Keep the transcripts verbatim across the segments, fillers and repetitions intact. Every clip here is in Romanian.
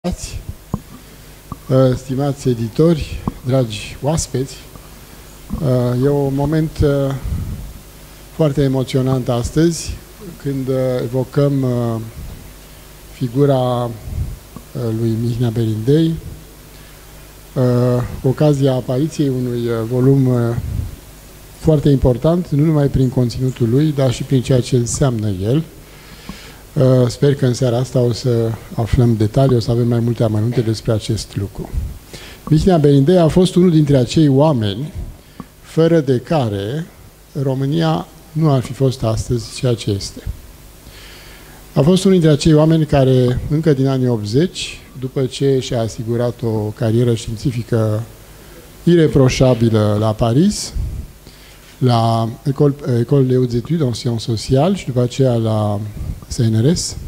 Uh, stimați editori, dragi oaspeți, uh, e un moment uh, foarte emoționant astăzi, când uh, evocăm uh, figura uh, lui Mihnea Berindei, uh, cu ocazia apariției unui uh, volum uh, foarte important, nu numai prin conținutul lui, dar și prin ceea ce înseamnă el. Uh, sper că în seara asta o să aflăm detalii, o să avem mai multe amănunte despre acest lucru. Mihnea Berindei a fost unul dintre acei oameni fără de care România nu ar fi fost astăzi ceea ce este. A fost unul dintre acei oameni care, încă din anii optzeci, după ce și-a asigurat o carieră științifică ireproșabilă la Paris, la École, École des Hautes Études en Sciences Sociales și după aceea la S N R S,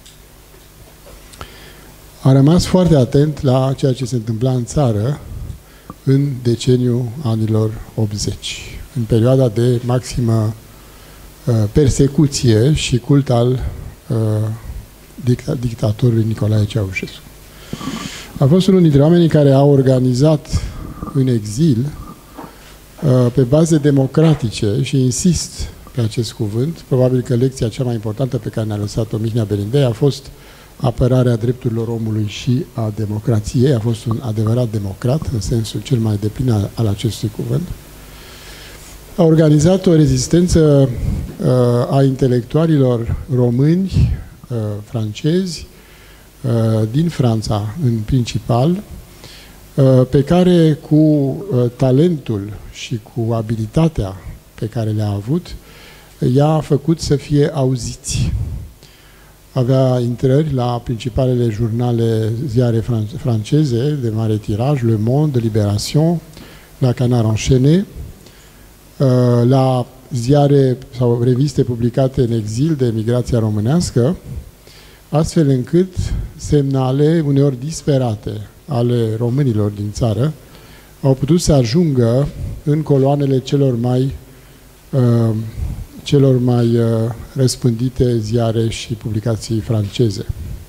a rămas foarte atent la ceea ce se întâmpla în țară în deceniul anilor optzeci, în perioada de maximă uh, persecuție și cult al uh, dicta dictatorului Nicolae Ceaușescu. A fost unul dintre oamenii care a organizat în exil uh, pe baze democratice, și insist pe acest cuvânt, probabil că lecția cea mai importantă pe care ne-a lăsat-o Mihnea Berindei a fost apărarea drepturilor omului și a democrației. A fost un adevărat democrat, în sensul cel mai deplin al acestui cuvânt. A organizat o rezistență uh, a intelectualilor români, uh, francezi, uh, din Franța în principal, uh, pe care cu uh, talentul și cu abilitatea pe care le-a avut, i-a făcut să fie auziți. Avea intrări la principalele jurnale, ziare fran franceze de mare tiraj, Le Monde, Libération, la Canard Enchaîné, la ziare sau reviste publicate în exil de emigrația românească, astfel încât semnale, uneori disperate, ale românilor din țară au putut să ajungă în coloanele celor mai uh, celor mai uh, răspândite ziare și publicații franceze.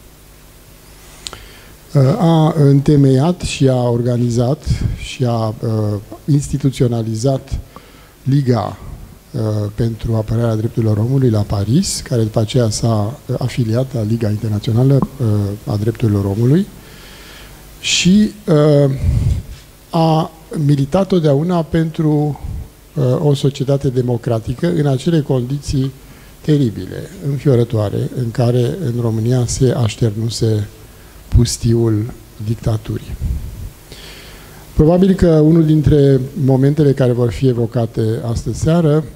Uh, a întemeiat și a organizat și a uh, instituționalizat Liga uh, pentru apărarea drepturilor omului la Paris, care după aceea s-a afiliat la Liga Internațională uh, a Drepturilor Omului și uh, a militat totdeauna pentru o societate democratică în acele condiții teribile, înfiorătoare, în care în România se așternuse pustiul dictaturii. Probabil că unul dintre momentele care vor fi evocate astă seară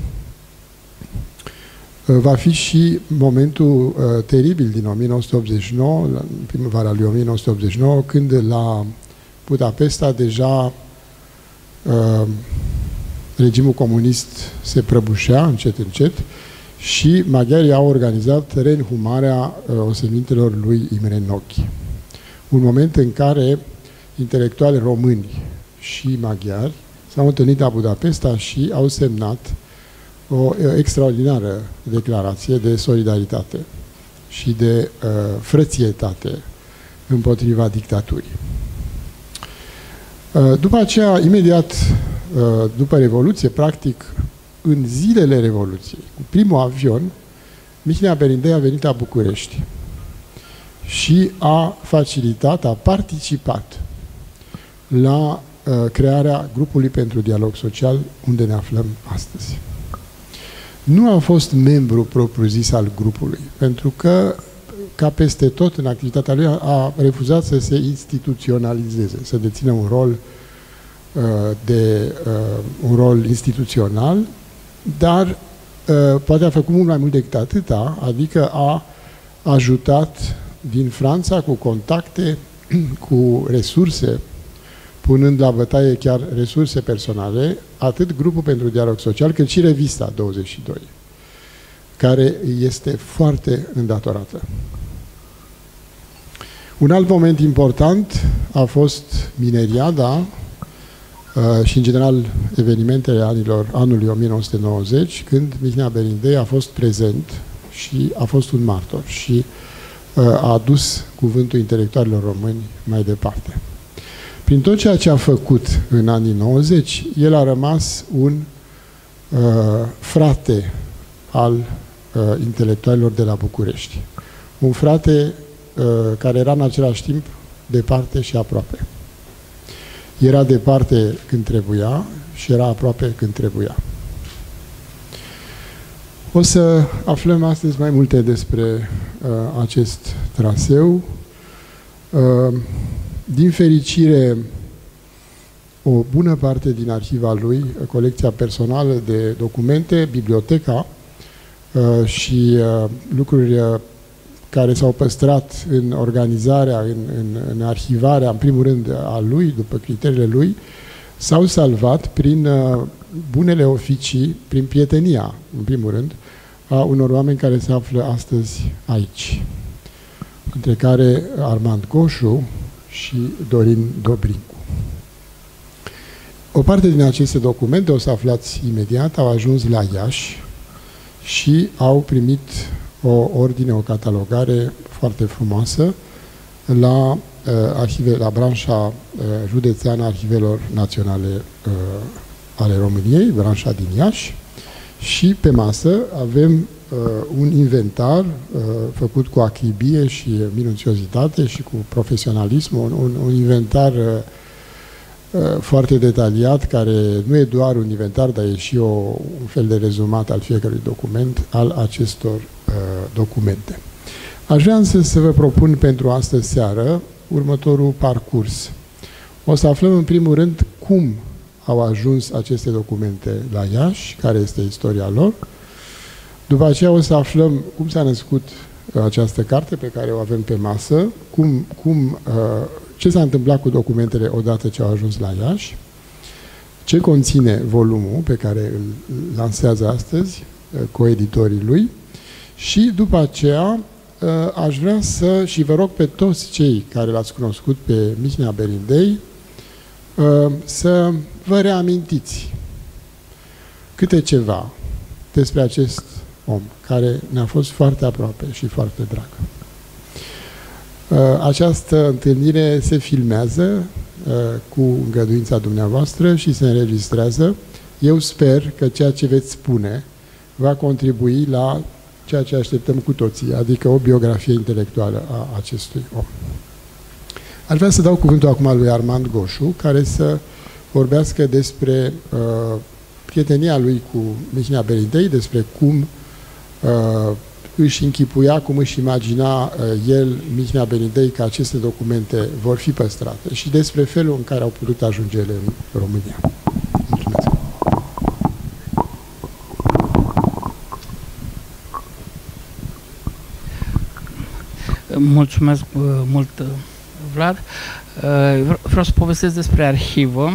va fi și momentul uh, teribil din o mie nouă sute optzeci și nouă, în primăvara lui o mie nouă sute optzeci și nouă, când la Budapesta deja uh, regimul comunist se prăbușea încet, încet și maghiarii au organizat reînhumarea uh, osemintelor lui Imre Nagy. Un moment în care intelectuali români și maghiari s-au întâlnit la Budapesta și au semnat o uh, extraordinară declarație de solidaritate și de uh, frățietate împotriva dictaturii. Uh, după aceea, imediat după Revoluție, practic, în zilele Revoluției, cu primul avion, Mihnea Berindei a venit la București și a facilitat, a participat la uh, crearea grupului pentru dialog social, unde ne aflăm astăzi. Nu a fost membru propriu-zis al grupului, pentru că, ca peste tot în activitatea lui, a, a refuzat să se instituționalizeze, să dețină un rol de uh, un rol instituțional, dar uh, poate a făcut mult mai mult decât atâta, adică a ajutat din Franța cu contacte, cu resurse, punând la bătaie chiar resurse personale, atât grupul pentru dialog social, cât și revista douăzeci și doi, care este foarte îndatorată. Un alt moment important a fost Mineriada, Uh, și, în general, evenimentele anilor, anului o mie nouă sute nouăzeci, când Mihnea Berindei a fost prezent și a fost un martor. Și a adus cuvântul intelectualilor români mai departe. Prin tot ceea ce a făcut în anii nouăzeci, el a rămas un uh, frate al uh, intelectualilor de la București. Un frate uh, care era în același timp departe și aproape. Era departe când trebuia și era aproape când trebuia. O să aflăm astăzi mai multe despre uh, acest traseu. Uh, din fericire, o bună parte din arhiva lui, colecția personală de documente, biblioteca uh, și uh, lucruri uh, care s-au păstrat în organizarea, în, în, în arhivarea, în primul rând, a lui, după criteriile lui, s-au salvat prin uh, bunele oficii, prin prietenia, în primul rând, a unor oameni care se află astăzi aici, între care Armand Goșu și Dorin Dobrincu. O parte din aceste documente, o să aflați imediat, au ajuns la Iași și au primit o ordine, o catalogare foarte frumoasă la, uh, arhive, la branșa uh, județeană a Arhivelor Naționale uh, ale României, branșa din Iași, și pe masă avem uh, un inventar uh, făcut cu acribie și minuțiozitate și cu profesionalism, un, un, un inventar uh, uh, foarte detaliat, care nu e doar un inventar, dar e și o, un fel de rezumat al fiecărui document, al acestor uh, documente. Aș vrea însă să vă propun pentru astă seară următorul parcurs. O să aflăm în primul rând cum au ajuns aceste documente la Iași, care este istoria lor. După aceea o să aflăm cum s-a născut această carte pe care o avem pe masă, cum, cum, ce s-a întâmplat cu documentele odată ce au ajuns la Iași, ce conține volumul pe care îl lansează astăzi coeditorii lui și după aceea aș vrea să, și vă rog pe toți cei care l-ați cunoscut pe Mihnea Berindei, să vă reamintiți câte ceva despre acest om, care ne-a fost foarte aproape și foarte drag. Această întâlnire se filmează cu îngăduința dumneavoastră și se înregistrează. Eu sper că ceea ce veți spune va contribui la ceea ce așteptăm cu toții, adică o biografie intelectuală a acestui om. Aș vrea să dau cuvântul acum lui Armand Goșu, care să vorbească despre uh, prietenia lui cu Mihnea Berindei, despre cum uh, își închipuia, cum își imagina uh, el, Mihnea Berindei, că aceste documente vor fi păstrate și despre felul în care au putut ajunge ele în România. Mulțumesc! Mulțumesc uh, mult, uh, Vlad. Vreau să povestesc despre arhivă,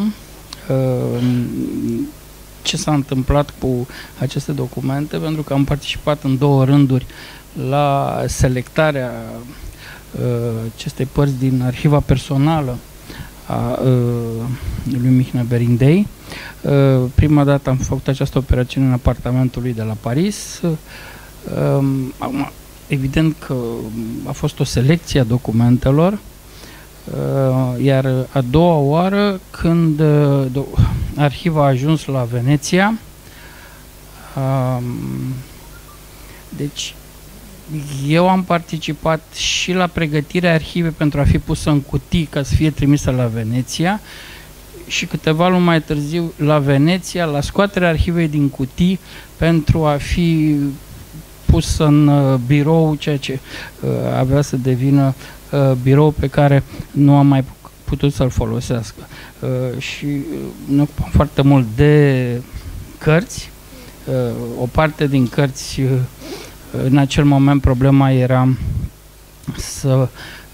ce s-a întâmplat cu aceste documente, pentru că am participat în două rânduri la selectarea acestei părți din arhiva personală a lui Mihnea Berindei. Prima dată am făcut această operațiune în apartamentul lui de la Paris. Acum, evident că a fost o selecție a documentelor, iar a doua oară, când arhiva a ajuns la Veneția, deci eu am participat și la pregătirea arhivei pentru a fi pusă în cutii ca să fie trimisă la Veneția și câteva luni mai târziu la Veneția, la scoaterea arhivei din cutii pentru a fi pusă în birou, ceea ce avea să devină birou pe care nu am mai putut să-l folosească. Și ne ocupăm foarte mult de cărți. O parte din cărți, în acel moment problema era să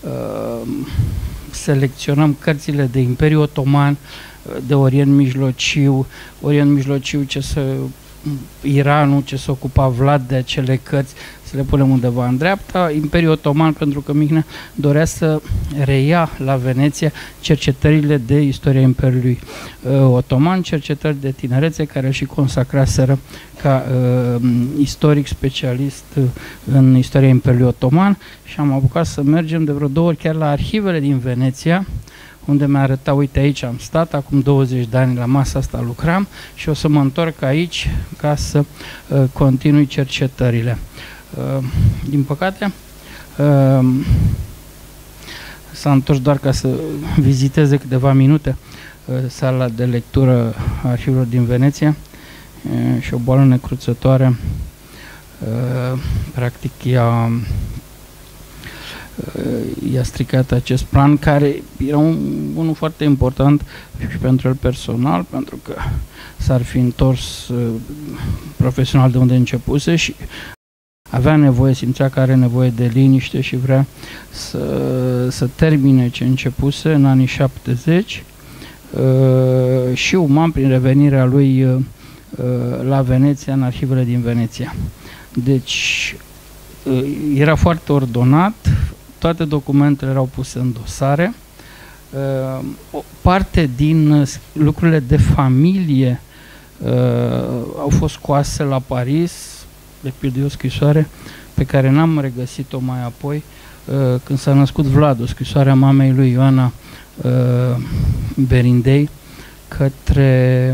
selecționăm cărțile de Imperiul Otoman, de Orient Mijlociu, Orient Mijlociu ce să Iranul, ce se ocupa Vlad de acele cărți, să le punem undeva în dreapta. Imperiul Otoman, pentru că Mihnea dorea să reia la Veneția cercetările de istoria Imperiului uh, Otoman, cercetări de tinerețe care și consacraseră ca uh, istoric specialist uh, în istoria Imperiului Otoman, și am apucat să mergem de vreo două ori chiar la arhivele din Veneția, unde mi-a arătat, uite, aici am stat, acum douăzeci de ani la masa asta lucram și o să mă întorc aici ca să uh, continui cercetările. Uh, din păcate, uh, s-a întors doar ca să viziteze câteva minute uh, sala de lectură a arhivelor din Veneția uh, și o boală necruțătoare, uh, practic, ea i-a stricat acest plan, care era un, unul foarte important și pentru el personal, pentru că s-ar fi întors uh, profesional de unde începuse și avea nevoie, simțea că are nevoie de liniște și vrea să, să termine ce începuse în anii șaptezeci uh, și uman prin revenirea lui uh, la Veneția, în arhivele din Veneția. Deci uh, era foarte ordonat, toate documentele erau puse în dosare, uh, o parte din lucrurile de familie uh, au fost scoase la Paris, de pildă o scrisoare pe care n-am regăsit-o mai apoi, uh, când s-a născut Vlad, o scrisoare a mamei lui Ioana uh, Berindei către...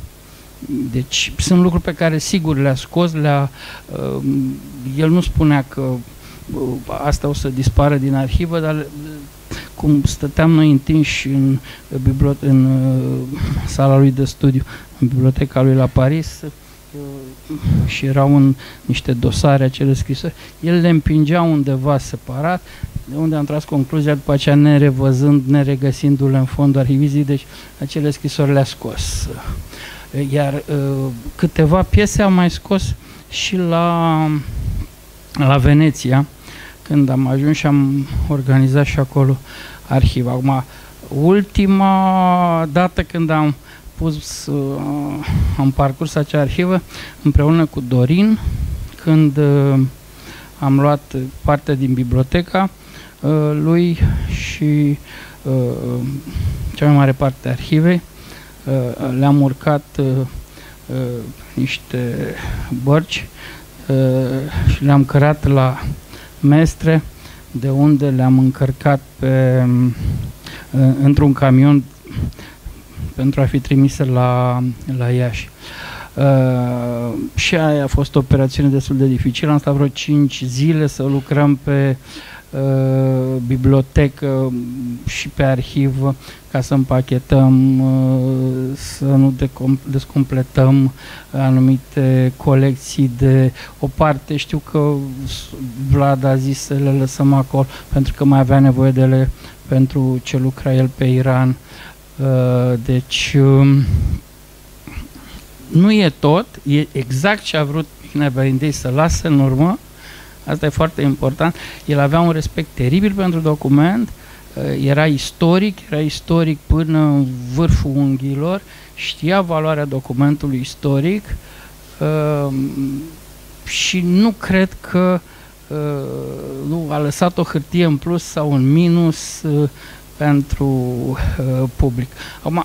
Deci sunt lucruri pe care sigur le-a scos, le-a, uh, el nu spunea că asta o să dispară din arhivă, dar cum stăteam noi întinși în, în uh, sala lui de studiu, în biblioteca lui la Paris, uh, și erau în niște dosare acele scrisori, el le împingea undeva separat, de unde am tras concluzia după aceea, nerevăzând, neregăsindu-le în fondul arhivizii, deci acele scrisori le-a scos. Iar uh, câteva piese am mai scos și la, la Veneția, când am ajuns și am organizat și acolo arhiva. Acum, ultima dată când am pus, uh, am parcurs acea arhivă împreună cu Dorin, când uh, am luat parte din biblioteca uh, lui și uh, cea mai mare parte a arhivei, uh, le-am urcat uh, uh, niște bărci uh, și le-am cărat la Mestre, de unde le-am încărcat pe, într-un camion pentru a fi trimise la, la Iași. Uh, și aia a fost o operațiune destul de dificilă. Am stat vreo cinci zile să lucrăm pe uh, bibliotecă și pe arhivă ca să împachetăm, uh, să nu descompletăm anumite colecții de o parte. Știu că Vlad a zis să le lăsăm acolo pentru că mai avea nevoie de ele pentru ce lucra el pe Iran. Uh, deci uh, nu e tot, e exact ce a vrut Mihnea Berindei să lasă în urmă. Asta e foarte important. El avea un respect teribil pentru document, era istoric, era istoric până în vârful unghiilor, știa valoarea documentului istoric uh, și nu cred că uh, nu a lăsat o hârtie în plus sau în minus uh, pentru uh, public. Acum,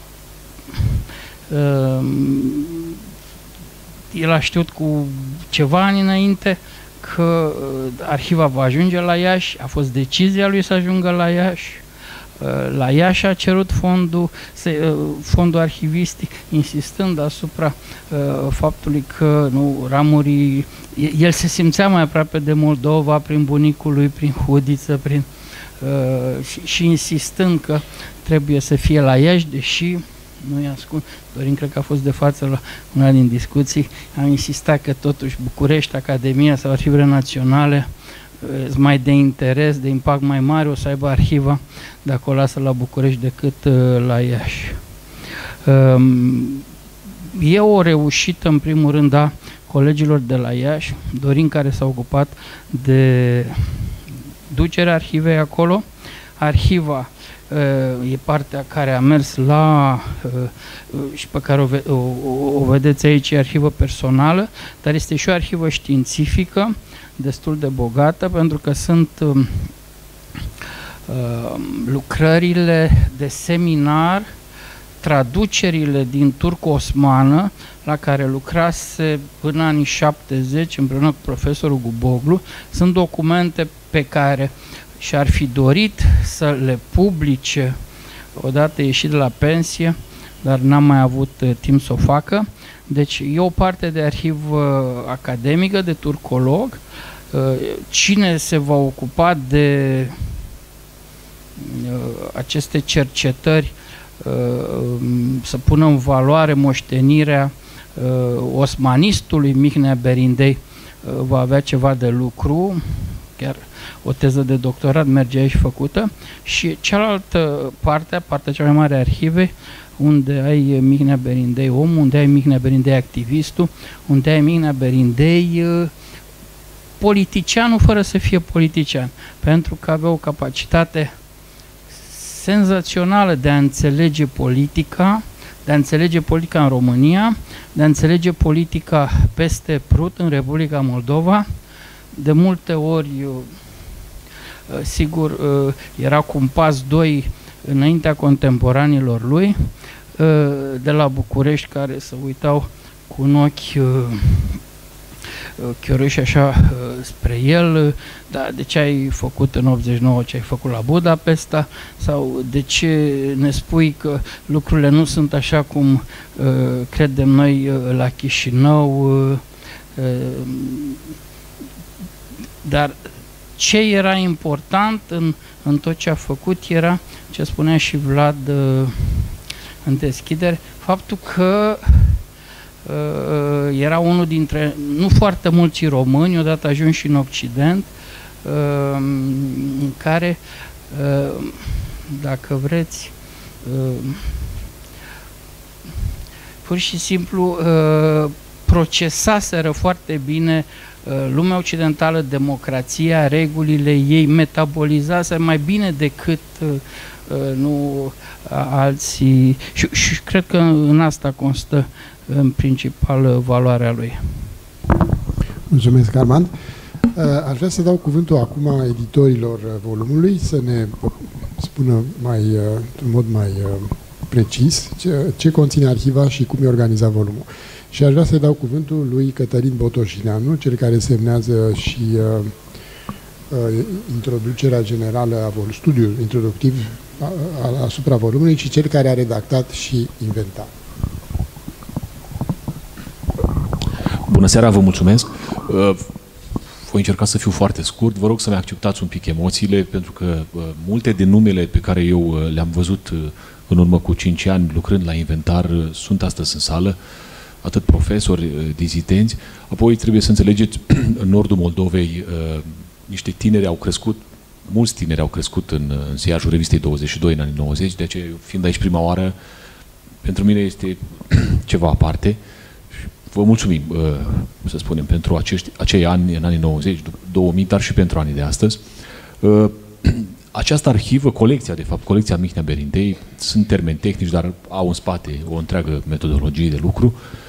uh, el a știut cu ceva ani înainte că arhiva va ajunge la Iași, a fost decizia lui să ajungă la Iași. La Iași a cerut fondul, fondul arhivistic, insistând asupra faptului că nu, ramurii, el se simțea mai aproape de Moldova prin bunicul lui, prin Hudiță, prin, și, și insistând că trebuie să fie la Iași, deși nu-i ascund, Dorin cred că a fost de față la una din discuții, am insistat că totuși București, Academia sau Arhivele Naționale sunt mai de interes, de impact mai mare, o să aibă arhiva de acolo lasă la București decât uh, la Iași. Um, e o reușită, în primul rând, a colegilor de la Iași, Dorin care s-a ocupat de ducerea arhivei acolo. Arhiva uh, e partea care a mers la uh, și pe care o, ve o, o vedeți aici, e arhivă personală, dar este și o arhivă științifică, destul de bogată, pentru că sunt uh, lucrările de seminar, traducerile din turco-osmană, la care lucrase în anii șaptezeci împreună cu profesorul Guboglu. Sunt documente pe care și-ar fi dorit să le publice odată ieșit de la pensie, dar n-am mai avut uh, timp să o facă. Deci e o parte de arhiv uh, academică, de turcolog. Uh, cine se va ocupa de uh, aceste cercetări, uh, să pună în valoare moștenirea uh, osmanistului Mihnea Berindei, uh, va avea ceva de lucru, chiar o teză de doctorat merge aici făcută. Și cealaltă parte, partea cea mai mare a arhivei, unde ai Mihnea Berindei omul, unde ai Mihnea Berindei activistul, unde ai Mihnea Berindei uh, politicianul fără să fie politician, pentru că avea o capacitate senzațională de a înțelege politica, de a înțelege politica în România, de a înțelege politica peste Prut în Republica Moldova. De multe ori, sigur, era cu un pas doi înaintea contemporanilor lui, de la București, care se uitau cu un ochi chiorâși așa spre el, da, de ce ai făcut în optzeci și nouă ce ai făcut la Budapesta, sau de ce ne spui că lucrurile nu sunt așa cum uh, credem noi uh, la Chișinău, uh, uh, dar ce era important în, în tot ce a făcut era, ce spunea și Vlad uh, în deschidere, faptul că Uh, era unul dintre, nu foarte mulți români, odată ajunși în Occident, uh, în care, uh, dacă vreți, uh, pur și simplu uh, procesaseră foarte bine uh, lumea occidentală, democrația, regulile ei, metabolizase mai bine decât uh, nu alții, și, și cred că în asta constă în principal valoarea lui. Mulțumesc, Armand. Aș vrea să dau cuvântul acum editorilor volumului să ne spună mai, în mod mai precis ce, ce conține arhiva și cum e organizat volumul. Și aș vrea să dau cuvântul lui Cătălin Botoșineanu, cel care semnează și uh, uh, introducerea generală a volumului, studiul introductiv a, a, asupra volumului, și cel care a redactat și inventat. Bună seara, vă mulțumesc. Voi încerca să fiu foarte scurt. Vă rog să-mi acceptați un pic emoțiile, pentru că multe din numele pe care eu le-am văzut în urmă cu cinci ani lucrând la inventar sunt astăzi în sală, atât profesori, dizidenți. Apoi trebuie să înțelegeți, în nordul Moldovei niște tineri au crescut, mulți tineri au crescut în, în siajul revistei douăzeci și doi în anii nouăzeci, de aceea, fiind aici prima oară, pentru mine este ceva aparte. Vă mulțumim, să spunem, pentru acești, acei ani, în anii nouăzeci, două mii, dar și pentru anii de astăzi. Această arhivă, colecția, de fapt, colecția Mihnea Berindei, sunt termeni tehnici, dar au în spate o întreagă metodologie de lucru.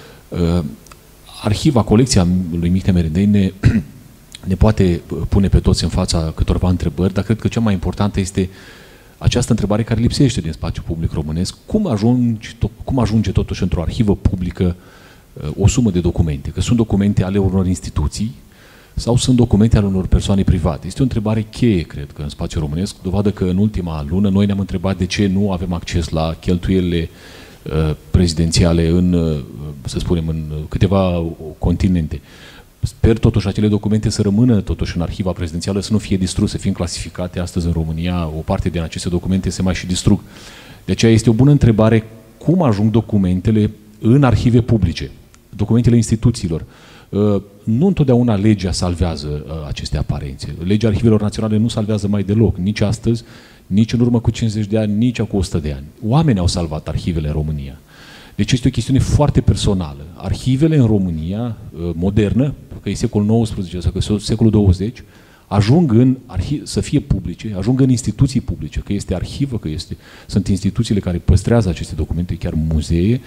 Arhiva, colecția lui Mihnea Berindei ne, ne poate pune pe toți în fața câtorva întrebări, dar cred că cea mai importantă este această întrebare care lipsește din spațiul public românesc. Cum ajunge, cum ajunge totuși într-o arhivă publică o sumă de documente? Că sunt documente ale unor instituții sau sunt documente ale unor persoane private? Este o întrebare cheie, cred că, în spațiul românesc, dovadă că în ultima lună noi ne-am întrebat de ce nu avem acces la cheltuielile uh, prezidențiale în, uh, să spunem, în câteva continente. Sper totuși acele documente să rămână totuși în arhiva prezidențială, să nu fie distruse, fiind clasificate astăzi în România, o parte din aceste documente se mai și distrug. De aceea este o bună întrebare cum ajung documentele în arhive publice, documentele instituțiilor. Nu întotdeauna legea salvează aceste aparențe. Legea arhivelor naționale nu salvează mai deloc, nici astăzi, nici în urmă cu cincizeci de ani, nici acum o sută de ani. Oamenii au salvat arhivele în România. Deci este o chestiune foarte personală. Arhivele în România modernă, că e secolul nouăsprezece sau că e secolul douăzeci, ajung în arhi- să fie publice, ajung în instituții publice, că este arhivă, că este, sunt instituțiile care păstrează aceste documente, chiar muzee,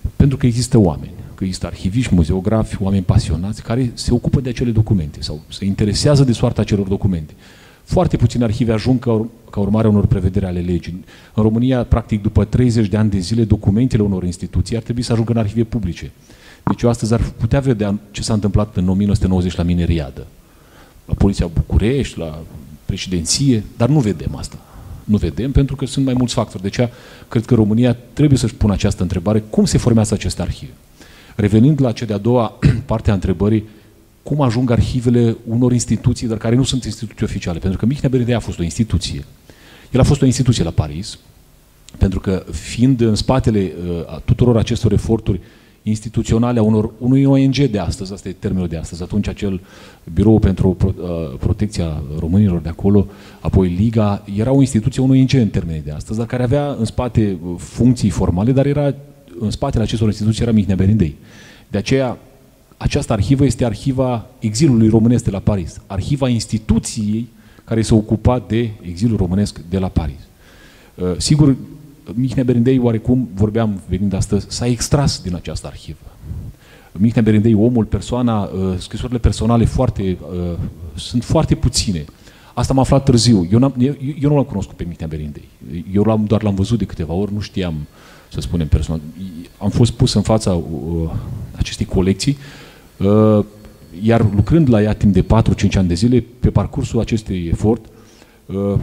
Pentru că există oameni, că există arhiviști, muzeografi, oameni pasionați care se ocupă de acele documente sau se interesează de soarta acelor documente. Foarte puține arhive ajung ca, ur ca urmare a unor prevederi ale legii. În România, practic, după treizeci de ani de zile, documentele unor instituții ar trebui să ajungă în arhive publice. Deci eu astăzi ar putea vedea ce s-a întâmplat în o mie nouă sute nouăzeci la Mineriadă, la Poliția București, la președinție, dar nu vedem asta. Nu vedem pentru că sunt mai mulți factori. De aceea, cred că România trebuie să-și pună această întrebare, cum se formează aceste arhive? Revenind la cea de-a doua parte a întrebării, cum ajung arhivele unor instituții, dar care nu sunt instituții oficiale? Pentru că Mihnea Berindei a fost o instituție. El a fost o instituție la Paris, pentru că fiind în spatele uh, tuturor acestor eforturi instituționale a unor, unui O N G de astăzi, asta e termenul de astăzi, atunci acel birou pentru pro, uh, protecția românilor de acolo, apoi Liga, era o instituție, un O N G în termenii de astăzi, dar care avea în spate funcții formale, dar era în spatele acestor instituții era Mihnea Berindei. De aceea, această arhivă este arhiva exilului românesc de la Paris, arhiva instituției care se ocupa de exilul românesc de la Paris. Uh, sigur, Mihnea Berindei, oarecum, vorbeam venind astăzi, s-a extras din această arhivă. Mihnea Berindei, omul, persoana, uh, scrisorile personale foarte, uh, sunt foarte puține. Asta am aflat târziu. Eu, eu, eu nu l-am cunoscut pe Mihnea Berindei. Eu l-am, doar l-am văzut de câteva ori, nu știam, să spunem personal. Am fost pus în fața uh, acestei colecții, uh, iar lucrând la ea timp de patru cinci ani de zile, pe parcursul acestui efort, uh,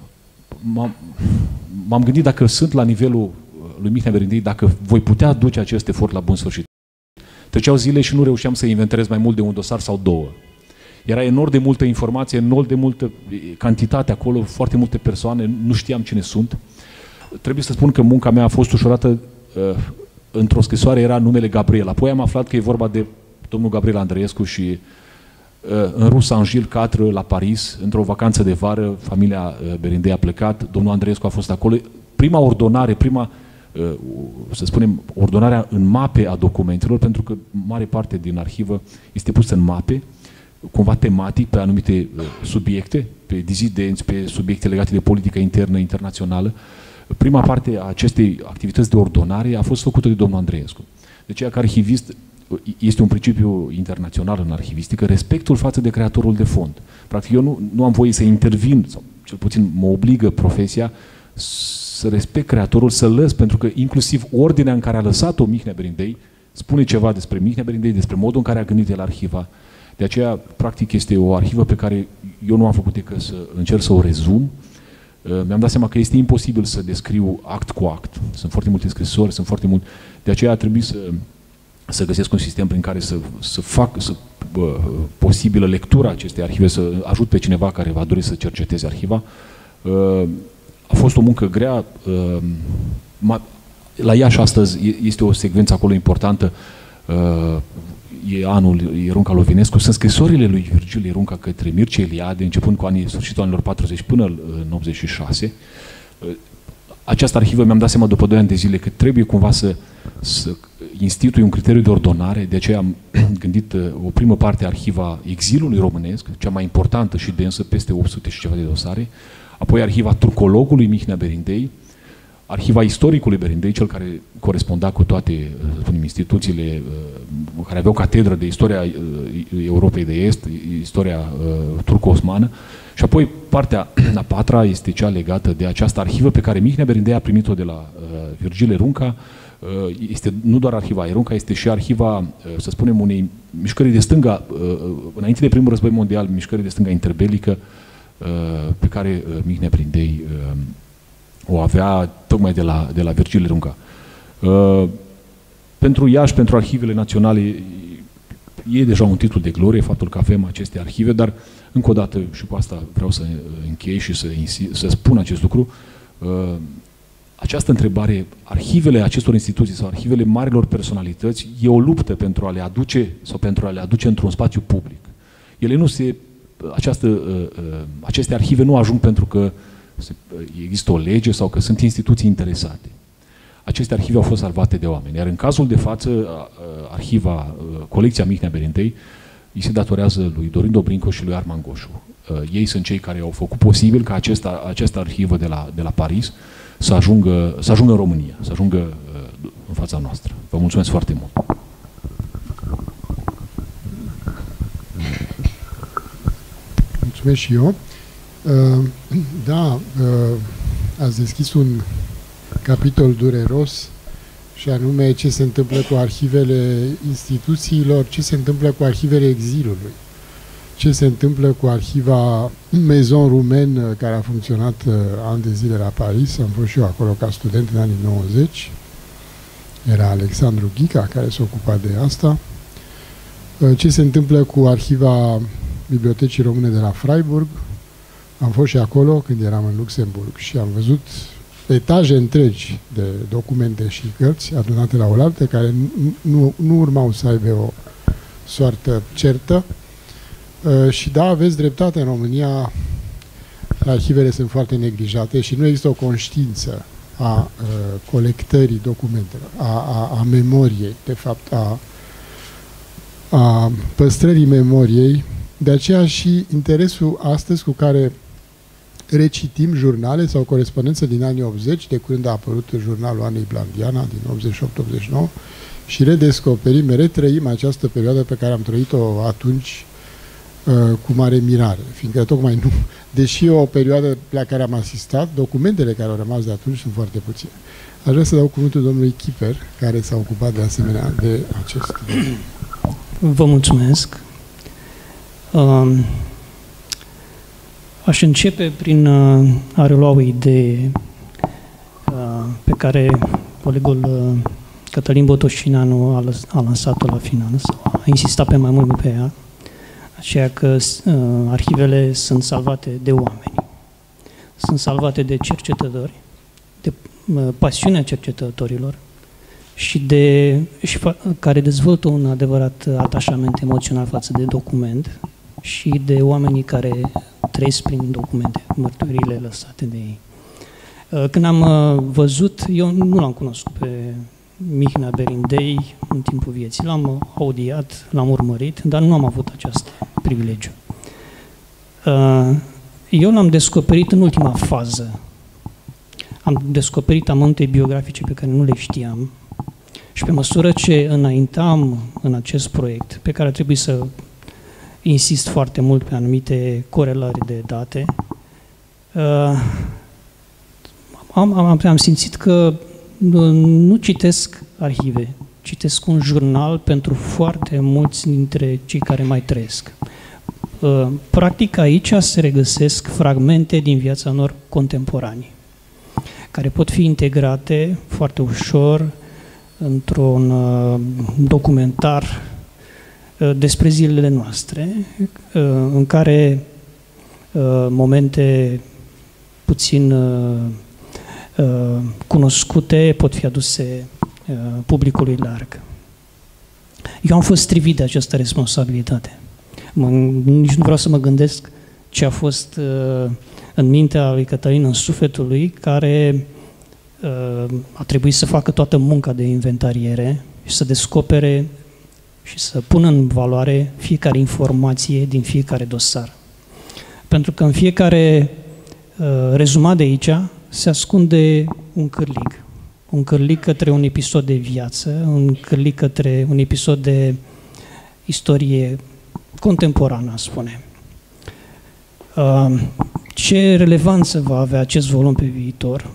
m-am gândit dacă sunt la nivelul lui Mihnea Berindei, dacă voi putea duce acest efort la bun sfârșit. Treceau zile și nu reușeam să inventez mai mult de un dosar sau două. Era enorm de multă informație, enorm de multă cantitate acolo, foarte multe persoane, nu știam cine sunt. Trebuie să spun că munca mea a fost ușurată, uh, într-o scrisoare era numele Gabriel. Apoi am aflat că e vorba de domnul Gabriel Andreescu și uh, în rue Saint-Gilles patru la Paris, într-o vacanță de vară, familia uh, Berindei a plecat, domnul Andreescu a fost acolo. Prima ordonare, prima, uh, să spunem, ordonarea în mape a documentelor, pentru că mare parte din arhivă este pusă în mape, cumva tematic, pe anumite uh, subiecte, pe dizidenți, pe subiecte legate de politică internă, internațională. Prima parte a acestei activități de ordonare a fost făcută de domnul Andreescu. De aceea, ca arhivist, este un principiu internațional în arhivistică, respectul față de creatorul de fond. Practic, eu nu, nu am voie să intervin, sau cel puțin mă obligă profesia, să respect creatorul, să lăs, pentru că inclusiv ordinea în care a lăsat-o Mihnea Berindei spune ceva despre Mihnea Berindei, despre modul în care a gândit el arhiva. De aceea, practic, este o arhivă pe care eu nu am făcut decât să încerc să o rezum. Mi-am dat seama că este imposibil să descriu act cu act. Sunt foarte multe scrisori, sunt foarte multe. De aceea a trebuit să, să găsesc un sistem prin care să, să fac să, bă, posibilă lectura acestei arhive, să ajut pe cineva care va dori să cerceteze arhiva. A fost o muncă grea. La Iași astăzi este o secvență acolo importantă. E anul Ierunca Lovinescu, sunt scrisorile lui Virgil Ierunca către Mircea Eliade, începând cu anii, sfârșitul anilor patruzeci până în optzeci și șase. Această arhivă mi-am dat seama după doi ani de zile că trebuie cumva să, să institui un criteriu de ordonare, de aceea am gândit o primă parte a arhiva exilului românesc, cea mai importantă și densă, peste opt sute și ceva de dosare, apoi arhiva turcologului Mihnea Berindei, arhiva istoricului Berindei, cel care coresponda cu toate spunem, instituțiile care aveau catedră de istoria Europei de Est, istoria turco-osmană, și apoi partea a patra este cea legată de această arhivă pe care Mihnea Berindei a primit-o de la Virgil Ierunca. Este nu doar arhiva Ierunca, este și arhiva, să spunem, unei mișcări de stânga, înainte de primul război mondial, mișcări de stânga interbelică, pe care Mihnea Berindei o avea tocmai de la, de la Virgil Ierunca. Uh, pentru Iași, pentru arhivele naționale, e deja un titlu de glorie faptul că avem aceste arhive, dar încă o dată, și cu asta vreau să închei și să, să spun acest lucru, uh, această întrebare, arhivele acestor instituții sau arhivele marilor personalități, e o luptă pentru a le aduce sau pentru a le aduce într-un spațiu public. Ele nu se, această, uh, uh, aceste arhive nu ajung pentru că există o lege sau că sunt instituții interesate. Aceste arhive au fost salvate de oameni. Iar în cazul de față, arhiva, colecția Mihnea Berindei, îi se datorează lui Dorin Dobrinco și lui Arman Goșu. Ei sunt cei care au făcut posibil ca acesta, această arhivă de la, de la Paris să ajungă, să ajungă în România, să ajungă în în fața noastră. Vă mulțumesc foarte mult! Mulțumesc și eu. Da, ați deschis un capitol dureros și anume ce se întâmplă cu arhivele instituțiilor, ce se întâmplă cu arhivele exilului, ce se întâmplă cu arhiva Maison Roumaine, care a funcționat ani de zile la Paris. Am fost și eu acolo ca student în anii nouăzeci. Era Alexandru Ghica care se ocupa de asta. Ce se întâmplă cu arhiva Bibliotecii Române de la Freiburg. Am fost și acolo când eram în Luxemburg și am văzut etaje întregi de documente și cărți adunate la oaltă, care nu, nu, nu urmau să aibă o soartă certă. Uh, și da, aveți dreptate, în România arhivele sunt foarte neglijate și nu există o conștiință a uh, colectării documentelor, a, a, a memoriei, de fapt, a, a păstrării memoriei. De aceea și interesul astăzi cu care recitim jurnale sau corespondență din anii optzeci, de când a apărut jurnalul Anei Blandiana din optzeci și opt optzeci și nouă, și redescoperim, retrăim această perioadă pe care am trăit-o atunci uh, cu mare mirare, fiindcă tocmai nu, deși e o perioadă la care am asistat, documentele care au rămas de atunci sunt foarte puține. Aș vrea să dau cuvântul domnului Kiper, care s-a ocupat de asemenea de acest. Vă mulțumesc. Uh, aș începe prin uh, a relua o idee uh, pe care colegul uh, Cătălin Botoșineanu a, a lansat-o la final, a insistat pe mai mult pe ea, aceea că uh, arhivele sunt salvate de oameni, sunt salvate de cercetători, de uh, pasiunea cercetătorilor și, de, și care dezvoltă un adevărat atașament emoțional față de document și de oamenii care trăiesc prin documente, mărturiile lăsate de ei. Când am văzut, eu nu l-am cunoscut pe Mihnea Berindei în timpul vieții, l-am audiat, l-am urmărit, dar nu am avut acest privilegiu. Eu l-am descoperit în ultima fază. Am descoperit amănunte biografice pe care nu le știam și pe măsură ce înaintam în acest proiect, pe care trebuie să insist foarte mult pe anumite corelări de date, uh, am, am, am simțit că nu, nu citesc arhive, citesc un jurnal pentru foarte mulți dintre cei care mai trăiesc. Uh, practic aici se regăsesc fragmente din viața lor contemporani, care pot fi integrate foarte ușor într-un uh, documentar despre zilele noastre, în care momente puțin cunoscute pot fi aduse publicului larg. Eu am fost strivit de această responsabilitate. Mă, nici nu vreau să mă gândesc ce a fost în mintea lui Cătălin, în sufletul lui, care a trebuit să facă toată munca de inventariere și să descopere și să pună în valoare fiecare informație din fiecare dosar. Pentru că în fiecare uh, rezumat de aici se ascunde un cârlig. Un cârlig către un episod de viață, un cârlig către un episod de istorie contemporană, aș spune. Uh, ce relevanță va avea acest volum pe viitor?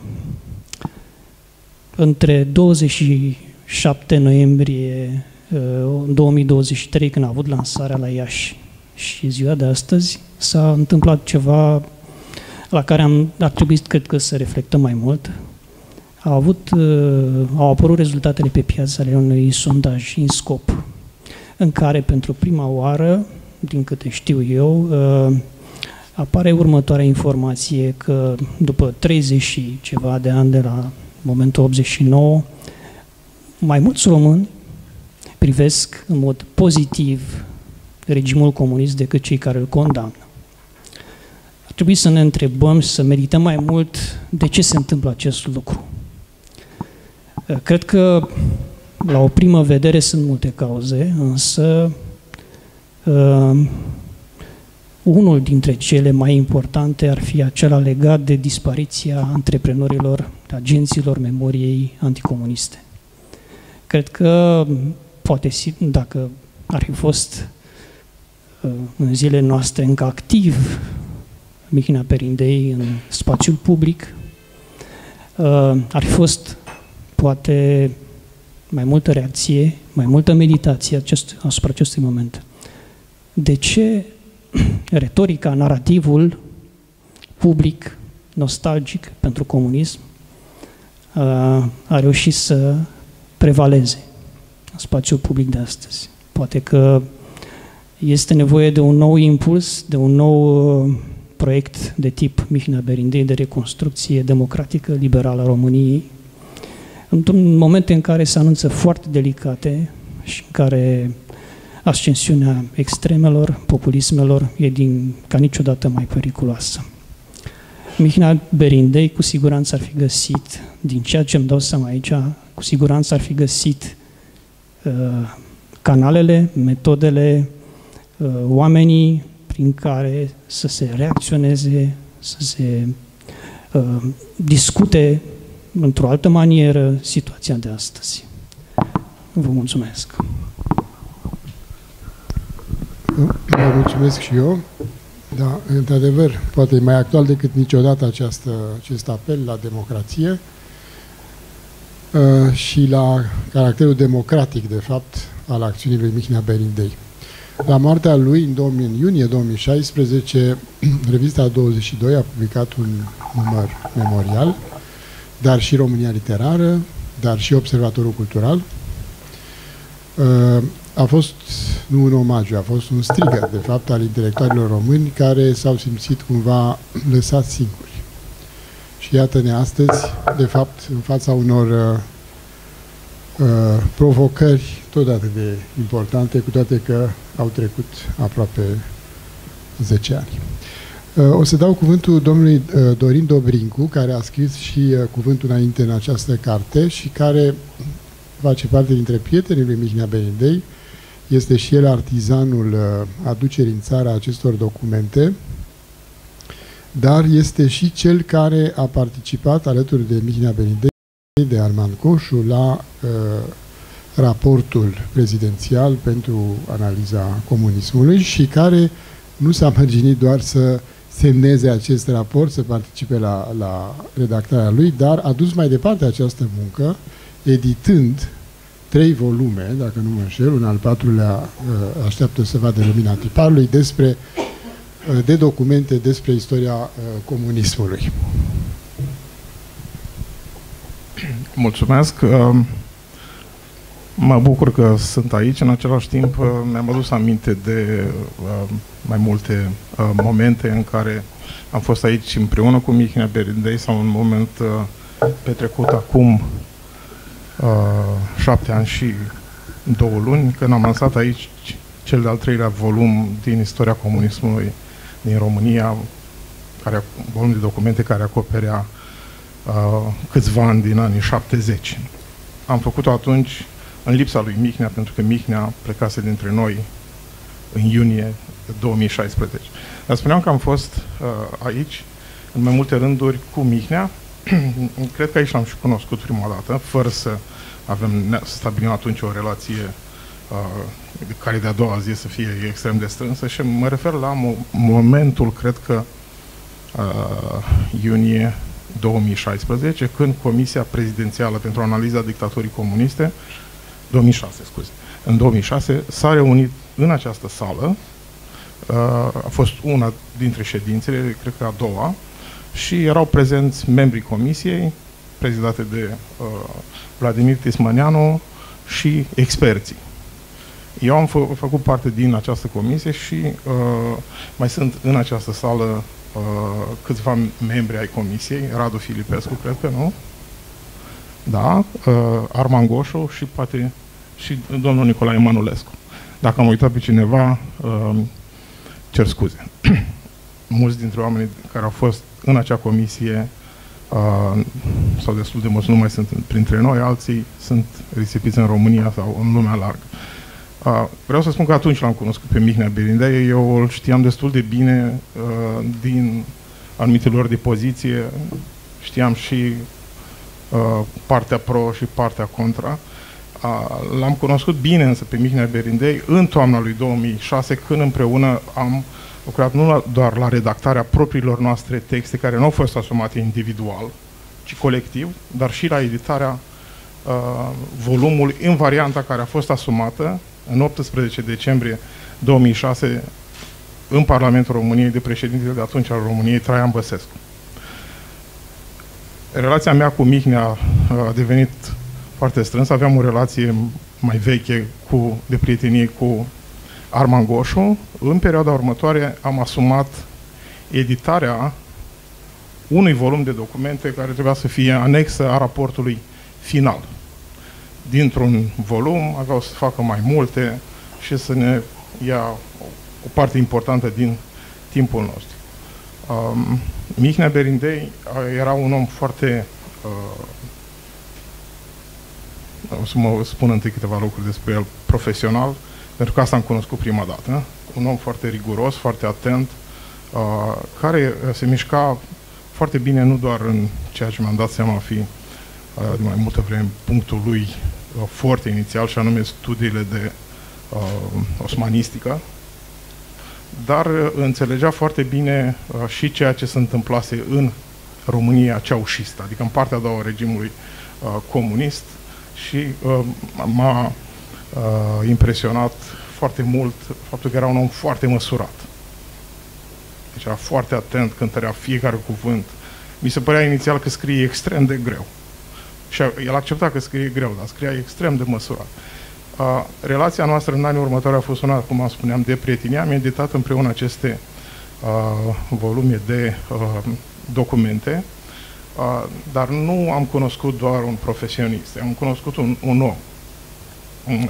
Între douăzeci și șapte noiembrie două mii douăzeci și trei, când a avut lansarea la Iași, și ziua de astăzi, s-a întâmplat ceva la care am, a trebuit, cred că, să reflectăm mai mult. Au, avut, au apărut rezultatele pe piață ale unui sondaj INSCOP, în care, pentru prima oară, din câte știu eu, apare următoarea informație, că după treizeci și ceva de ani de la momentul optzeci și nouă, mai mulți români privesc în mod pozitiv regimul comunist decât cei care îl condamnă. Ar trebui să ne întrebăm și să medităm mai mult de ce se întâmplă acest lucru. Cred că la o primă vedere sunt multe cauze, însă uh, unul dintre cele mai importante ar fi acela legat de dispariția antreprenorilor, agenților memoriei anticomuniste. Cred că poate, dacă ar fi fost în zilele noastre încă activ Mihnea Perindei în spațiul public, ar fi fost poate mai multă reacție, mai multă meditație acest, asupra acestui moment. De ce retorica, narativul public, nostalgic pentru comunism, a reușit să prevaleze în spațiul public de astăzi? Poate că este nevoie de un nou impuls, de un nou proiect de tip Mihnea Perindei de reconstrucție democratică, liberală a României, într-un moment în care se anunță foarte delicate și în care ascensiunea extremelor, populismelor, e din, ca niciodată mai periculoasă. Mihnea Perindei cu siguranță ar fi găsit, din ceea ce îmi dau seama aici, cu siguranță ar fi găsit uh, canalele, metodele, uh, oamenii prin care să se reacționeze, să se uh, discute într-o altă manieră situația de astăzi. Vă mulțumesc. Vă mulțumesc și eu. Da, într-adevăr, poate e mai actual decât niciodată această, acest apel la democrație uh, și la caracterul democratic, de fapt, al acțiunii lui Mihnea Perindei. La moartea lui, în, două mii, în iunie două mii șaisprezece, revista douăzeci și doi a publicat un număr memorial, dar și România Literară, dar și Observatorul Cultural. Uh, A fost nu un omagiu, a fost un strigăt, de fapt, al intelectualilor români care s-au simțit cumva lăsați singuri. Și iată-ne astăzi, de fapt, în fața unor uh, uh, provocări tot atât de importante, cu toate că au trecut aproape zece ani. Uh, o să dau cuvântul domnului uh, Dorin Dobrincu, care a scris și uh, cuvântul înainte în această carte și care face parte dintre prietenii lui Mihnea Perindei. Este și el artizanul aducerii în țara acestor documente, dar este și cel care a participat alături de Mihnea Perindei, de Armand Coșu, la uh, raportul prezidențial pentru analiza comunismului și care nu s-a mărginit doar să semneze acest raport, să participe la, la redactarea lui, dar a dus mai departe această muncă, editând trei volume, dacă nu mă înșel, un al patrulea așteaptă să vadă lumina tiparului, despre, de documente despre istoria comunismului. Mulțumesc! Mă bucur că sunt aici. În același timp mi-am adus aminte de mai multe momente în care am fost aici împreună cu Mihnea Perindei sau un moment petrecut acum Uh, șapte ani și două luni, când am lansat aici cel de-al treilea volum din istoria comunismului din România, care, volum de documente care acoperea uh, câțiva ani din anii șaptezeci. Am făcut-o atunci în lipsa lui Mihnea, pentru că Mihnea plecase dintre noi în iunie două mii șaisprezece. Dar spuneam că am fost uh, aici în mai multe rânduri cu Mihnea. Cred că aici l-am și cunoscut prima dată, fără să avem, să stabilim atunci o relație uh, care de-a doua zi să fie extrem de strânsă și mă refer la mo momentul, cred că uh, iunie două mii șaisprezece, când Comisia Prezidențială pentru Analiza Dictaturii Comuniste, două mii șase, scuze, în două mii șase s-a reunit în această sală, uh, a fost una dintre ședințele, cred că a doua, și erau prezenți membrii comisiei, prezidate de uh, Vladimir Tismăneanu și experții. Eu am fă, făcut parte din această comisie și uh, mai sunt în această sală uh, câțiva membri ai comisiei, Radu Filipescu, cred că, nu? Da, uh, Armand Goșu și poate și domnul Nicolae Manulescu. Dacă am uitat pe cineva, uh, cer scuze. Mulți dintre oamenii care au fost în acea comisie uh, sau destul de mulți nu mai sunt printre noi, alții sunt risipiți în România sau în lumea largă. Uh, vreau să spun că atunci l-am cunoscut pe Mihnea Perindei, eu îl știam destul de bine uh, din anumite lor de poziție, știam și uh, partea pro și partea contra. L-am cunoscut bine însă pe Mihnea Berindei în toamna lui două mii șase, când împreună am lucrat nu doar la redactarea propriilor noastre texte, care nu au fost asumate individual, ci colectiv, dar și la editarea uh, volumului în varianta care a fost asumată în optsprezece decembrie două mii șase în Parlamentul României de președintele de atunci al României, Traian Băsescu. Relația mea cu Mihnea a devenit foarte strânsă. Aveam o relație mai veche cu, de prietenie cu Arman Goșu. În perioada următoare am asumat editarea unui volum de documente care trebuia să fie anexă a raportului final. Dintr-un volum aveau să facă mai multe și să ne ia o parte importantă din timpul nostru. Um, Mihnea Berindei era un om foarte... Uh, o să mă spun întâi câteva lucruri despre el profesional, pentru că asta am cunoscut prima dată. Un om foarte riguros, foarte atent, uh, care se mișca foarte bine, nu doar în ceea ce mi-am dat seama a fi uh, de mai multă vreme punctul lui uh, foarte inițial, și anume studiile de uh, osmanistică, dar uh, înțelegea foarte bine uh, și ceea ce se întâmplase în România ceaușistă, adică în partea a doua a regimului uh, comunist, și uh, m-a uh, impresionat foarte mult faptul că era un om foarte măsurat. Deci era foarte atent, cântărea fiecare cuvânt. Mi se părea inițial că scrie extrem de greu. Și el accepta că scrie greu, dar scria extrem de măsurat. Uh, relația noastră în anii următori a fost una, cum am spuneam, de prietenie. Am editat împreună aceste uh, volume de uh, documente, uh, dar nu am cunoscut doar un profesionist, am cunoscut un, un om. Uh,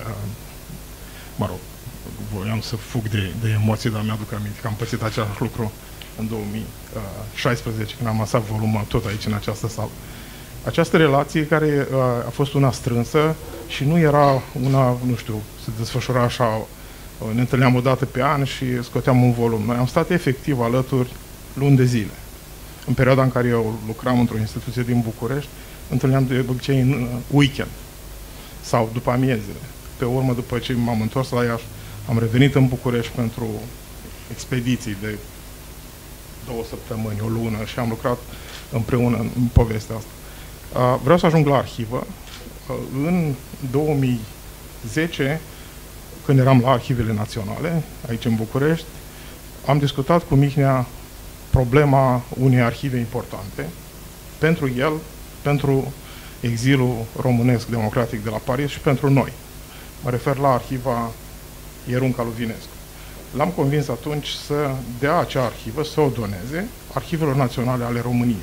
mă rog, voiam să fug de, de emoții, dar mi-aduc aminte că am pățit același lucru în două mii șaisprezece, când am masat volumul tot aici, în această sală. Această relație care uh, a fost una strânsă și nu era una, nu știu, se desfășura așa, uh, ne întâlneam o dată pe an și scoteam un volum. Noi am stat efectiv alături luni de zile. În perioada în care eu lucram într-o instituție din București, întâlneam de obicei în uh, weekend sau după amiezele. Pe urmă, după ce m-am întors la Iași, am revenit în București pentru expediții de două săptămâni, o lună, și am lucrat împreună în, în povestea asta. Uh, vreau să ajung la arhivă. Uh, în două mii zece, când eram la Arhivele Naționale, aici în București, am discutat cu Mihnea problema unei arhive importante pentru el, pentru exilul românesc democratic de la Paris și pentru noi. Mă refer la arhiva Ierun Caluvinescu. L-am convins atunci să dea acea arhivă, să o doneze Arhivelor Naționale ale României.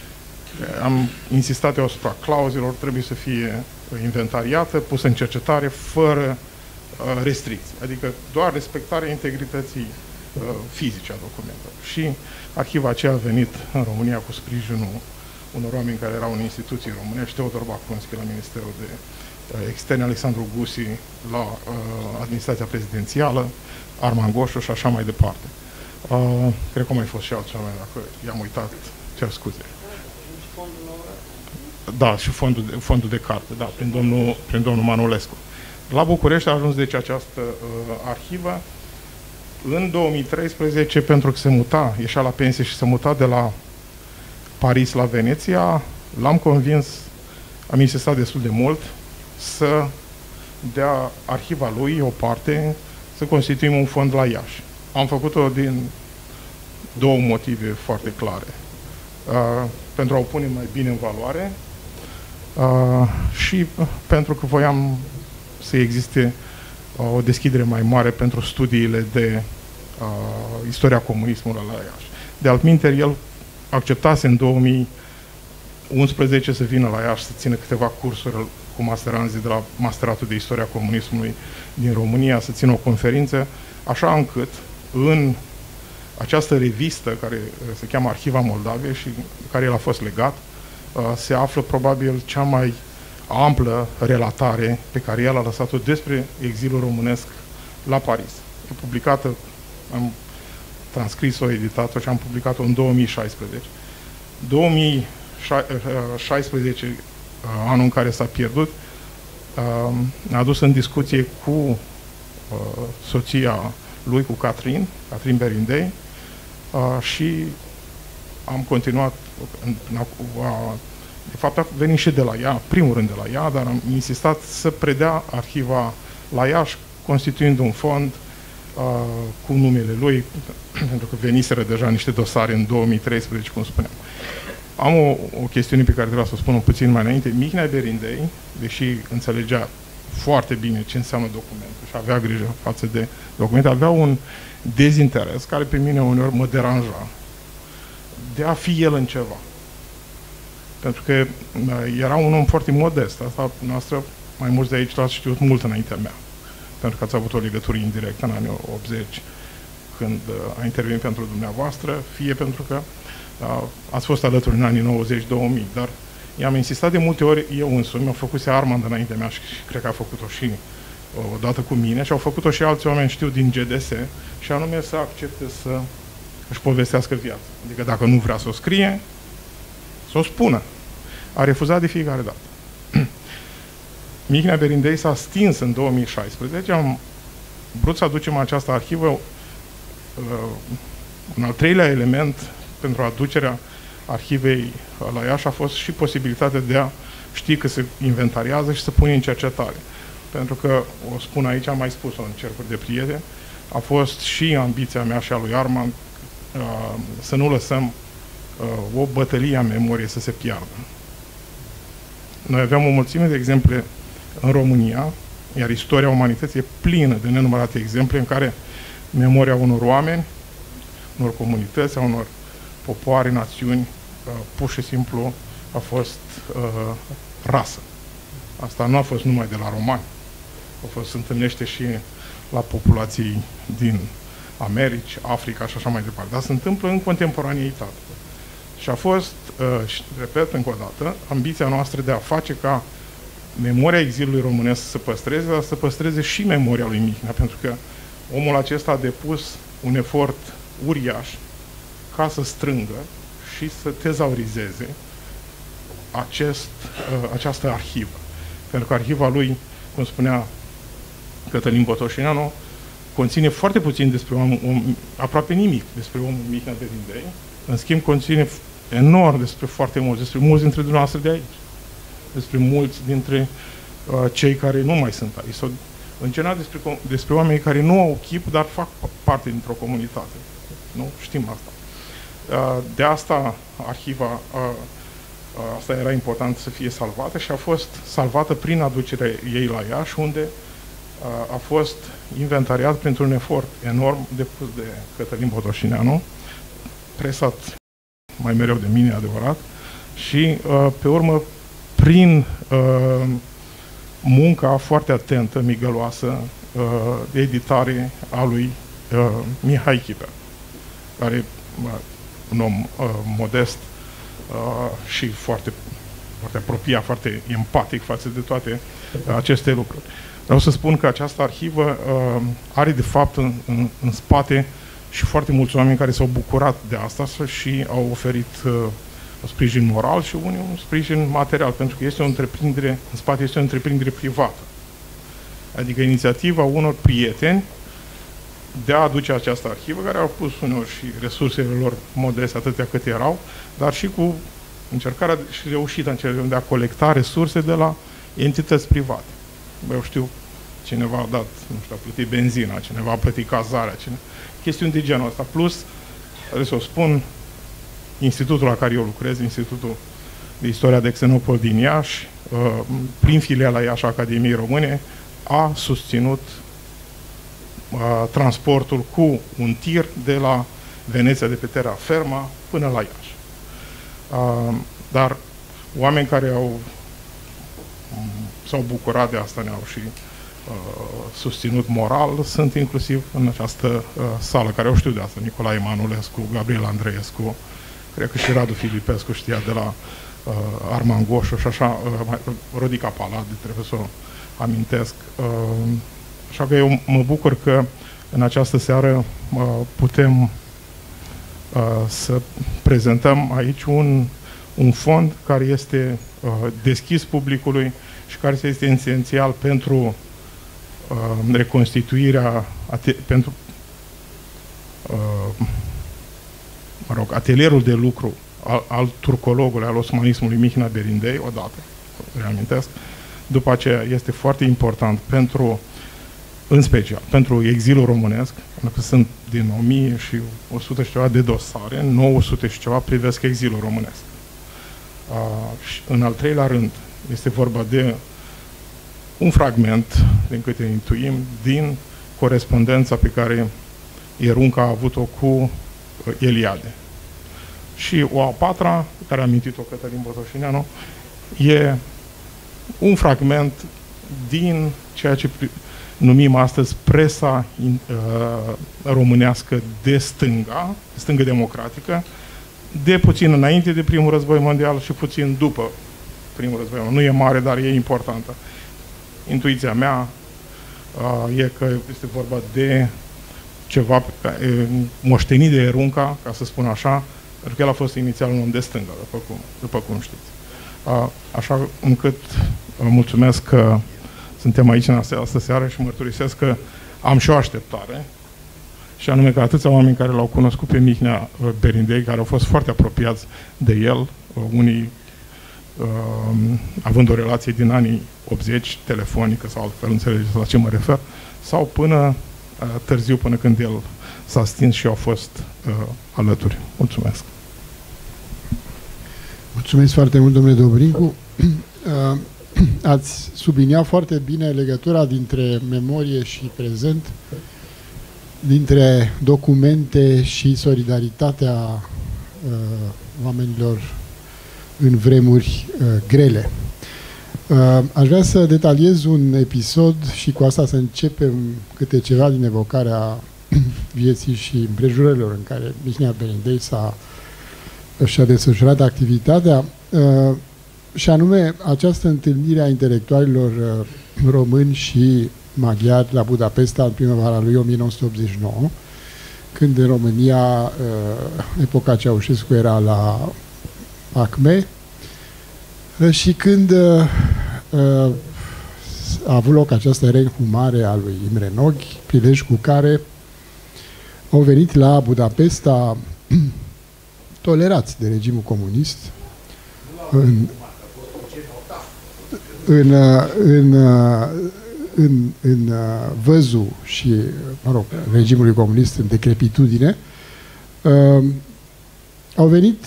Am insistat eu asupra clauzelor, trebuie să fie inventariată, pusă în cercetare, fără uh, restricții, adică doar respectarea integrității uh, fizice a documentelor. Și arhiva aceea a venit în România cu sprijinul unor oameni care erau în instituții românești, Teodor Bacunski la Ministerul de uh, Externe, Alexandru Gusi la uh, Administrația Prezidențială, Arman Goșu și așa mai departe. Uh, cred că mai fost și altceva, dacă i-am uitat, cer scuze. Da, și fondul de, fondul de carte, da, prin domnul, prin domnul Manolescu. La București a ajuns deci această uh, arhivă. În două mii treisprezece, pentru că se muta, ieșea la pensie și se muta de la Paris la Veneția, l-am convins, am insistat destul de mult, să dea arhiva lui o parte, să constituim un fond la Iași. Am făcut-o din două motive foarte clare. Uh, pentru a o pune mai bine în valoare uh, și pentru că voiam să existe uh, o deschidere mai mare pentru studiile de uh, istoria comunismului la Iași. De altminteri, el acceptase în două mii unsprezece să vină la Iași să țină câteva cursuri cu masteranzii de la Masteratul de Istoria Comunismului din România, să țină o conferință, așa încât în această revistă, care se cheamă Arhiva Moldavei și care el a fost legat, se află probabil cea mai amplă relatare pe care el a lăsat-o despre exilul românesc la Paris. E publicată, am transcris-o, editat-o și am publicat-o în două mii șaisprezece. două mii șaisprezece, anul în care s-a pierdut, a adus în discuție cu soția lui, cu Catrin, Catrin Berindei, și am continuat, de fapt a venit și de la ea, primul rând de la ea, dar am insistat să predea arhiva la Iași, constituind un fond uh, cu numele lui, pentru că veniseră deja niște dosare în două mii treisprezece, cum spuneam. Am o, o chestiune pe care vreau să o spun un puțin mai înainte. Mihnea Berindei, deși înțelegea foarte bine ce înseamnă documentul și avea grijă față de documente, avea un dezinteres care pe mine uneori mă deranja de a fi el în ceva. Pentru că era un om foarte modest. Asta noastră, mai mulți de aici l-ați știut mult înaintea mea. Pentru că ați avut o legătură indirectă în anii optzeci, când a intervenit pentru dumneavoastră, fie pentru că a, ați fost alături în anii nouăzeci două mii, dar i-am insistat de multe ori eu însumi, mi-au făcuse Armand înaintea mea și, și cred că a făcut-o și odată cu mine și au făcut-o și alți oameni, știu, din G D S, și anume să accepte să își povestească viața. Adică dacă nu vrea să o scrie, să o spună. A refuzat de fiecare dată. Mihnea Berindei s-a stins în două mii șaisprezece, am vrut să aducem această arhivă. Uh, un al treilea element pentru aducerea arhivei la Iași a fost și posibilitatea de a ști că se inventariază și să pune în cercetare. Pentru că, o spun aici, am mai spus-o în cercuri de prieteni, a fost și ambiția mea și a lui Armand uh, să nu lăsăm uh, o bătălie a memoriei să se piardă. Noi aveam o mulțime de exemple în România, iar istoria umanității e plină de nenumărate exemple în care memoria unor oameni, unor comunități, a unor popoare, națiuni, uh, pur și simplu a fost uh, rasă. Asta nu a fost numai de la romani, a fost, se întâlnește și la populații din Americi, Africa și așa mai departe. Dar se întâmplă în contemporaneitate. Și a fost, uh, și repet încă o dată, ambiția noastră de a face ca memoria exilului românesc să se păstreze, dar să se păstreze și memoria lui Mihnea, pentru că omul acesta a depus un efort uriaș ca să strângă și să tezaurizeze acest, uh, această arhivă. Pentru că arhiva lui, cum spunea Cătălin Botoșineanu, conține foarte puțin despre om, om, aproape nimic despre omul Mihnea Berindei, în schimb conține enorm despre foarte mulți, despre mulți dintre dumneavoastră de aici, despre mulți dintre uh, cei care nu mai sunt aici, sau în general despre, despre oameni care nu au chip, dar fac parte dintr-o comunitate. Nu? Știm asta. Uh, de asta arhiva uh, Asta era important să fie salvată și a fost salvată prin aducerea ei la Iași, unde a fost inventariat printr-un efort enorm depus de Cătălin Botoșineanu, presat mai mereu de mine, adevărat, și pe urmă prin munca foarte atentă, migăloasă, de editare a lui Mihai Chiper, care un om modest Uh, și foarte, foarte apropiat, foarte empatic față de toate uh, aceste lucruri. Vreau să spun că această arhivă uh, are de fapt în, în, în spate și foarte mulți oameni care s-au bucurat de asta și au oferit uh, un sprijin moral și unii un sprijin material, pentru că este o întreprindere, în spate este o întreprindere privată. Adică inițiativa unor prieteni de a aduce această arhivă, care au pus uneori și resursele lor modeste, atâtea cât erau, dar și cu încercarea și reușită de a colecta resurse de la entități private. Bă, eu știu, cineva a dat, nu știu, a plătit benzina, cineva a plătit cazarea, cine... chestiuni de genul ăsta. Plus, trebuie să o spun, institutul la care eu lucrez, Institutul de Istoria de Xenopol din Iași, prin filiala Iași Academiei Române, a susținut transportul cu un tir de la Veneția, de pe terra ferma, până la Iași. Dar oameni care au s-au bucurat de asta, ne-au și susținut moral, sunt inclusiv în această sală, care o știu de asta, Nicolae Manulescu, Gabriel Andreescu, cred că și Radu Filipescu știa de la Armand Goșu și așa, Rodica Palade, trebuie să o amintesc. Așa că eu mă bucur că în această seară uh, putem uh, să prezentăm aici un, un fond care este uh, deschis publicului și care este esențial pentru uh, reconstituirea, pentru uh, mă rog, atelierul de lucru al, al turcologului, al osmanismului Mihnea Berindei, odată, reamintesc. După aceea este foarte important pentru, în special, pentru exilul românesc, pentru că sunt din o mie o sută și ceva de dosare, nouă sute și ceva privesc exilul românesc. Uh, și în al treilea rând, este vorba de un fragment, din câte intuim, din corespondența pe care Ierunca a avut-o cu Eliade. Și o a patra, pe care a amintit-o Cătălin Botoșineanu, e un fragment din ceea ce numim astăzi presa uh, românească de stânga, stângă democratică, de puțin înainte de primul război mondial și puțin după primul război mondial. Nu e mare, dar e importantă. Intuiția mea uh, e că este vorba de ceva uh, moștenit de Ierunca, ca să spun așa, pentru că el a fost inițial un om de stânga, după cum, după cum știți. Uh, așa încât uh, mulțumesc că suntem aici în această seară și mărturisesc că am și o așteptare, și anume că atâția oameni care l-au cunoscut pe Mihnea Berindei, care au fost foarte apropiați de el, uh, unii uh, având o relație din anii optzeci, telefonică sau altfel, înțelegeți la ce mă refer, sau până uh, târziu, până când el s-a stins și au fost uh, alături. Mulțumesc! Mulțumesc foarte mult, domnule Dobrincu. Uh, ați subliniat foarte bine legătura dintre memorie și prezent, dintre documente și solidaritatea uh, oamenilor în vremuri uh, grele. Uh, aș vrea să detaliez un episod și cu asta să începem câte ceva din evocarea vieții și împrejurărilor în care Mihnea Berindei s-a și-a desfășurat activitatea, uh, și anume această întâlnire a intelectualilor uh, români și maghiari la Budapesta în primăvara lui o mie nouă sute optzeci și nouă, când în România uh, epoca Ceaușescu era la acme uh, și când uh, uh, a avut loc această reînhumare a lui Imre Noghi, prilej cu care au venit la Budapesta tolerați de regimul comunist în, în, în, în, în văzul și, mă rog, regimului comunist în decrepitudine, uh, au venit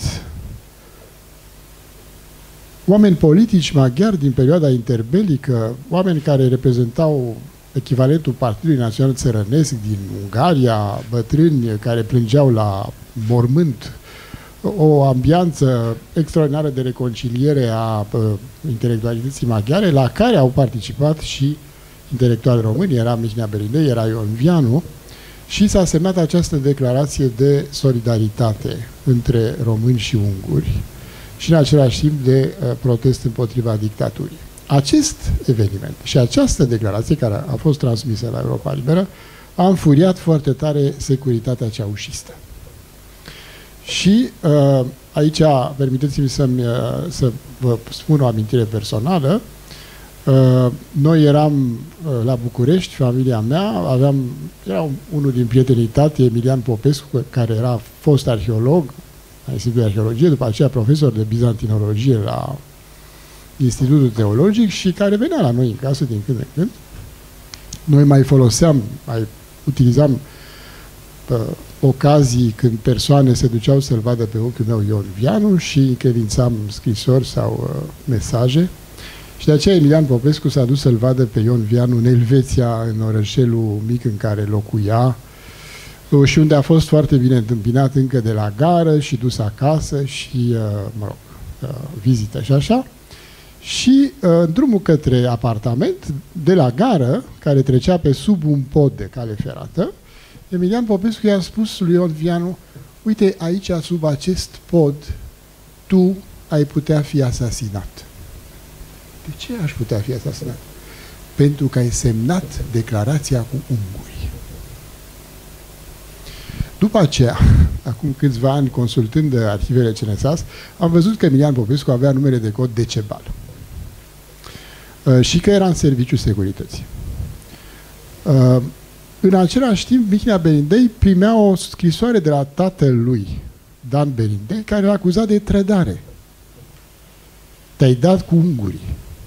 oameni politici maghiari din perioada interbelică, oameni care reprezentau echivalentul Partidului Național Țărănesc din Ungaria, bătrâni care plângeau la mormânt, o ambianță extraordinară de reconciliere a uh, intelectualității maghiare, la care au participat și intelectuali români, era Mihnea Berindei, era Ion Vianu, și s-a semnat această declarație de solidaritate între români și unguri și în același timp de uh, protest împotriva dictaturii. Acest eveniment și această declarație, care a fost transmisă la Europa Liberă, a înfuriat foarte tare securitatea ceaușistă. Și uh, aici, permiteți-mi să-mi, uh, să vă spun o amintire personală. Uh, noi eram uh, la București, familia mea, aveam, era unul din prietenii tati, Emilian Popescu, care era fost arheolog la Institutul de Arheologie, după aceea profesor de bizantinologie la Institutul Teologic și care venea la noi în casă din când în când. Noi mai foloseam, mai utilizam uh, ocazii când persoane se duceau să-l vadă pe unchiul meu Ion Vianu și încredințam scrisori sau uh, mesaje. Și de aceea Emilian Popescu s-a dus să-l vadă pe Ion Vianu în Elveția, în orășelul mic în care locuia, uh, și unde a fost foarte bine întâmpinat încă de la gară și dus acasă și, uh, mă rog, uh, vizită și așa. Și uh, în drumul către apartament, de la gară, care trecea pe sub un pod de cale ferată, Emilian Popescu i-a spus lui Ion Vianu: uite, aici, sub acest pod, tu ai putea fi asasinat. De ce aș putea fi asasinat? Pentru că ai semnat declarația cu ungurii. După aceea, acum câțiva ani, consultând arhivele C N S A S, am văzut că Emilian Popescu avea numele de cod Decebal. și că era în serviciul securității. În același timp, Mihnea Berindei primea o scrisoare de la tatăl lui, Dan Berindei, care l-a acuzat de trădare. Te-ai dat cu ungurii.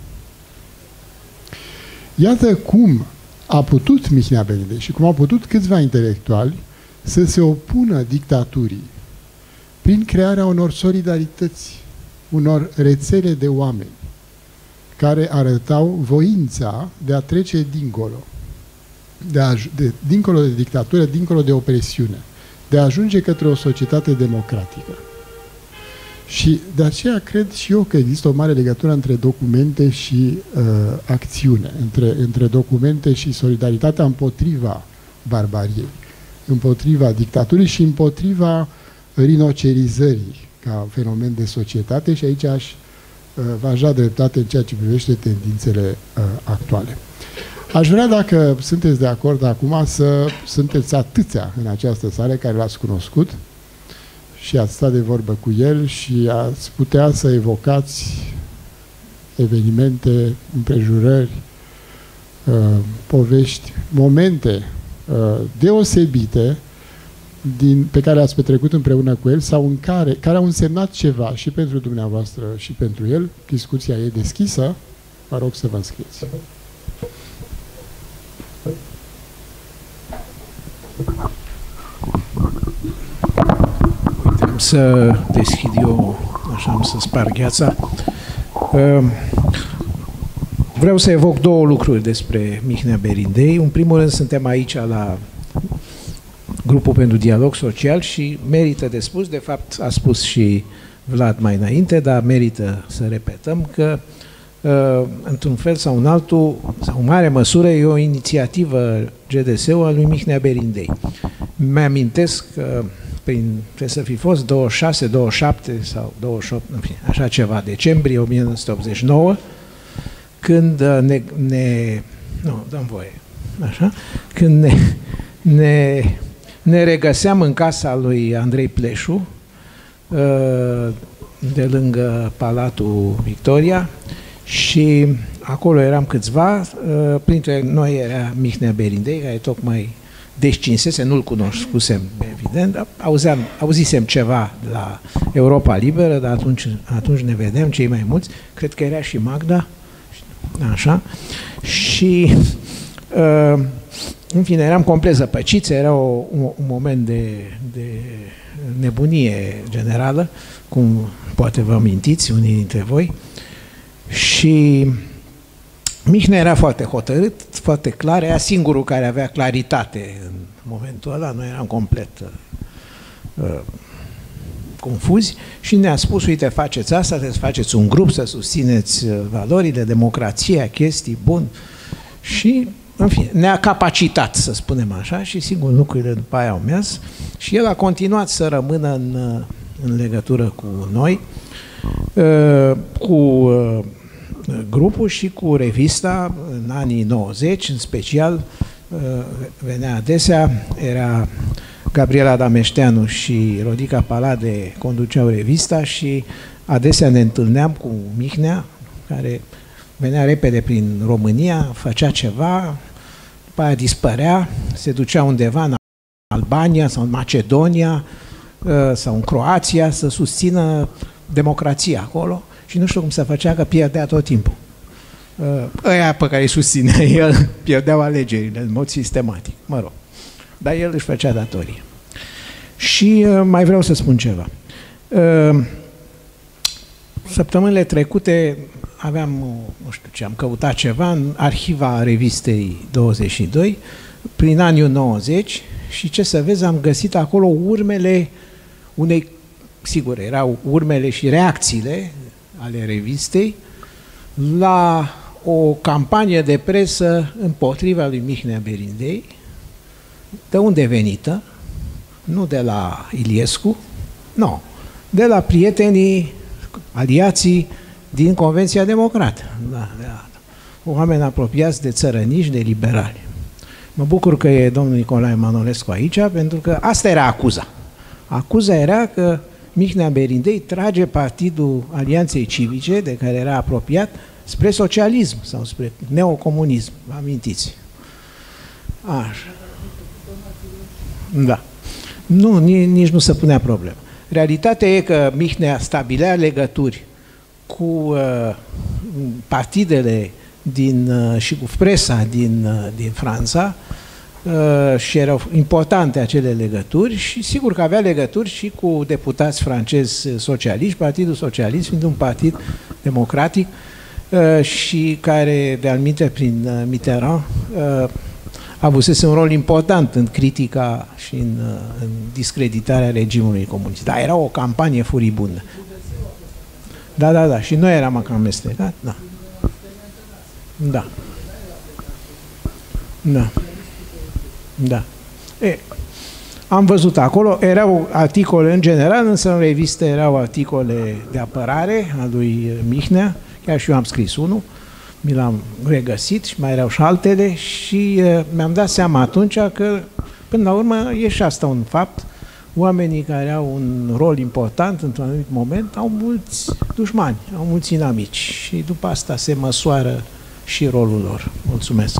Iată cum a putut Mihnea Berindei și cum au putut câțiva intelectuali să se opună dictaturii prin crearea unor solidarități, unor rețele de oameni care arătau voința de a trece dincolo, de a, de, dincolo de dictatură, dincolo de opresiune, de a ajunge către o societate democratică. Și de aceea cred și eu că există o mare legătură între documente și uh, acțiune, între, între documente și solidaritatea împotriva barbariei, împotriva dictaturii și împotriva rinocerizării ca fenomen de societate, și aici aș uh, v-aș da dreptate în ceea ce privește tendințele uh, actuale. Aș vrea, dacă sunteți de acord acum, să sunteți atâția în această sală care l-ați cunoscut și ați stat de vorbă cu el și ați putea să evocați evenimente, împrejurări, uh, povești, momente uh, deosebite din, pe care ați petrecut împreună cu el sau în care, care au însemnat ceva și pentru dumneavoastră și pentru el. Discuția e deschisă. Vă rog să vă înscrieți. Am să deschid eu, așa am să sparg gheața. Vreau să evoc două lucruri despre Mihnea Berindei. În primul rând, suntem aici la Grupul pentru Dialog Social și merită de spus, de fapt a spus și Vlad mai înainte, dar merită să repetăm că într-un fel sau în altul, sau în mare măsură, e o inițiativă G D S-ul al lui Mihnea Berindei. Mi-amintesc că prin, trebuie să fi fost douăzeci și șase, douăzeci și șapte sau douăzeci și opt, în fine, așa ceva, decembrie o mie nouă sute optzeci și nouă, când ne, ne nu, dăm voie, așa, când ne, ne, ne regăseam în casa lui Andrei Pleșu, de lângă Palatul Victoria, și acolo eram câțiva, printre noi era Mihnea Berindei, care tocmai descinsese, nu-l cunoscusem, evident, auzeam, auzisem ceva la Europa Liberă, dar atunci, atunci ne vedeam cei mai mulți, cred că era și Magda, așa, și în fine, eram complet zăpăciți, era o, un, un moment de, de nebunie generală, cum poate vă amintiți unii dintre voi, și Mihnea era foarte hotărât, foarte clar, era singurul care avea claritate în momentul ăla, noi eram complet uh, confuzi și ne-a spus, uite, faceți asta, trebuie să faceți un grup, să susțineți valorile, democrația, chestii, bun, și, în fine, ne-a capacitat, să spunem așa, și sigur lucrurile după aia au mers și el a continuat să rămână în, în legătură cu noi, uh, cu uh, grupul și cu revista în anii nouăzeci, în special venea adesea, era Gabriela Dameșteanu și Rodica Palade conduceau revista și adesea ne întâlneam cu Mihnea, care venea repede prin România, făcea ceva, după aia dispărea, se ducea undeva în Albania sau în Macedonia sau în Croația să susțină democrația acolo. Și nu știu cum se făcea, că pierdea tot timpul. Ăia pe care îi susținea el pierdeau alegerile în mod sistematic, mă rog. Dar el își făcea datorie. Și mai vreau să spun ceva. Săptămânile trecute aveam, nu știu ce, am căutat ceva în arhiva revistei douăzeci și doi, prin anii nouăzeci, și ce să vezi, am găsit acolo urmele unei, sigur, erau urmele și reacțiile ale revistei la o campanie de presă împotriva lui Mihnea Berindei, de unde venită, nu de la Iliescu, nu, de la prietenii, aliații din Convenția Democrată, da, da, oameni apropiați de țărăniși, de liberali. Mă bucur că e domnul Nicolae Manolescu aici, pentru că asta era acuza. Acuza era că Mihnea Berindei trage Partidul Alianței Civice, de care era apropiat, spre socialism sau spre neocomunism, vă amintiți? Așa. Da. Nu, nici nu se punea problemă. Realitatea e că Mihnea stabilea legături cu uh, partidele din, uh, și cu presa din, uh, din Franța uh, și erau importante acele legături și sigur că avea legături și cu deputați francezi socialiști, Partidul Socialist fiind un partid democratic uh, și care, de alminte, prin uh, Mitterrand, uh, avusese un rol important în critica și în, în discreditarea regimului comunist. Dar era o campanie furibundă. Da, da, da. Și noi eram amestecați. Da. Da. Da. Da. E, am văzut acolo, erau articole în general, însă în reviste erau articole de apărare a lui Mihnea, chiar și eu am scris unul, mi l-am regăsit și mai erau și altele și uh, mi-am dat seama atunci că, până la urmă, e și asta un fapt. Oamenii care au un rol important într-un anumit moment au mulți dușmani, au mulți inamici și după asta se măsoară și rolul lor. Mulțumesc!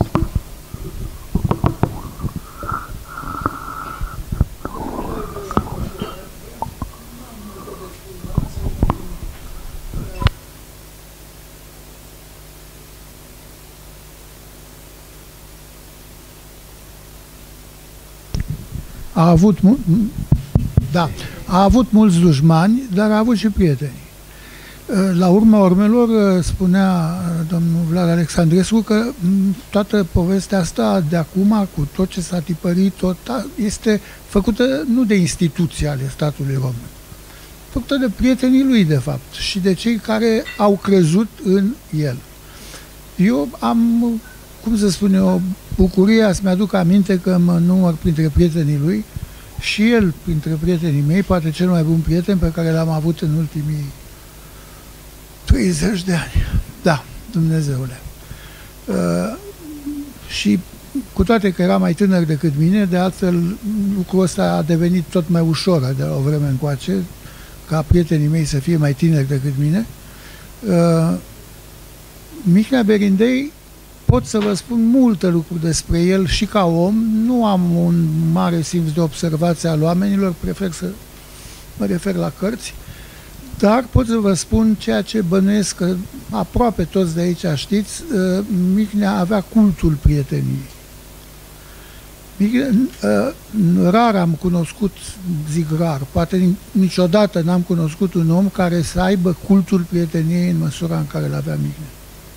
A avut, da, a avut mulți dușmani, dar a avut și prieteni. La urma urmelor, spunea domnul Vlad Alexandrescu că toată povestea asta de acum, cu tot ce s-a tipărit, tot, este făcută nu de instituții ale statului român, făcută de prietenii lui, de fapt, și de cei care au crezut în el. Eu am, cum să spun eu, bucuria să-mi aduc aminte că mă număr printre prietenii lui și el printre prietenii mei, poate cel mai bun prieten pe care l-am avut în ultimii treizeci de ani. Da, Dumnezeule. Uh, și cu toate că era mai tânăr decât mine, de altfel lucrul ăsta a devenit tot mai ușor de la o vreme încoace, ca prietenii mei să fie mai tineri decât mine. Uh, Mihnea Berindei, pot să vă spun multe lucruri despre el și ca om. Nu am un mare simț de observație al oamenilor, prefer să mă refer la cărți, dar pot să vă spun ceea ce bănuiesc că aproape toți de aici știți, Mihnea avea cultul prieteniei. Mihnea, rar am cunoscut, zic rar, poate niciodată n-am cunoscut un om care să aibă cultul prieteniei în măsura în care l-avea Mihnea.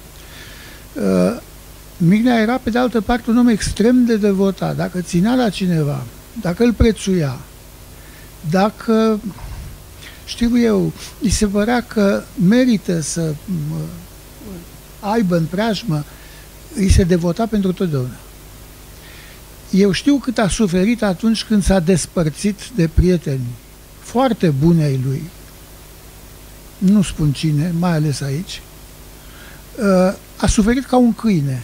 Mihnea era, pe de altă parte, un om extrem de devotat. Dacă ținea la cineva, dacă îl prețuia, dacă, știu eu, îi se părea că merită să aibă în preajmă, îi se devota pentru totdeauna. Eu știu cât a suferit atunci când s-a despărțit de prieteni foarte buni ai lui, nu spun cine, mai ales aici, a suferit ca un câine.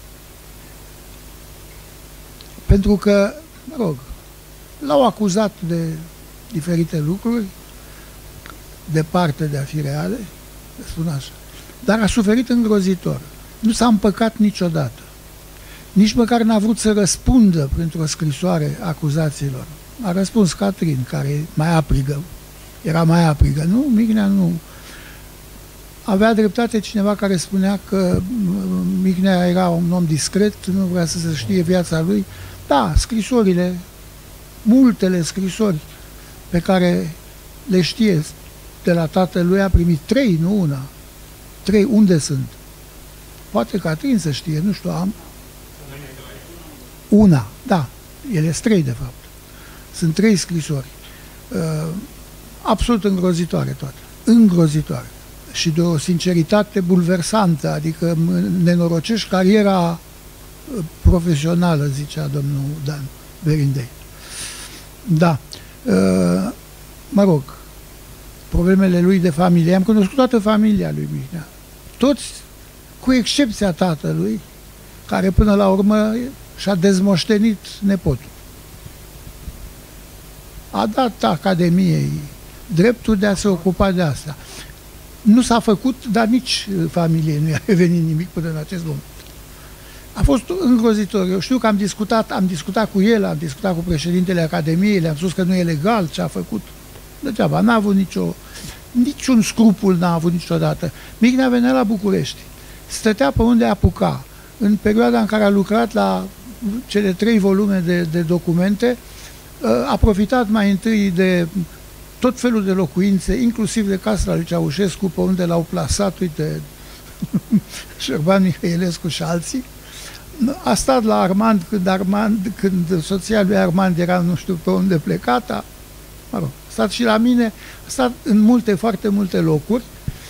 Pentru că, mă rog, l-au acuzat de diferite lucruri, departe de a fi reale, spun așa, dar a suferit îngrozitor. Nu s-a împăcat niciodată. Nici măcar n-a vrut să răspundă printr-o scrisoare acuzațiilor. A răspuns Catrin, care mai aprigă, era mai aprigă. Nu, Mihnea nu. Avea dreptate cineva care spunea că Mihnea era un om discret, nu vrea să se știe viața lui. Da, scrisorile, multele scrisori pe care le știe de la tatălui, a primit trei, nu una. Trei, unde sunt? Poate Catrin să știe, nu știu, am. Una, da, ele sunt trei de fapt. Sunt trei scrisori. Uh, absolut îngrozitoare toate. Îngrozitoare. Și de o sinceritate bulversantă, adică nenorocești cariera profesională, zicea domnul Dan Berindei. Da. Mă rog, problemele lui de familie. Am cunoscut toată familia lui Mihnea. Toți, cu excepția tatălui, care până la urmă și-a dezmoștenit nepotul. A dat Academiei dreptul de a se ocupa de asta. nu s-a făcut, dar nici familiei nu i-a revenit nimic până în acest moment. A fost îngrozitor. Eu știu că am discutat, am discutat cu el, am discutat cu președintele Academiei, le-am spus că nu e legal ce a făcut. Degeaba, n-a avut nicio, niciun scrupul, n-a avut niciodată. Mihnea venea la București, stătea pe unde apuca. În perioada în care a lucrat la cele trei volume de, de documente, a profitat mai întâi de tot felul de locuințe, inclusiv de casa lui Ceaușescu, pe unde l-au plasat, uite, Șerban Mihailescu și alții. A stat la Armand când, Armand, când soția lui Armand era nu știu pe unde plecata. Mă rog, a stat și la mine, a stat în multe, foarte multe locuri,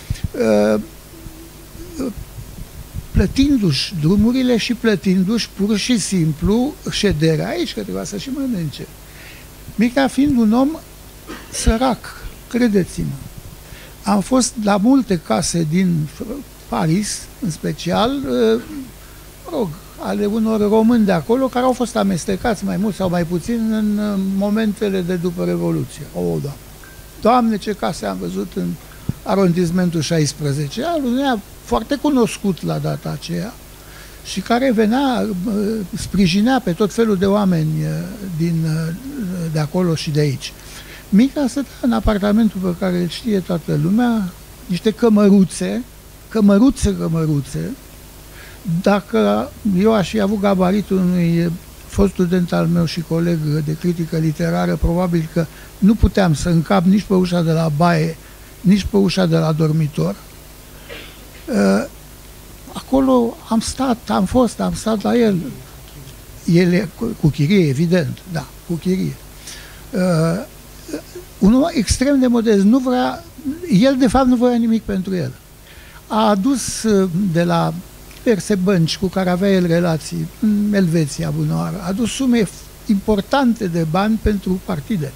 plătindu-și drumurile și plătindu-și pur și simplu șederea aici, că trebuia să și mănânce. Mihnea fiind un om sărac, credeți-mă. Am fost la multe case din Paris, în special, mă rog, ale unor români de acolo, care au fost amestecați mai mult sau mai puțin în momentele de după Revoluție. O, Doamne! Doamne, ce case am văzut în arondismentul șaisprezece, al unuia foarte cunoscut la data aceea și care venea, sprijinea pe tot felul de oameni din, de acolo și de aici. Mica stătea în apartamentul pe care îl știe toată lumea, niște cămăruțe, cămăruțe, cămăruțe. Dacă eu aș fi avut gabaritul unui fost student al meu și coleg de critică literară, probabil că nu puteam să încap nici pe ușa de la baie, nici pe ușa de la dormitor. Acolo am stat, am fost, am stat la el. El cu chirie, evident, da, cu chirie. Un om extrem de modest, nu vrea, el de fapt nu voia nimic pentru el. A adus de la diverse bănci cu care avea el relații, în Elveția, Bunoară, a adus sume importante de bani pentru partide,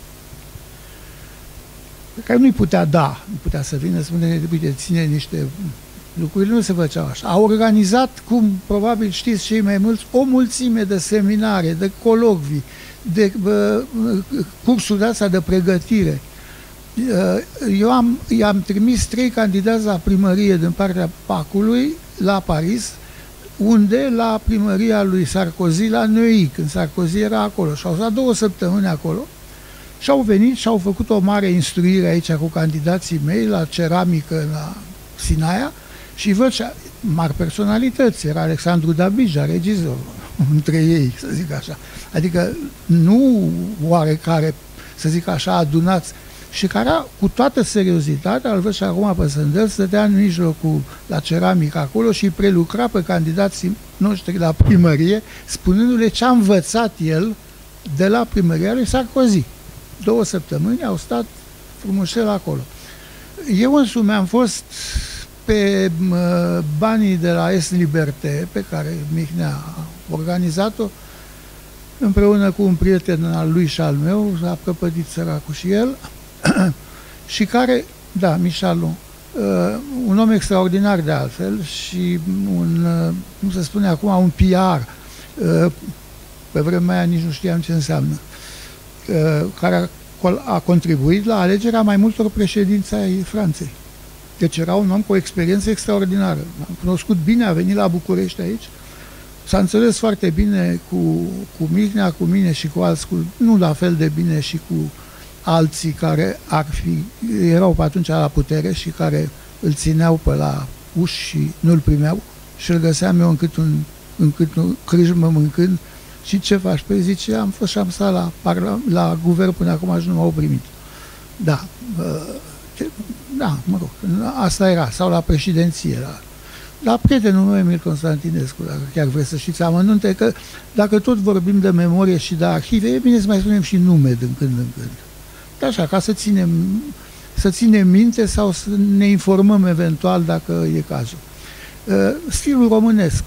pe care nu-i putea da, nu putea să vină, spune, uite, ține niște lucruri, nu se făceau așa. A organizat, cum probabil știți cei mai mulți, o mulțime de seminare, de colocvii, de uh, cursuri astea de pregătire. Uh, eu am, i-am trimis trei candidați la primărie din partea PAC-ului la Paris, unde la primăria lui Sarkozy la Neuilly, când Sarkozy era acolo. Și au stat două săptămâni acolo și au venit și au făcut o mare instruire aici cu candidații mei la ceramică la Sinaia și văd și mari personalități. Era Alexandru Dabija, regizor, între ei, să zic așa. Adică nu oarecare, să zic așa, adunați, și care, cu toată seriozitatea, îl văd și acum pe Sândel, stătea în mijlocul la ceramică acolo și prelucra pe candidații noștri la primărie, spunându-le ce a învățat el de la primăria lui Sarkozy. Două săptămâni au stat frumușel acolo. Eu însumi am fost pe uh, banii de la Est Liberte, pe care Mihnea a organizat-o, împreună cu un prieten al lui și al meu, a prăpădit săracul și el, și care, da, Michalon, uh, un om extraordinar de altfel și un, uh, cum se spune acum, un P R, uh, pe vremea aia nici nu știam ce înseamnă, uh, care a, a contribuit la alegerea mai multor președinți ai Franței. Deci era un om cu o experiență extraordinară. Am cunoscut bine, a venit la București aici, s-a înțeles foarte bine cu, cu Mihnea, cu mine și cu alți, cu, nu la fel de bine și cu alții care ar fi, erau pe atunci la putere și care îl țineau pe la uși și nu-l primeau și îl găseam eu încât un, încât un crâșmă mâncând și ce faci? Păi zice, am fost și am stat la, la, la guvern până acum și nu m-au primit. Da, da, mă rog, asta era, sau la președinție, la, la prietenul meu Emil Constantinescu, dacă chiar vreți să știți amănunte, că dacă tot vorbim de memorie și de arhive, e bine să mai spunem și nume din când în când. Așa, ca să ținem, să ținem minte sau să ne informăm eventual dacă e cazul. Stilul românesc.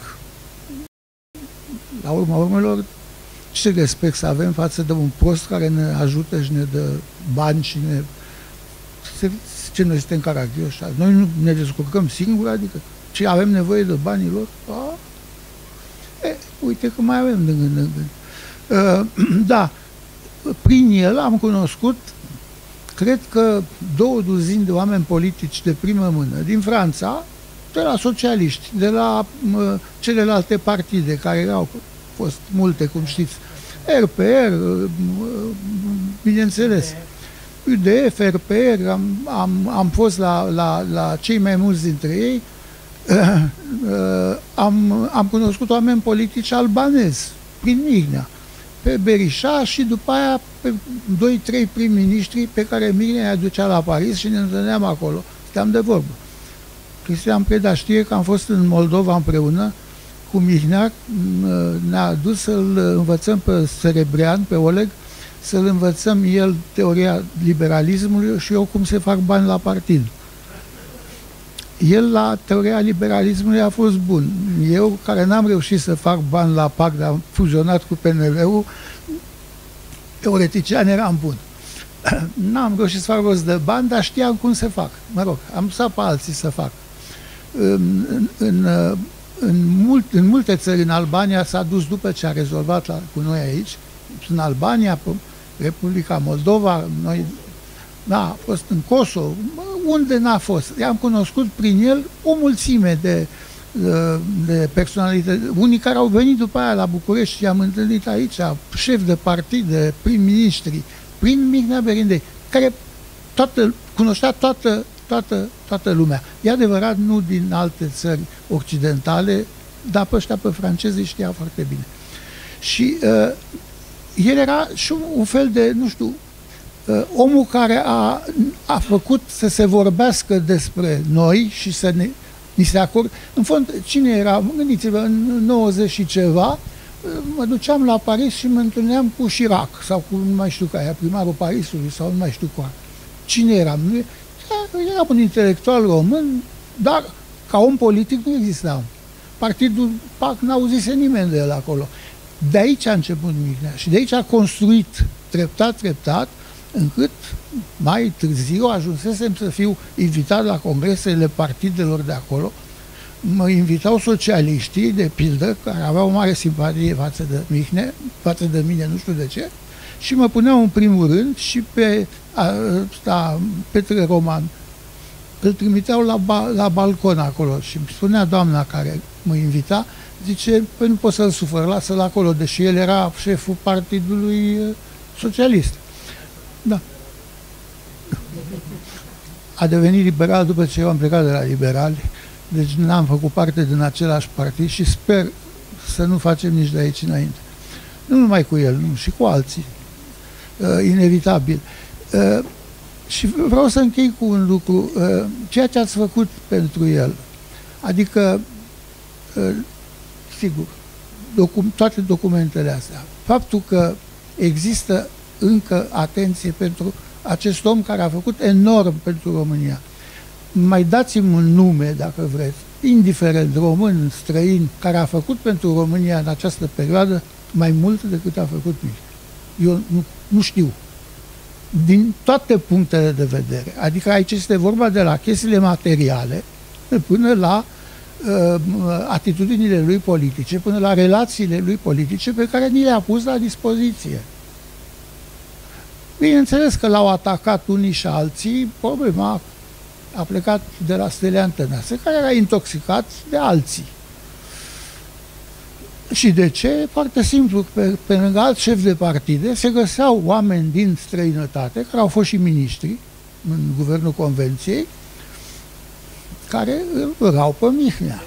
La urma urmelor, ce respect să avem față de un prost care ne ajută și ne dă bani și ne... Ce noi suntem caragioși? Noi nu ne descurcăm singuri, adică ce avem nevoie de banii lor? A? E, uite că mai avem de gând în gând. Uh, da, prin el am cunoscut cred că două duzini de oameni politici de primă mână din Franța, de la socialiști, de la uh, celelalte partide care erau fost multe, cum știți, R P R, uh, bineînțeles, U D F, R P R, am, am, am fost la, la, la cei mai mulți dintre ei, uh, uh, am, am cunoscut oameni politici albanezi, prin Mihnea, pe Berisha și după aia pe doi trei prim-ministri pe care Mihnea îi aducea la Paris și ne întâlneam acolo, stăteam de vorbă. Cristian Preda știe că am fost în Moldova împreună cu Mihnea, ne-a dus să-l învățăm pe Serebrean, pe Oleg, să-l învățăm el teoria liberalismului și eu cum se fac bani la partid. El la teoria liberalismului a fost bun. Eu, care n-am reușit să fac bani la P A C, dar am fuzionat cu P N L-ul, teoretician eram bun. N-am reușit să fac rost de bani, dar știam cum se fac. Mă rog, am stat pe alții să fac. În, în, în, mult, în multe țări, în Albania s-a dus după ce a rezolvat la, cu noi aici, în Albania, Republica Moldova, noi, da, a fost în Kosovo, unde n-a fost. I-am cunoscut prin el o mulțime de, de personalități, unii care au venit după aia la București și i-am întâlnit aici, șef de partide, prim-ministri, prin Mihnea Berindei, care toată, cunoștea toată, toată, toată lumea. E adevărat, nu din alte țări occidentale, dar pe ăștia, pe francezii știa foarte bine. Și uh, el era și un, un fel de, nu știu, uh, omul care a, a făcut să se vorbească despre noi și să ne, ni se acord. În fond, cine era? Gândiți-vă, în nouăzeci și ceva, mă duceam la Paris și mă întâlneam cu Chirac sau cu, nu mai știu care, primarul Parisului sau nu mai știu cu. Cine eram? Era un intelectual român, dar ca om politic nu exista. Partidul P A C n-auzise nimeni de el acolo. De aici a început Mihnea și de aici a construit treptat, treptat, încât mai târziu ajunsesem să fiu invitat la congresele partidelor de acolo. Mă invitau socialiștii, de pildă, care aveau o mare simpatie față de Mihnea, față de mine, nu știu de ce, și mă puneau în primul rând și pe ăsta, Petre Roman îl trimiteau la, ba, la balcon acolo și îmi spunea doamna care mă invita, zice, păi nu pot să-l sufăr, lasă-l acolo, deși el era șeful Partidului Socialist. Da. A devenit liberal după ce eu am plecat de la liberali, deci n-am făcut parte din același partid și sper să nu facem nici de aici înainte. Nu numai cu el, nu, și cu alții. Uh, inevitabil. Uh, și vreau să închei cu un lucru. Uh, ceea ce ați făcut pentru el, adică, uh, sigur, docu- toate documentele astea, faptul că există încă atenție pentru acest om care a făcut enorm pentru România. Mai dați-mi un nume, dacă vreți, indiferent român, străin, care a făcut pentru România în această perioadă mai mult decât a făcut Mihnea. Eu nu, nu știu. Din toate punctele de vedere. Adică aici este vorba de la chestiile materiale până la uh, atitudinile lui politice, până la relațiile lui politice pe care ni le-a pus la dispoziție. Bineînțeles că l-au atacat unii și alții, problema a plecat de la Stelian Tănase, care era intoxicat de alții. Și de ce? Foarte simplu, pe, pe lângă alți șefi de partide se găseau oameni din străinătate, care au fost și miniștri în guvernul Convenției, care îl rau pe Mihnea.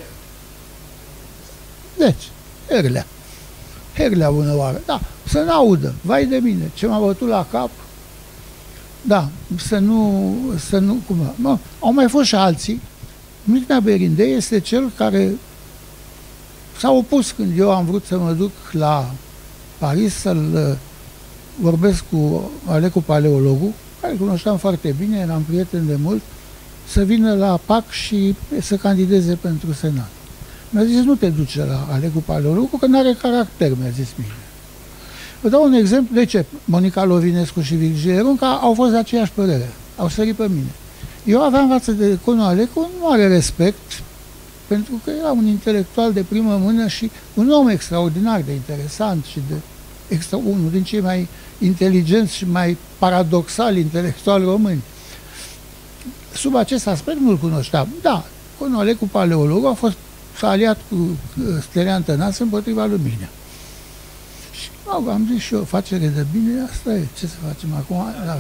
Deci, Herlea. Herlea bună oară. Da, să n-audă. Vai de mine, ce m-a bătut la cap. Da, să nu, să nu, cum, mă, au mai fost și alții. Mihnea Berindei este cel care s-a opus când eu am vrut să mă duc la Paris să-l vorbesc cu Alecu Paleologul, care cunoșteam foarte bine, eram prieten de mult, să vină la P A C și să candideze pentru Senat. Mi-a zis, nu te duce la Alecu Paleologul, că nu are caracter, mi-a zis Mihnea. Vă dau un exemplu. De ce? Monica Lovinescu și Virgile Runca au fost de aceeași părere. Au sărit pe mine. Eu aveam față de Conu Alecu un mare respect, pentru că era un intelectual de primă mână și un om extraordinar de interesant și de extra, unul din cei mai inteligenți și mai paradoxali intelectuali români. Sub acest aspect nu-l cunoșteam. Da, Conolecu, paleologul, a fost s-a aliat cu Stelian Tănase împotriva lui Mihnea. Și au, am zis și eu, facere de bine, asta e, ce să facem acum? La...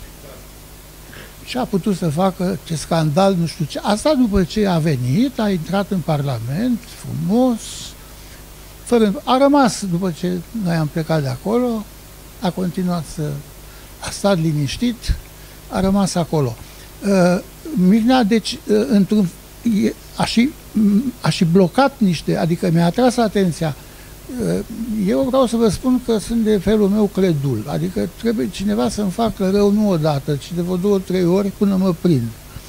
Și a putut să facă, ce scandal, nu știu ce. Asta după ce a venit, a intrat în Parlament, frumos, fără... a rămas după ce noi am plecat de acolo, a continuat să... a stat liniștit, a rămas acolo. Uh, Mihnea, deci, uh, într-un... a și, a și blocat niște, adică mi-a atras atenția. Eu vreau să vă spun că sunt de felul meu credul, adică trebuie cineva să-mi facă rău nu odată, ci de vreo două, trei ori până mă prind.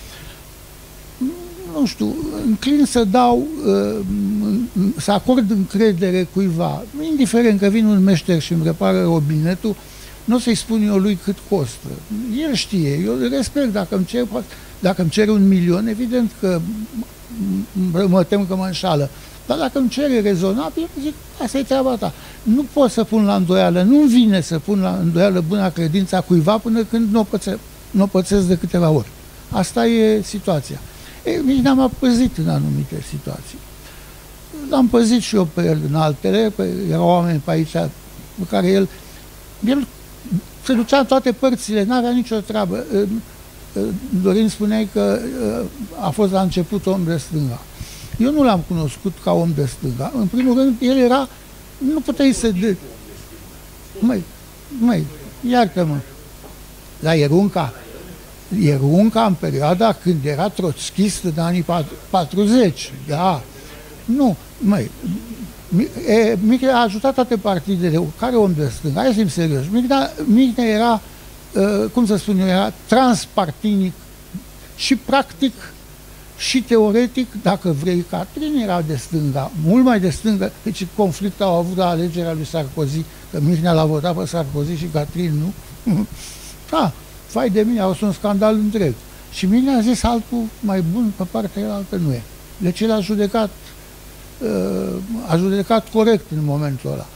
Nu știu, înclin să dau, să acord încredere cuiva, indiferent că vin un meșter și îmi repară robinetul, nu o să-i spun eu lui cât costă. El știe, eu respect, dacă îmi cer, dacă îmi cere un milion, evident că mă tem că mă înșală. Dar dacă îmi cere rezonabil, zic, asta e treaba ta. Nu pot să pun la îndoială, nu-mi vine să pun la îndoială buna credința cuiva până când nu o pățesc, nu o pățesc de câteva ori. Asta e situația. Ei, nici n-am apăzit în anumite situații. L-am păzit și eu pe el în altele, pe, erau oameni pe aici pe care el, el se ducea în toate părțile, n-avea nicio treabă. Dorin, spuneai că a fost la început om de stânga. Eu nu l-am cunoscut ca om de stânga. În primul rând, el era... Nu puteai să... De... Măi, măi, iartă-mă. La Ierunca, Ierunca în perioada când era trotschist în anii patruzeci. Da. Nu, măi, Mihnea a ajutat toate partidele. Care om de stânga? Hai să fim serios. Mihnea era, cum să spun eu, era transpartinic și practic și teoretic, dacă vrei. Catrin era de stânga, mult mai de stânga, deci conflictul au avut la alegerea lui Sarkozy, că Mihnea l-a votat pe Sarkozy și Catrin nu. Da, fai de mine, a fost un scandal întreg. Și Mihnea a zis altul mai bun, pe partea elaltă nu e. Deci el a judecat, a judecat corect în momentul ăla.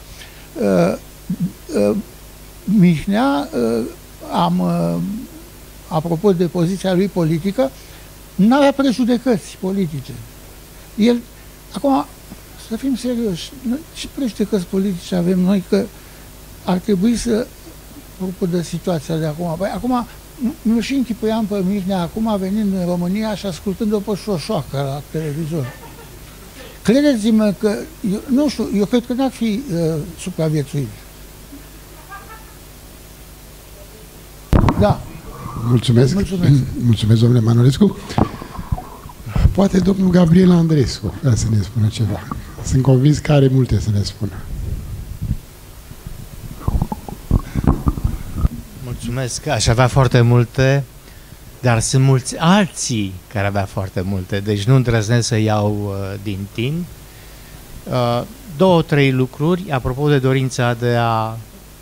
Mihnea, am, apropo de poziția lui politică, nu avea prejudecăți politice. El, acum, să fim serioși, ce prejudecăți politice avem noi, că ar trebui să, apropo de situația de acum, păi, acum, nu și închipuiam pe Mihnea, acum venind în România și ascultând-o pe Șoșoacă la televizor. Credeți-mă că, eu, nu știu, eu cred că n-ar fi uh, supraviețuit. Da. Mulțumesc. Mulțumesc. Mulțumesc, domnule Manolescu. Poate domnul Gabriel Andreescu vrea să ne spună ceva. Sunt convins că are multe să ne spună. Mulțumesc. Aș avea foarte multe, dar sunt mulți alții care avea foarte multe, deci nu îndrăznesc să iau uh, din timp. Uh, două, trei lucruri, apropo de dorința de a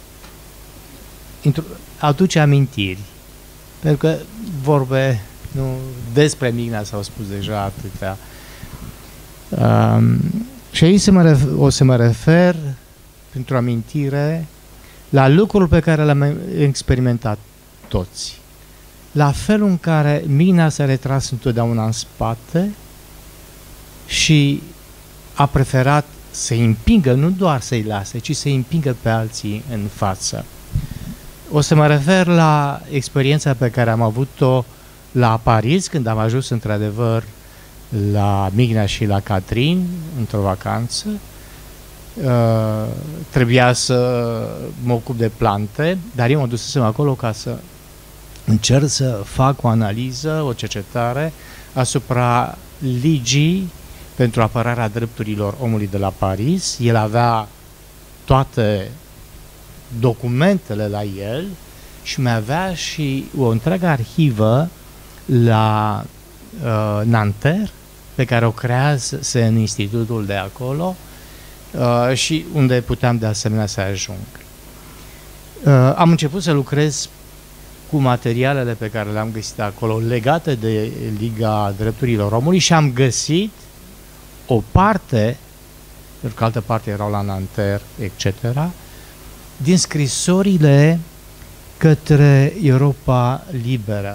aduce amintiri. Pentru că vorbe, nu, despre Mihnea s-au spus deja atâtea. Um, și aici se mă refer, o să mă refer, pentru amintire, la lucrul pe care l-am experimentat toți. La felul în care Mihnea s-a retras întotdeauna în spate și a preferat să-i împingă, nu doar să-i lase, ci să-i împingă pe alții în față. O să mă refer la experiența pe care am avut-o la Paris, când am ajuns într-adevăr la Mihnea și la Catrin, într-o vacanță. Uh, trebuia să mă ocup de plante, dar eu mă dusesem acolo ca să încerc să fac o analiză, o cercetare asupra ligii pentru apărarea drepturilor omului de la Paris. El avea toate documentele la el și mai avea și o întreagă arhivă la uh, Nanterre, pe care o creează în institutul de acolo uh, și unde puteam de asemenea să ajung. Uh, am început să lucrez cu materialele pe care le-am găsit acolo legate de Liga Drepturilor Omului și am găsit o parte, pentru că altă parte erau la Nanterre, et cetera, din scrisorile către Europa Liberă.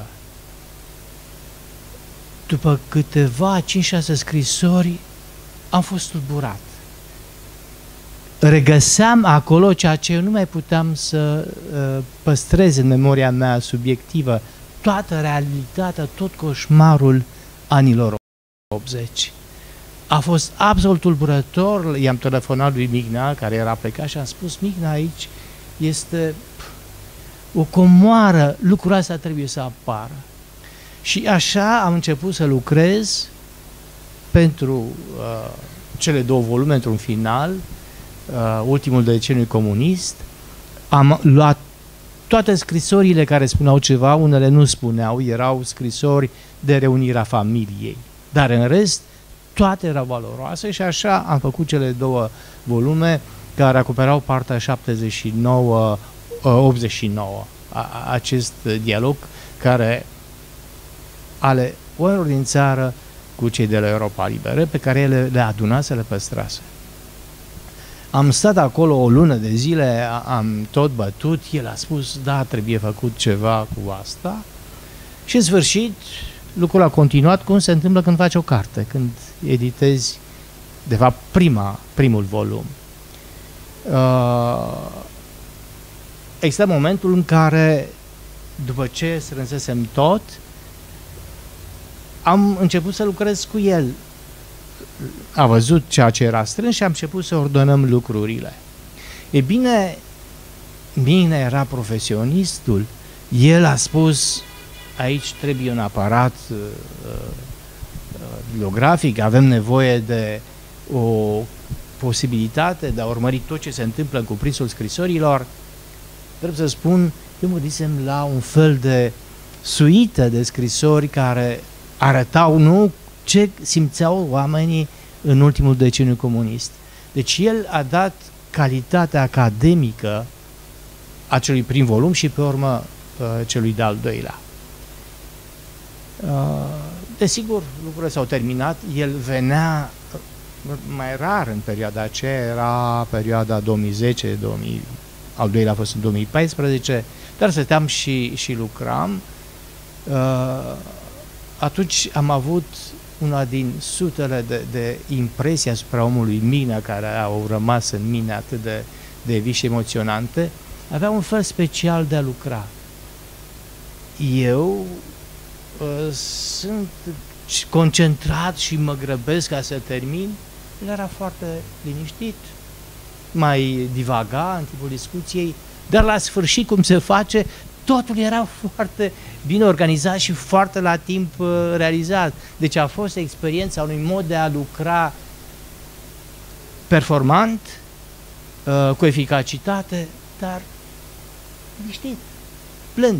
După câteva cinci șase scrisori am fost tulburat. Regăseam acolo ceea ce eu nu mai puteam să uh, păstrez în memoria mea subiectivă, toată realitatea, tot coșmarul anilor optzeci. A fost absolut tulburător, i-am telefonat lui Mignea, care era plecat, și am spus: Mignea, aici este o comoară, lucrul ăsta trebuie să apară. Și așa am început să lucrez pentru uh, cele două volume, într-un final, uh, ultimul deceniu comunist. Am luat toate scrisorile care spuneau ceva, unele nu spuneau, erau scrisori de reunirea familiei, dar în rest toate erau valoroase, și așa am făcut cele două volume care acoperau partea șaptezeci și nouă optzeci și nouă, acest dialog care ale oamenilor din țară cu cei de la Europa Liberă, pe care ele le adunase, le păstrase. Am stat acolo o lună de zile, am tot bătut, el a spus: da, trebuie făcut ceva cu asta, și în sfârșit lucrul a continuat, cum se întâmplă când faci o carte, când editezi, de fapt, prima, primul volum. Uh, există momentul în care, după ce strânsesem tot, am început să lucrez cu el. A văzut ceea ce era strâns și am început să ordonăm lucrurile. E bine, Mignea era profesionistul. El a spus: aici trebuie un aparat uh, bibliografic, avem nevoie de o posibilitate de a urmări tot ce se întâmplă în cuprinsul scrisorilor. Trebuie să spun, eu mă disem la un fel de suită de scrisori care arătau nu ce simțeau oamenii în ultimul deceniu comunist. Deci el a dat calitatea academică acelui prim volum și pe urmă celui de-al doilea. Desigur, lucrurile s-au terminat. El venea mai rar în perioada aceea, era perioada două mii zece, două mii, al doilea a fost în două mii paisprezece, dar stăteam și, și lucram. Atunci am avut una din sutele de, de impresii asupra omului Mignea, care au rămas în mine atât de, de vii și emoționante. Avea un fel special de a lucra. Eu uh, sunt concentrat și mă grăbesc ca să termin. El era foarte liniștit, mai divaga în timpul discuției, dar la sfârșit, cum se face, totul era foarte bine organizat și foarte la timp uh, realizat. Deci a fost experiența unui mod de a lucra performant, uh, cu eficacitate, dar liniștit, blând.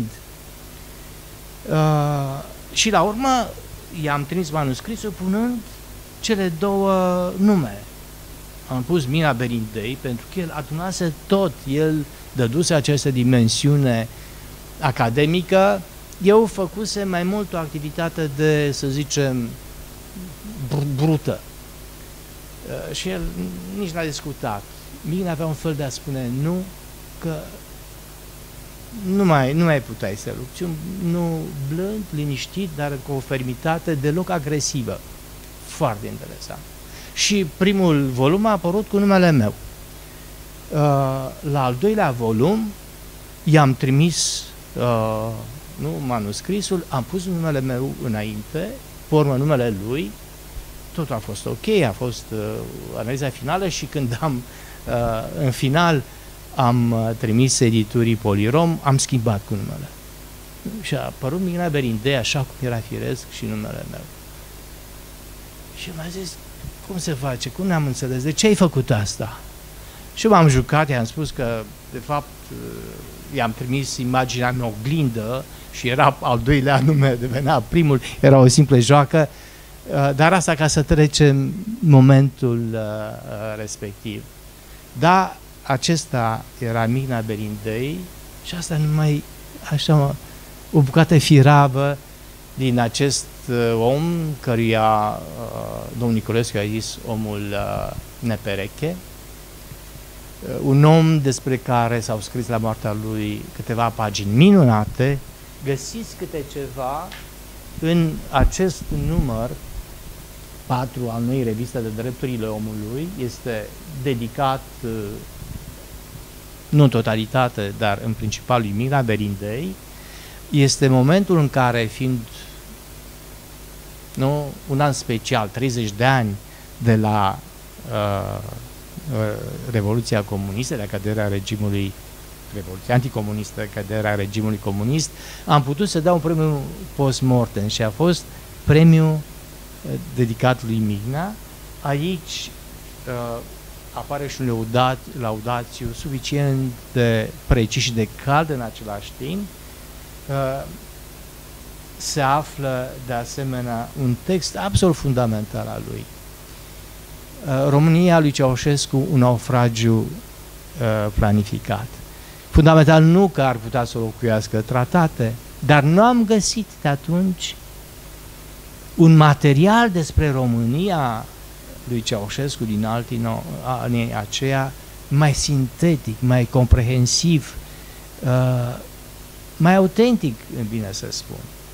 Uh, și la urmă i-am trimis manuscrisul punând cele două nume. Am pus Mignea Berindei pentru că el adunase tot, el dăduse această dimensiune academică. Eu făcuse mai mult o activitate de, să zicem, brută. Uh, și el nici n-a discutat. Mignea avea un fel de a spune nu, că nu mai, nu mai puteai să lupți. Nu, blând, liniștit, dar cu o fermitate deloc agresivă. Foarte interesant. Și primul volum a apărut cu numele meu. Uh, la al doilea volum i-am trimis uh, nu, manuscrisul, am pus numele meu înainte, pe urmă numele lui, totul a fost ok, a fost uh, analiza finală, și când am, uh, în final, am uh, trimis editurii Polirom, am schimbat cu numele. Și a apărut Mignea Berindei, așa cum era firesc, și numele meu. Și mi-a zis: cum se face? Cum ne-am înțeles? De ce ai făcut asta? Și m-am jucat, i-am spus că, de fapt, i-am trimis imaginea în oglindă și era al doilea nume, devenea primul, era o simplă joacă, dar asta ca să trecem momentul respectiv. Da, acesta era Mignea Berindei și asta numai așa o bucată firavă din acest om căruia domnul Niculescu a zis omul nepereche. un om despre care s-au scris la moartea lui câteva pagini minunate. Găsiți câte ceva în acest număr patru al noii reviste de drepturile omului. Este dedicat, nu în totalitate, dar în principal lui Mihnea Berindei. Este momentul în care, fiind nu, un an special, treizeci de ani de la uh, Revoluția comunistă, de la căderea regimului, Revoluția anticomunistă, căderea regimului comunist, am putut să dau un premiu post-mortem și a fost premiu dedicat lui Mihnea. Aici uh, apare și un laudat, laudațiu suficient de precis și de cald în același timp. Uh, se află de asemenea un text absolut fundamental al lui. Uh, România lui Ceaușescu, un naufragiu uh, planificat. Fundamental nu că ar putea să locuiască tratate, dar nu am găsit de atunci un material despre România lui Ceaușescu din anii aceia mai sintetic, mai comprehensiv, uh, mai autentic, bine să spun.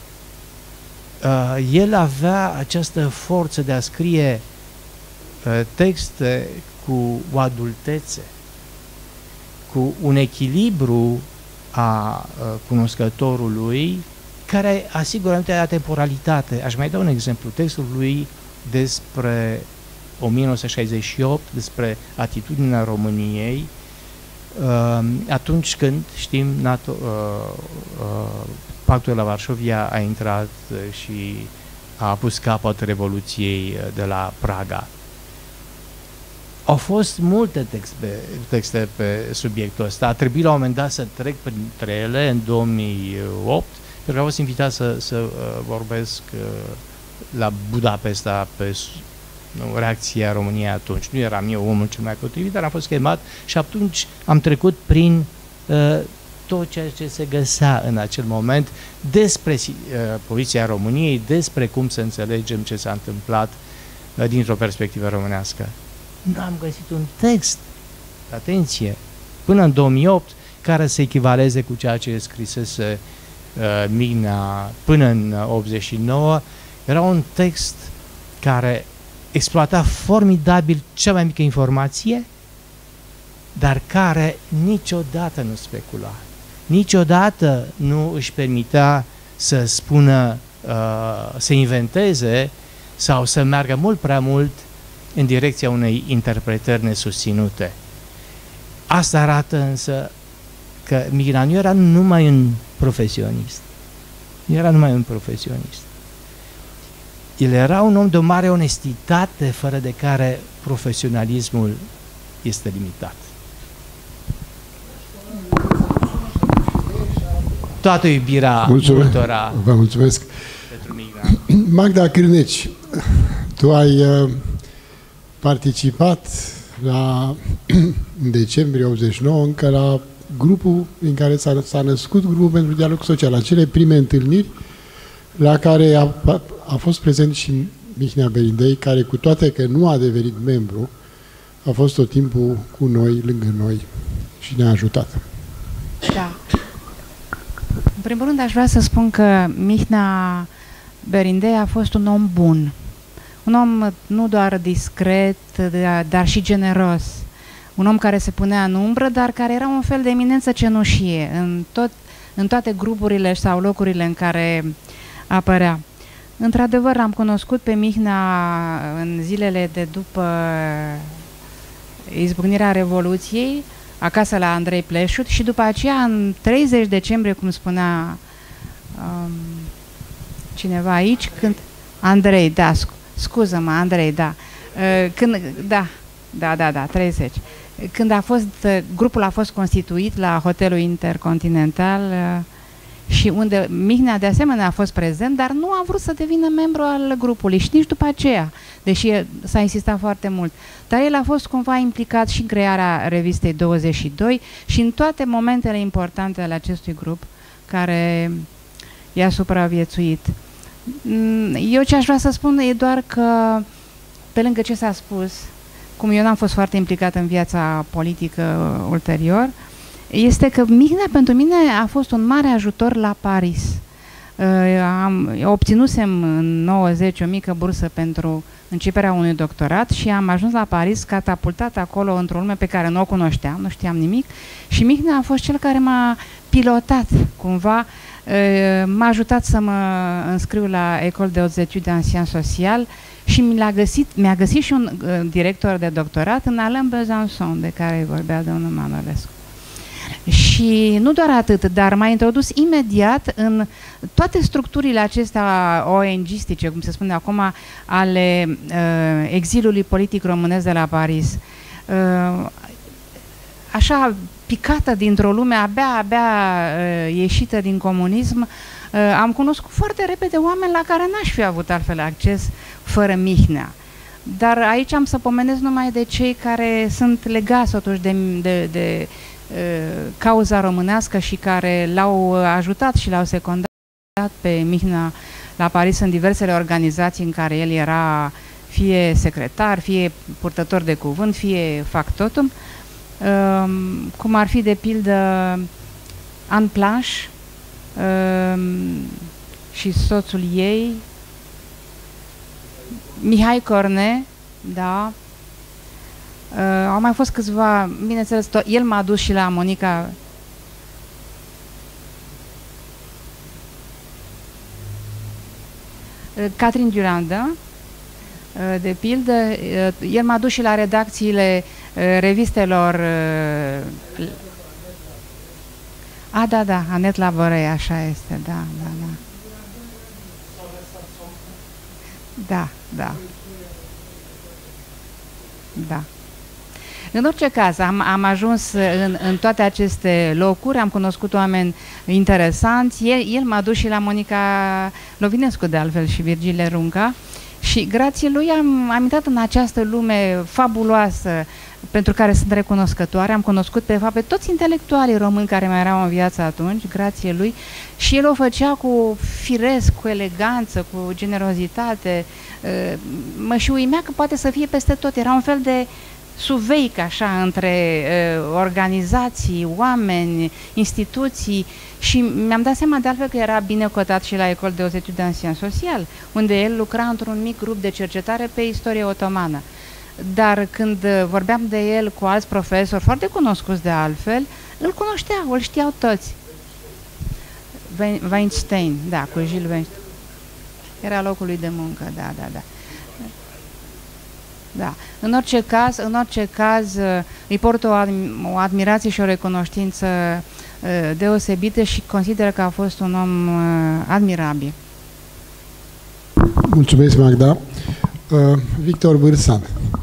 Uh, el avea această forță de a scrie uh, texte cu o adultețe, cu un echilibru a uh, cunoscătorului care asigură anumită temporalitate. Aș mai da un exemplu. Textul lui despre o mie nouă sute șaizeci și opt, despre atitudinea României, uh, atunci când, știm, NATO, uh, uh, Pactul de la Varșovia a intrat și a pus capăt Revoluției de la Praga. Au fost multe texte, texte pe subiectul ăsta. A trebuit la un moment dat să trec printre ele în două mii opt, pentru că am fost invitat să, să uh, vorbesc uh, la Budapesta pe nu, reacția României atunci. Nu eram eu omul cel mai potrivit, dar am fost chemat și atunci am trecut prin uh, tot ceea ce se găsea în acel moment despre uh, poziția României, despre cum să înțelegem ce s-a întâmplat uh, dintr-o perspectivă românească. Nu am găsit un text, atenție, până în două mii opt, care să echivaleze cu ceea ce scrisese uh, Mihnea până în optzeci și nouă. Era un text care exploata formidabil cea mai mică informație, dar care niciodată nu specula, niciodată nu își permitea să spună, uh, să inventeze sau să meargă mult prea mult în direcția unei interpretări nesusținute. Asta arată însă că Mihnea nu era numai un profesionist. Nu era numai un profesionist. El era un om de o mare onestitate, fără de care profesionalismul este limitat. Toată iubirea multora. Vă mulțumesc. Pentru Mihnea. Magda Cârneci, tu ai uh, participat la, în decembrie optzeci și nouă, încă la grupul în care s-a născut grupul pentru dialog social, acele prime întâlniri la care a, a fost prezent și Mihnea Berindei, care cu toate că nu a devenit membru, a fost tot timpul cu noi, lângă noi și ne-a ajutat. Da. În primul rând aș vrea să spun că Mihnea Berindei a fost un om bun. Un om nu doar discret, dar și generos. Un om care se punea în umbră, dar care era un fel de eminență cenușie în, tot, în toate grupurile sau locurile în care apărea. Într-adevăr, am cunoscut pe Mihnea în zilele de după izbucnirea Revoluției, acasă la Andrei Pleșut, și după aceea, în treizeci decembrie, cum spunea um, cineva aici, când Andrei, da, scu scuză-mă, Andrei, da, uh, când, da, da, da, da, treizeci. Când a fost, grupul a fost constituit la Hotelul Intercontinental uh, și unde Mihnea de asemenea a fost prezent, dar nu a vrut să devină membru al grupului și nici după aceea, deși s-a insistat foarte mult. Dar el a fost cumva implicat și în crearea revistei douăzeci și doi și în toate momentele importante ale acestui grup care i-a supraviețuit. Eu ce aș vrea să spun e doar că, pe lângă ce s-a spus, cum eu n-am fost foarte implicat în viața politică ulterior, este că Mihnea pentru mine a fost un mare ajutor la Paris. Am, obținusem în nouăzeci o mică bursă pentru începerea unui doctorat și am ajuns la Paris catapultat acolo într-o lume pe care nu o cunoșteam, nu știam nimic, și Mihnea a fost cel care m-a pilotat cumva, m-a ajutat să mă înscriu la École de Hautes Études en Sciences Sociales și mi-a găsit, mi-a găsit și un director de doctorat în Alain Besançon, de care vorbea domnul Manolescu. Și nu doar atât, dar m-a introdus imediat în toate structurile acestea O N G-stice, cum se spune acum, ale uh, exilului politic românesc de la Paris. Uh, așa, picată dintr-o lume abia, abia uh, ieșită din comunism, uh, am cunoscut foarte repede oameni la care n-aș fi avut altfel acces fără Mihnea. Dar aici am să pomenesc numai de cei care sunt legați totuși de, de, de cauza românească și care l-au ajutat și l-au secundat pe Mihnea la Paris în diversele organizații în care el era fie secretar, fie purtător de cuvânt, fie factotum, cum ar fi de pildă Anne Planche și soțul ei, Mihai Corne, da. Uh, au mai fost câțiva, bineînțeles, el m-a dus și la Monica. Uh, Catherine Durandă, uh, de pildă, uh, el m-a dus și la redacțiile uh, revistelor. Uh, a, da, da, Anet Laborei, așa este, da, da, da. Da, da. Da. În orice caz, am, am ajuns în, în toate aceste locuri, am cunoscut oameni interesanți. El, el m-a dus și la Monica Lovinescu, de altfel, și Virgile Runca. Și grație lui am, am intrat în această lume fabuloasă pentru care sunt recunoscătoare. Am cunoscut, pe fapt, pe toți intelectualii români care mai erau în viață atunci, grație lui. Și el o făcea cu firesc, cu eleganță, cu generozitate. Mă și uimea că poate să fie peste tot. Era un fel de suveic așa între uh, organizații, oameni, instituții, și mi-am dat seama de altfel că era bine cotat și la École de Hautes Études en Sciences Sociales, unde el lucra într-un mic grup de cercetare pe istorie otomană. Dar când vorbeam de el cu alți profesori foarte cunoscuți de altfel, îl cunoșteau, îl știau toți. Weinstein, da, cu Gilles Weinstein. Era locul lui de muncă, da, da, da. Da. În orice caz, în orice caz îi port o, adm o admirație și o recunoștință uh, deosebită și consider că a fost un om uh, admirabil. Mulțumesc, Magda. Uh, Victor Bârsan.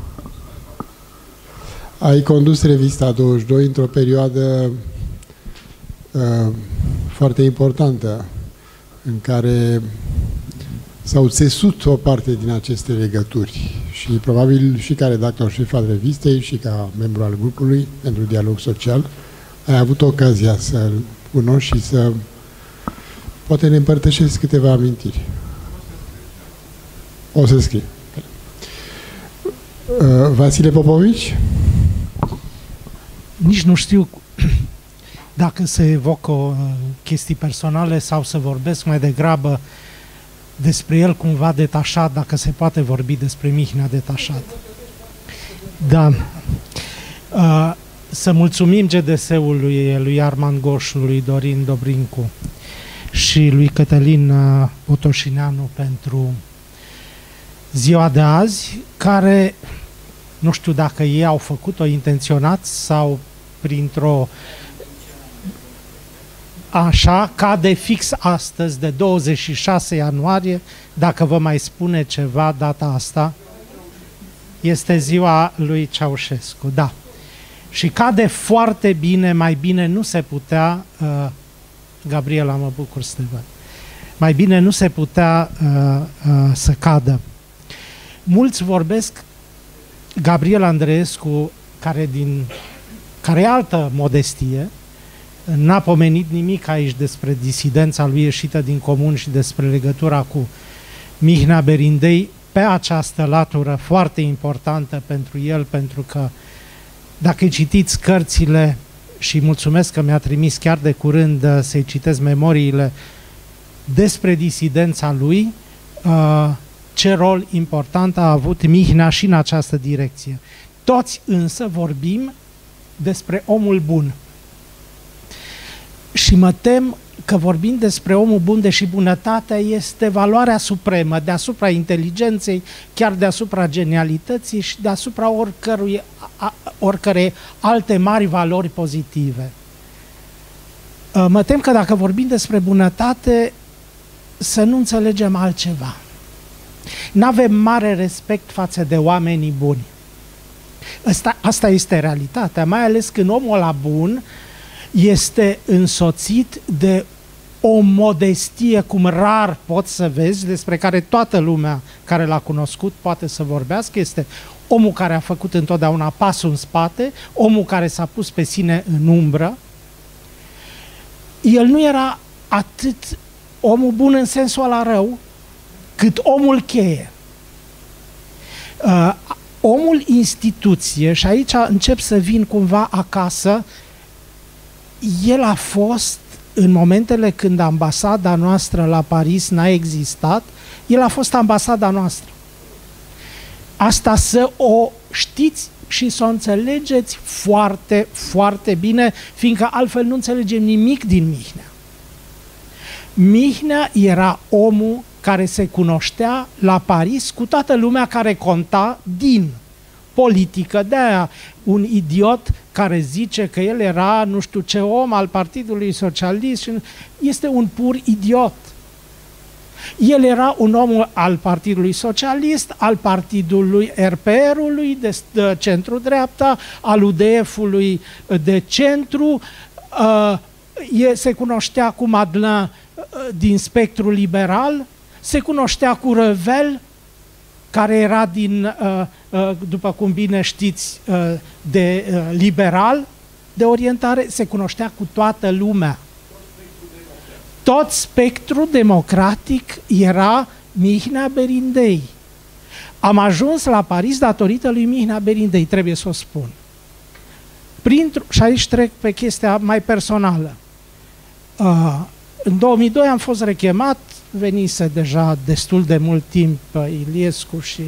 Ai condus revista douăzeci și doi într-o perioadă uh, foarte importantă în care s-au țesut o parte din aceste legături și probabil și ca redactor șef al revistei și ca membru al grupului pentru dialog social ai avut ocazia să-l cunoști și să poate ne împărtășesc câteva amintiri. O să scrie. Uh, Vasile Popovici? Nici nu știu dacă se evocă chestii personale sau să vorbesc mai degrabă despre el cumva detașat, dacă se poate vorbi despre Mihnea detașat. Da. Uh, să mulțumim G D S-ului, lui Armand Goș, lui Dorin Dobrincu și lui Cătălin Botoșineanu pentru ziua de azi, care nu știu dacă ei au făcut-o intenționat sau printr-o așa, cade fix astăzi, de douăzeci și șase ianuarie, dacă vă mai spune ceva data asta, este ziua lui Ceaușescu, da. Și cade foarte bine, mai bine nu se putea, uh, Gabriela, mă bucur să te văd, mai bine nu se putea uh, uh, să cadă. Mulți vorbesc, Gabriel Andreescu, care, din, care e altă modestie, n-a pomenit nimic aici despre disidența lui ieșită din comun și despre legătura cu Mihnea Berindei. pe această latură foarte importantă pentru el, pentru că dacă citiți cărțile, și mulțumesc că mi-a trimis chiar de curând să-i citesc memoriile despre disidența lui, ce rol important a avut Mihnea și în această direcție. Toți însă vorbim despre omul bun. Și mă tem că vorbind despre omul bun, deși bunătatea este valoarea supremă, deasupra inteligenței, chiar deasupra genialității și deasupra oricărui, oricărei alte mari valori pozitive. Mă tem că dacă vorbim despre bunătate, să nu înțelegem altceva. N-avem mare respect față de oamenii buni. Asta, asta este realitatea, mai ales când omul ăla bun este însoțit de o modestie cum rar poți să vezi, despre care toată lumea care l-a cunoscut poate să vorbească. Este omul care a făcut întotdeauna pasul în spate, omul care s-a pus pe sine în umbră. El nu era atât omul bun în sensul ăla rău, cât omul cheie. Uh, omul instituție, și aici încep să vin cumva acasă, el a fost, în momentele când ambasada noastră la Paris n-a existat, el a fost ambasada noastră. Asta să o știți și să o înțelegeți foarte, foarte bine, fiindcă altfel nu înțelegem nimic din Mihnea. Mihnea era omul care se cunoștea la Paris cu toată lumea care conta din politică. De-aia un idiot care zice că el era nu știu ce om al Partidului Socialist, este un pur idiot. El era un om al Partidului Socialist, al Partidului R P R-ului de, de centru-dreapta, al U D F-ului de centru, uh, e, se cunoștea cu Madeleine uh, din spectrul liberal, se cunoștea cu Revel, care era din, uh, uh, după cum bine știți, uh, de uh, liberal, de orientare, se cunoștea cu toată lumea. Tot spectrul democratic era Mihnea Berindei. Am ajuns la Paris datorită lui Mihnea Berindei, trebuie să o spun. Printr- și aici trec pe chestia mai personală. Uh, în două mii doi am fost rechemat, venise deja destul de mult timp Iliescu și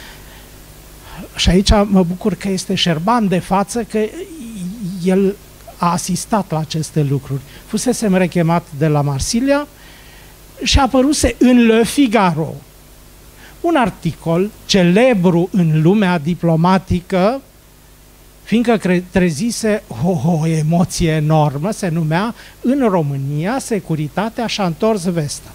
și aici mă bucur că este Șerban de față, că el a asistat la aceste lucruri. Fusesem rechemat de la Marsilia și a apăruse în Le Figaro un articol celebru în lumea diplomatică, fiindcă trezise o, o emoție enormă, se numea "În România, securitatea și-a întors vestea",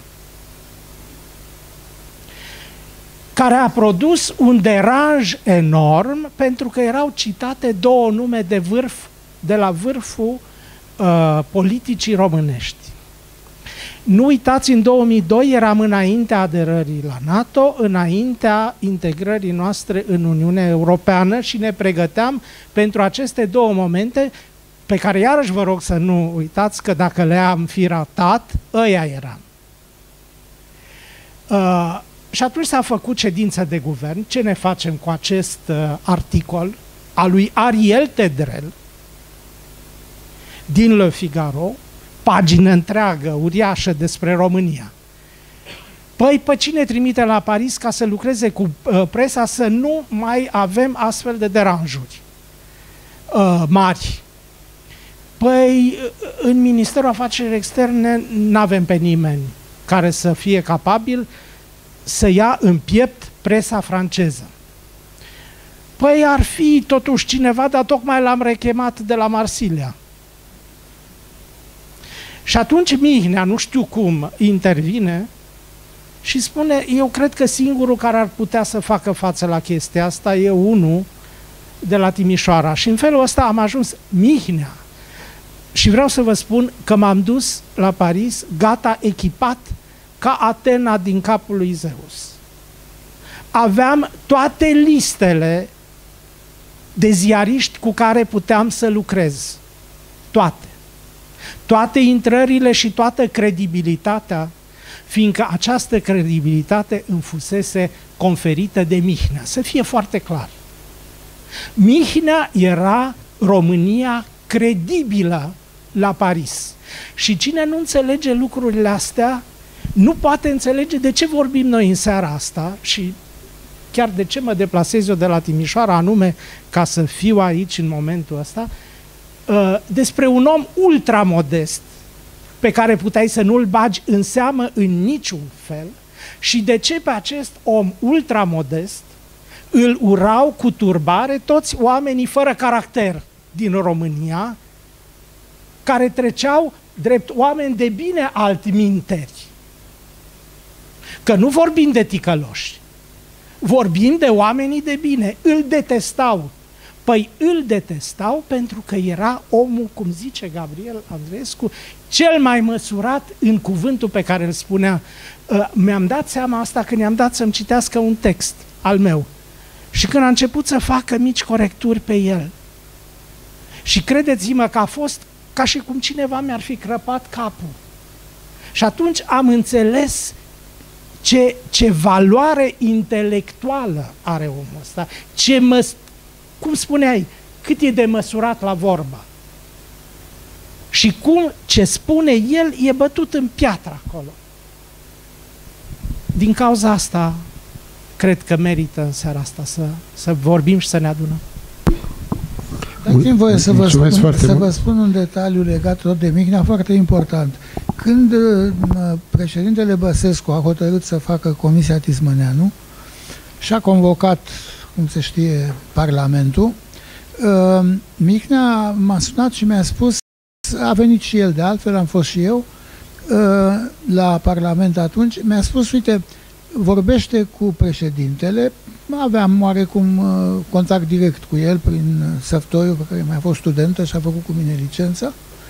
care a produs un deranj enorm pentru că erau citate două nume de vârf de la vârful uh, politicii românești. Nu uitați, în două mii doi eram înaintea aderării la NATO, înaintea integrării noastre în Uniunea Europeană și ne pregăteam pentru aceste două momente pe care iarăși vă rog să nu uitați că dacă le-am fi ratat, ăia eram. Uh, și atunci s-a făcut ședință de guvern. Ce ne facem cu acest uh, articol al lui Ariel Tedrel din Le Figaro, pagină întreagă, uriașă despre România. Păi, pe cine trimite la Paris ca să lucreze cu uh, presa să nu mai avem astfel de deranjuri uh, mari? Păi, în Ministerul Afacerilor Externe n-avem pe nimeni care să fie capabil să ia în piept presa franceză. Păi ar fi totuși cineva, dar tocmai l-am rechemat de la Marsilia. Și atunci Mihnea, nu știu cum, intervine și spune: eu cred că singurul care ar putea să facă față la chestia asta e unul de la Timișoara. Și în felul ăsta am ajuns Mihnea. Și vreau să vă spun că m-am dus la Paris gata echipat ca Atena din capul lui Zeus. Aveam toate listele de ziariști cu care puteam să lucrez. Toate. Toate intrările și toată credibilitatea, fiindcă această credibilitate îmi fusese conferite de Mihnea. Să fie foarte clar. Mihnea era România credibilă la Paris. Și cine nu înțelege lucrurile astea, nu poate înțelege de ce vorbim noi în seara asta și chiar de ce mă deplasez eu de la Timișoara, anume ca să fiu aici în momentul ăsta, despre un om ultramodest pe care puteai să nu-l bagi în seamă în niciun fel și de ce pe acest om ultramodest îl urau cu turbare toți oamenii fără caracter din România, care treceau drept oameni de bine altminteri. Că nu vorbim de ticăloși, vorbim de oamenii de bine, îl detestau. Păi îl detestau pentru că era omul, cum zice Gabriel Andreescu, cel mai măsurat în cuvântul pe care îl spunea. Mi-am dat seama asta când i-am dat să-mi citească un text al meu și când a început să facă mici corecturi pe el. Și credeți-mă că a fost ca și cum cineva mi-ar fi crăpat capul. Și atunci am înțeles ce, ce valoare intelectuală are omul ăsta, ce mă, cum spuneai, cât e de măsurat la vorbă. Și cum ce spune el e bătut în piatră acolo. Din cauza asta, cred că merită în seara asta să, să vorbim și să ne adunăm. Dați-mi voie să vă, spun, să vă spun un detaliu legat tot de Mihnea, foarte important. Când președintele Băsescu a hotărât să facă Comisia Tismăneanu și a convocat, cum se știe, Parlamentul, Mihnea m-a sunat și mi-a spus, a venit și el de altfel, am fost și eu la Parlament atunci, mi-a spus, uite, vorbește cu președintele, aveam oarecum contact direct cu el prin Săftoiu, pe care mai a fost studentă și a făcut cu mine licență,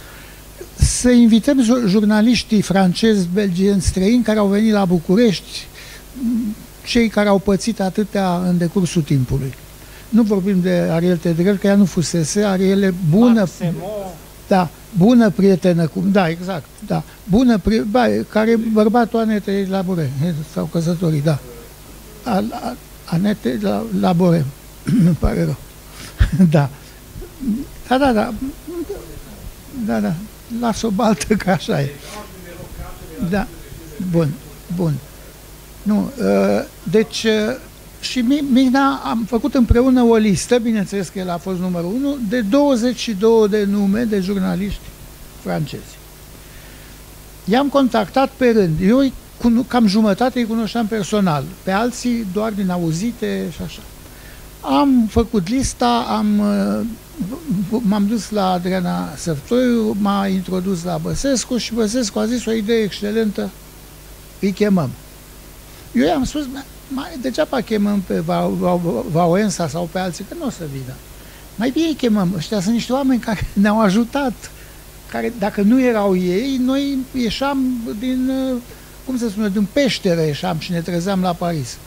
să invităm jurnaliștii francezi, belgieni, străini care au venit la București, cei care au pățit atâtea în decursul timpului. Nu vorbim de Ariel Tedrel, că ea nu fusese, Ariel e bună, da, bună prietenă, cu, da, exact, da, bună, ba, care bărbatul Anete Labore, s-au căsătorit, da, a, a, Anete la, Labore, îmi pare rău, da, da, da, da, da, da, las-o baltă că așa e, da, bun, bun, nu, deci, și Mihnea am făcut împreună o listă, bineînțeles că el a fost numărul unu, de douăzeci și două de nume de jurnaliști francezi. I-am contactat pe rând. Eu cam jumătate îi cunoșteam personal, pe alții doar din auzite și așa. Am făcut lista, am, m-am dus la Adriana Săftoiu, m-a introdus la Băsescu și Băsescu a zis o idee excelentă, îi chemăm. Eu i-am spus, mai degeaba chemăm pe Vaoensa sau pe alții, că nu o să vină. Mai bine îi chemăm. Ăștia sunt niște oameni care ne-au ajutat, care, dacă nu erau ei, noi ieșeam din, cum se spune, din peșteră ieșeam și ne trezeam la Paris.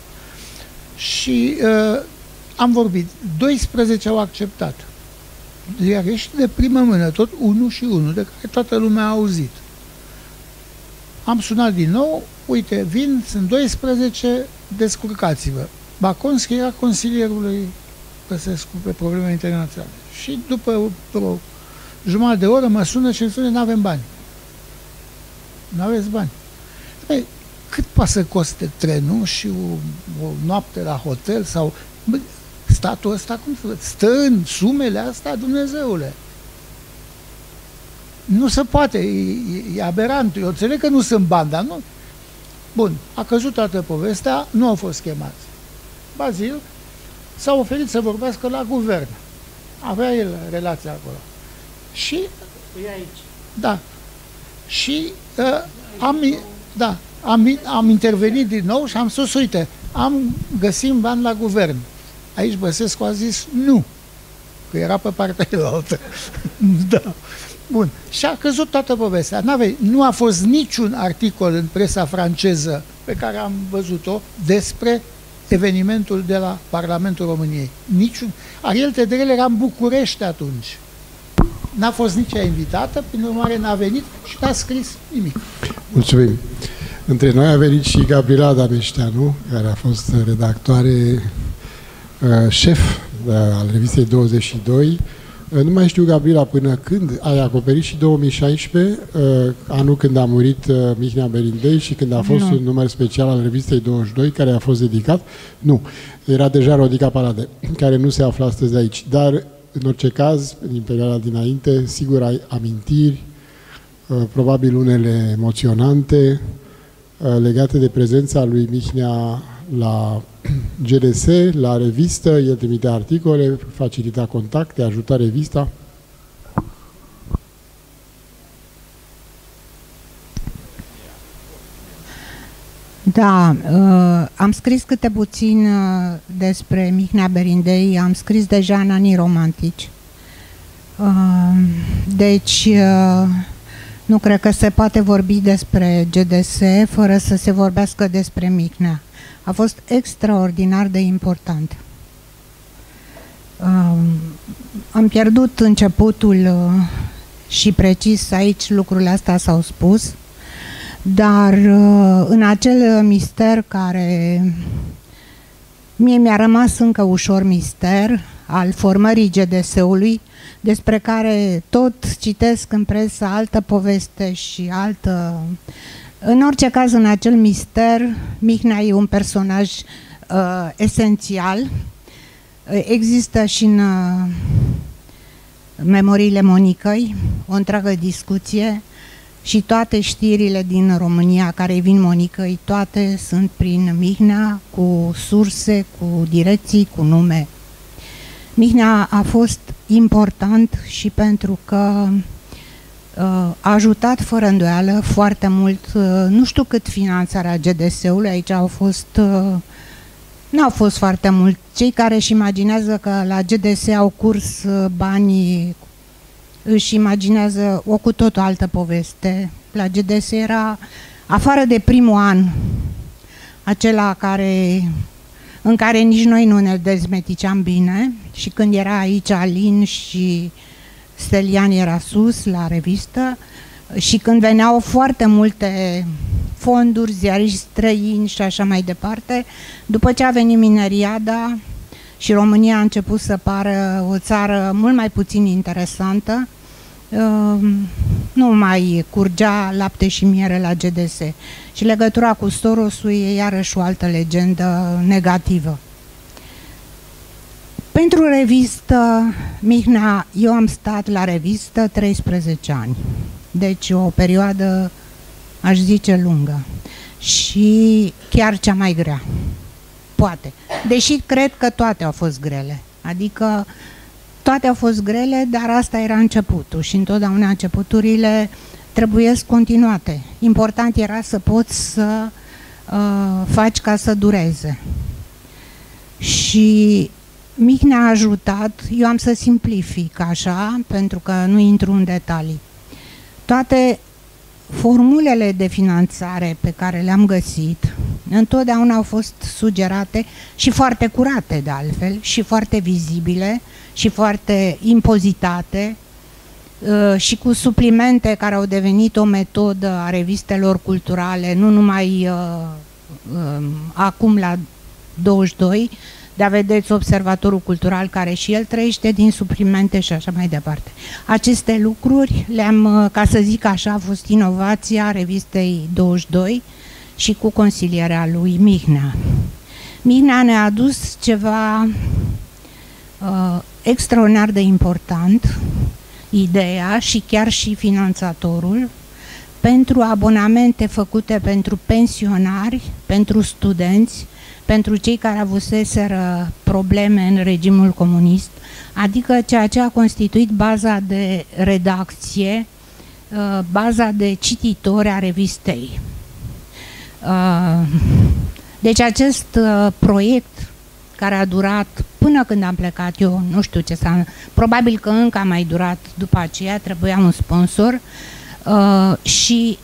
Și uh, am vorbit. doisprezece au acceptat. Iar ești de primă mână, tot unul și unul, de care toată lumea a auzit. Am sunat din nou, uite, vin, sunt doisprezece, descurcați-vă. Baconski era consilierul lui Băsescu pe probleme internaționale. Și după o jumătate de oră mă sună și îmi spune, n-avem bani. N-aveți bani. Băi, cât poate să coste trenul și o, o noapte la hotel sau... Bă, statul ăsta, cum să stă în sumele astea, Dumnezeule. Nu se poate, e, e aberant. Eu înțeleg că nu sunt bani, dar nu... Bun, a căzut toată povestea, nu au fost chemați. Bazil s-a oferit să vorbească la guvern. Avea el relația acolo. Și... E aici. Da. Și uh, am, da, am, am intervenit din nou și am spus, uite, am găsim bani la guvern. Aici Băsescu a zis nu, că era pe partea cealaltă. Da. Bun. Și a căzut toată povestea. N-avei, nu a fost niciun articol în presa franceză pe care am văzut-o despre evenimentul de la Parlamentul României. Niciun. Ariel Tedrel era în București atunci. N-a fost nici ea invitată, prin urmare n-a venit și n-a scris nimic. Mulțumim. Între noi a venit și Gabriela Dameșteanu, care a fost redactoare uh, șef uh, al revistei douăzeci și doi. Uh, nu mai știu, Gabriela, până când ai acoperit și două mii șaisprezece, uh, anul când a murit uh, Mihnea Berindei și când a fost nu. un număr special al revistei douăzeci și doi, care a fost dedicat. Nu, era deja Rodica Palade, care nu se află astăzi aici. Dar, în orice caz, din perioada dinainte, sigur ai amintiri, uh, probabil unele emoționante, legate de prezența lui Mihnea la G D S, la revistă. El trimitea articole, facilita contacte, ajuta revista. Da, uh, am scris câte puțin uh, despre Mihnea Berindei, am scris deja în anii romantici. Uh, deci... Uh, Nu cred că se poate vorbi despre G D S fără să se vorbească despre Mihnea. A fost extraordinar de important. Am pierdut începutul și precis aici lucrurile astea s-au spus, dar în acel mister care mie mi-a rămas încă ușor mister al formării G D S-ului, despre care tot citesc în presă altă poveste și altă... În orice caz, în acel mister, Mihnea e un personaj uh, esențial. Există și în uh, memoriile Monicăi o întreagă discuție și toate știrile din România care vin Monicăi, toate sunt prin Mihnea, cu surse, cu direcții, cu nume. Mihnea a fost important și pentru că uh, a ajutat fără îndoială foarte mult, uh, nu știu cât finanțarea G D S-ului, aici au fost, uh, nu au fost foarte mult. Cei care își imaginează că la G D S au curs uh, banii, își imaginează o cu tot o altă poveste. La G D S era, afară de primul an, acela care... în care nici noi nu ne dezmeticeam bine și când era aici Alin și Stelian era sus la revistă și când veneau foarte multe fonduri, ziariști străini și așa mai departe, după ce a venit Mineriada și România a început să pară o țară mult mai puțin interesantă, nu mai curgea lapte și miere la G D S. Și legătura cu Sorosul e iarăși o altă legendă negativă. Pentru revistă, Mihnea, eu am stat la revistă treisprezece ani. Deci o perioadă, aș zice, lungă. Și chiar cea mai grea. Poate. Deși cred că toate au fost grele. Adică toate au fost grele, dar asta era începutul și întotdeauna începuturile trebuiesc continuate. Important era să poți să uh, faci ca să dureze. Și Mihnea a ajutat, eu am să simplific așa, pentru că nu intru în detalii. Toate formulele de finanțare pe care le-am găsit, întotdeauna au fost sugerate și foarte curate de altfel, și foarte vizibile, și foarte impozitate, și cu suplimente care au devenit o metodă a revistelor culturale, nu numai uh, uh, acum la douăzeci și doi, dar vedeți Observatorul Cultural care și el trăiește din suplimente și așa mai departe. Aceste lucruri le-am, ca să zic așa, a fost inovația revistei douăzeci și doi și cu consilierea lui Mihnea. Mihnea ne-a adus ceva uh, extraordinar de important, ideea și chiar și finanțatorul, pentru abonamente făcute pentru pensionari, pentru studenți, pentru cei care avuseseră probleme în regimul comunist, adică ceea ce a constituit baza de redacție, baza de cititori a revistei. Deci acest proiect care a durat până când am plecat eu, nu știu ce s-a... Probabil că încă a mai durat după aceea, trebuia un sponsor și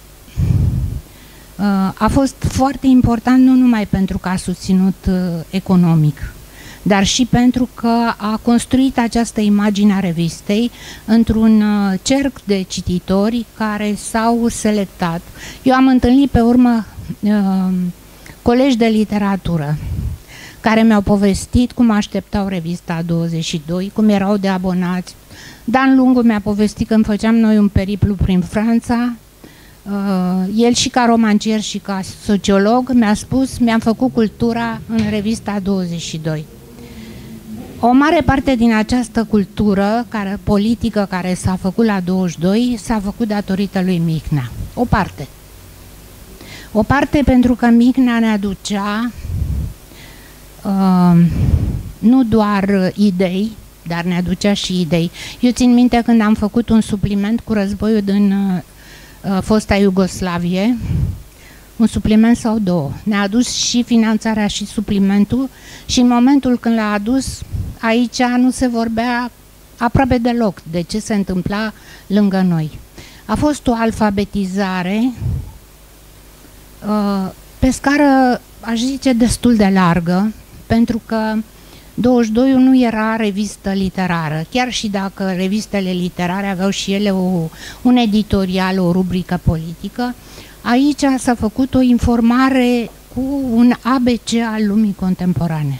a fost foarte important nu numai pentru că a susținut economic, dar și pentru că a construit această imagine a revistei într-un cerc de cititori care s-au selectat. Eu am întâlnit pe urmă uh, colegi de literatură care mi-au povestit cum așteptau revista douăzeci și doi, cum erau de abonați. Dan Lungu mi-a povestit când făceam noi un periplu prin Franța. Uh, el și ca romancier și ca sociolog mi-a spus, mi-am făcut cultura în revista douăzeci și doi. O mare parte din această cultură care, politică care s-a făcut la douăzeci și doi s-a făcut datorită lui Mihnea. O parte. O parte pentru că Mihnea ne aducea uh, nu doar idei, dar ne aducea și idei. Eu țin minte când am făcut un supliment cu războiul din uh, fosta Iugoslavie, un supliment sau două. Ne-a adus și finanțarea și suplimentul și în momentul când l-a adus, aici nu se vorbea aproape deloc de ce se întâmpla lângă noi. A fost o alfabetizare uh, pe scară, aș zice, destul de largă, pentru că douăzeci și doi nu era revistă literară, chiar și dacă revistele literare aveau și ele o, un editorial, o rubrică politică, aici s-a făcut o informare cu un A B C al lumii contemporane.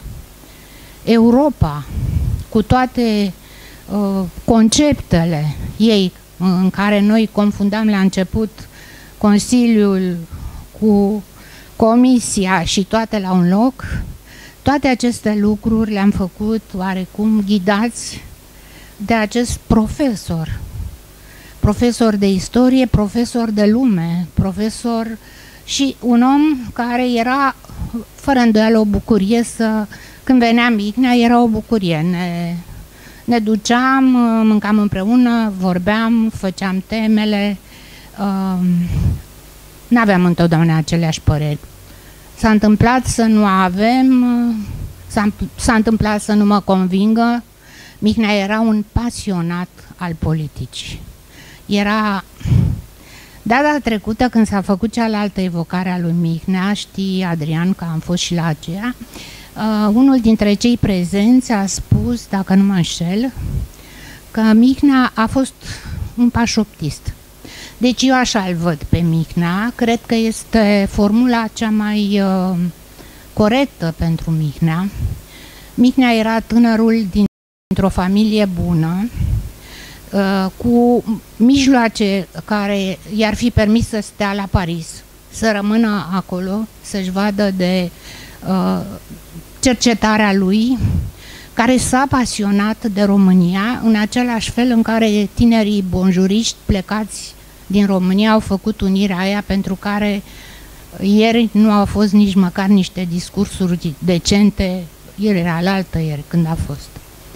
Europa, cu toate uh, conceptele ei, în care noi confundam la început Consiliul cu Comisia și toate la un loc, toate aceste lucruri le-am făcut oarecum ghidați de acest profesor, profesor de istorie, profesor de lume, profesor și un om care era fără îndoială o bucurie să, când venea Mihnea, era o bucurie. Ne, ne duceam, mâncam împreună, vorbeam, făceam temele, uh, n-aveam întotdeauna aceleași păreri. S-a întâmplat să nu avem, s-a întâmplat să nu mă convingă. Mihnea era un pasionat al politicii. Era... Data trecută, când s-a făcut cealaltă evocare a lui Mihnea, știi, Adrian, că am fost și la aceea, uh, unul dintre cei prezenți a spus, dacă nu mă înșel, că Mihnea a fost un pașoptist. Deci eu așa îl văd pe Mihnea, cred că este formula cea mai uh, corectă pentru Mihnea. Mihnea era tânărul dintr-o familie bună, uh, cu mijloace care i-ar fi permis să stea la Paris, să rămână acolo, să-și vadă de uh, cercetarea lui, care s-a pasionat de România, în același fel în care tinerii bonjuriști plecați din România au făcut unirea aia pentru care ieri nu au fost nici măcar niște discursuri decente, ieri era la altă ieri când a fost.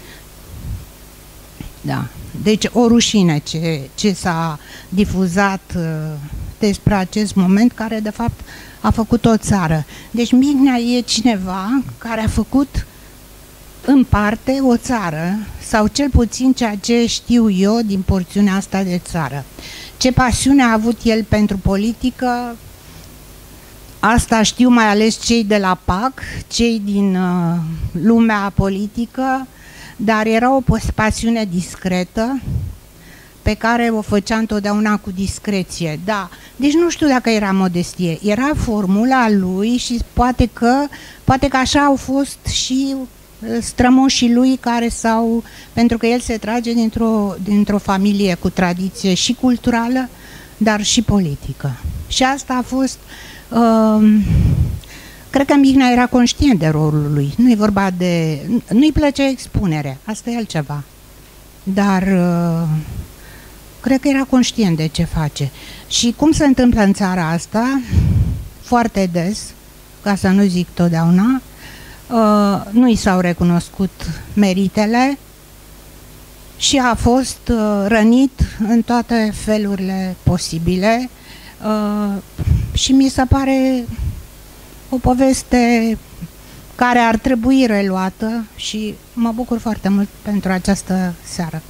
Da. Deci o rușine ce, ce s-a difuzat uh, despre acest moment care de fapt a făcut o țară. Deci Mihnea e cineva care a făcut în parte o țară, sau cel puțin ceea ce știu eu din porțiunea asta de țară. Ce pasiune a avut el pentru politică, asta știu mai ales cei de la P A C, cei din uh, lumea politică, dar era o pasiune discretă, pe care o făcea întotdeauna cu discreție. Da, deci nu știu dacă era modestie, era formula lui și poate că, poate că așa au fost și strămoșii lui care s-au, pentru că el se trage dintr-o dintr-o familie cu tradiție și culturală, dar și politică. Și asta a fost, uh, cred că Mihnea era conștient de rolul lui, nu-i vorba de, nu-i plăcea expunerea, asta e altceva, dar uh, cred că era conștient de ce face. Și cum se întâmplă în țara asta, foarte des, ca să nu zic totdeauna, Uh, nu i s-au recunoscut meritele și a fost uh, rănit în toate felurile posibile uh, și mi se pare o poveste care ar trebui reluată și mă bucur foarte mult pentru această seară.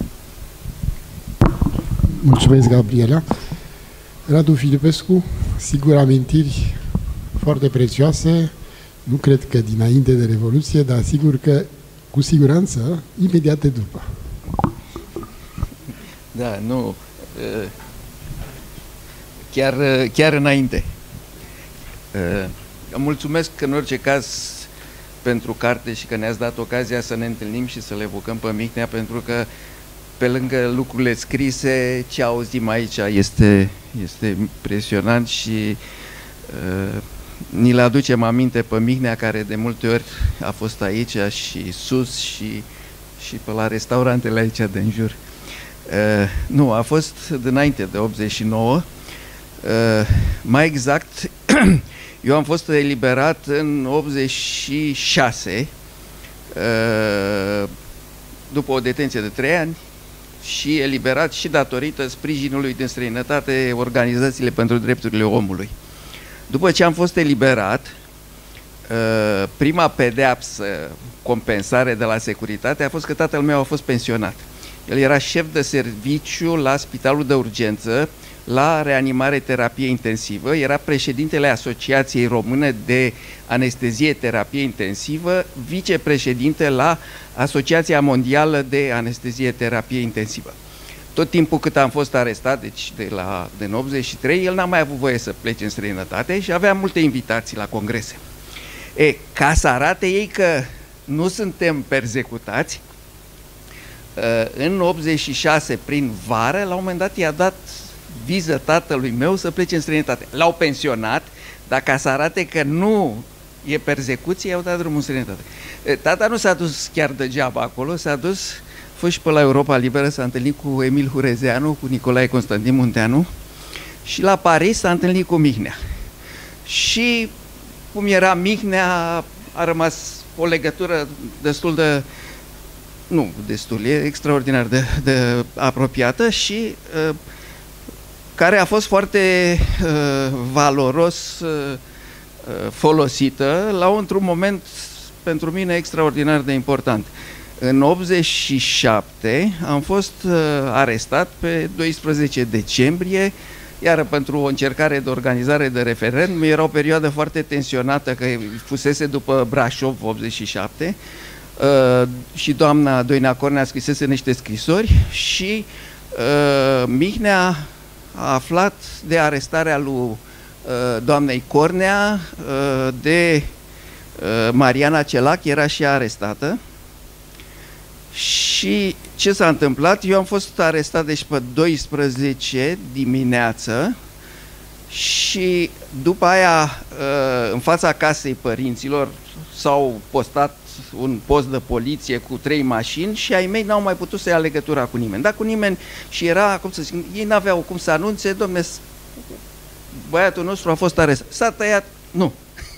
Mulțumesc, Gabriela. Radu Filipescu, sigur amintiri foarte prețioase. Nu cred că dinainte de Revoluție, dar sigur că, cu siguranță, imediat de după. Da, nu. Chiar, chiar înainte. Mulțumesc în orice caz pentru carte și că ne-ați dat ocazia să ne întâlnim și să le evocăm pe Mihnea, pentru că pe lângă lucrurile scrise, ce auzim aici este, este impresionant și uh, ni le aducem aminte pe Mihnea, care de multe ori a fost aici și sus și, și pe la restaurantele aici de în jur. Uh, nu, a fost dinainte de optzeci și nouă. Uh, mai exact, eu am fost eliberat în optzeci și șase, uh, după o detenție de trei ani, și eliberat și datorită sprijinului din străinătate organizațiile pentru drepturile omului. După ce am fost eliberat, prima pedeapsă, compensare de la securitate, a fost că tatăl meu a fost pensionat. El era șef de serviciu la Spitalul de Urgență, la reanimare terapie intensivă, era președintele Asociației Române de Anestezie Terapie Intensivă, vicepreședinte la Asociația Mondială de Anestezie Terapie Intensivă. Tot timpul cât am fost arestat, deci de la din optzeci și trei, el n-a mai avut voie să plece în străinătate și avea multe invitații la congrese. E, ca să arate ei că nu suntem persecutați, în optzeci și șase, prin vară, la un moment dat i-a dat viză tatălui meu să plece în străinătate. L-au pensionat, dar ca să arate că nu e persecuție, i-au dat drumul în străinătate. Tata nu s-a dus chiar degeaba acolo, s-a dus, a fost și pe la Europa Liberă, s-a întâlnit cu Emil Hurezeanu, cu Nicolae Constantin Munteanu și la Paris s-a întâlnit cu Mihnea. Și cum era Mihnea, a rămas o legătură destul de, nu destul, e extraordinar de, de apropiată și uh, care a fost foarte uh, valoros uh, folosită la un, într-un moment pentru mine extraordinar de important. În optzeci și șapte am fost uh, arestat pe doisprezece decembrie, iar pentru o încercare de organizare de referendum. Era o perioadă foarte tensionată, că fusese după Brașov optzeci și șapte uh, și doamna Doina Cornea scrisese niște scrisori și uh, Mihnea a aflat de arestarea lui uh, doamnei Cornea, uh, de uh, Mariana Celac, era și ea arestată. Și ce s-a întâmplat? Eu am fost arestat deci pe doisprezece dimineață și după aia uh, în fața casei părinților s-au postat un post de poliție cu trei mașini și ai mei n-au mai putut să ia legătura cu nimeni. Dar cu nimeni și era, cum să zic, ei n-aveau cum să anunțe, domne, băiatul nostru a fost arestat. S-a tăiat, nu.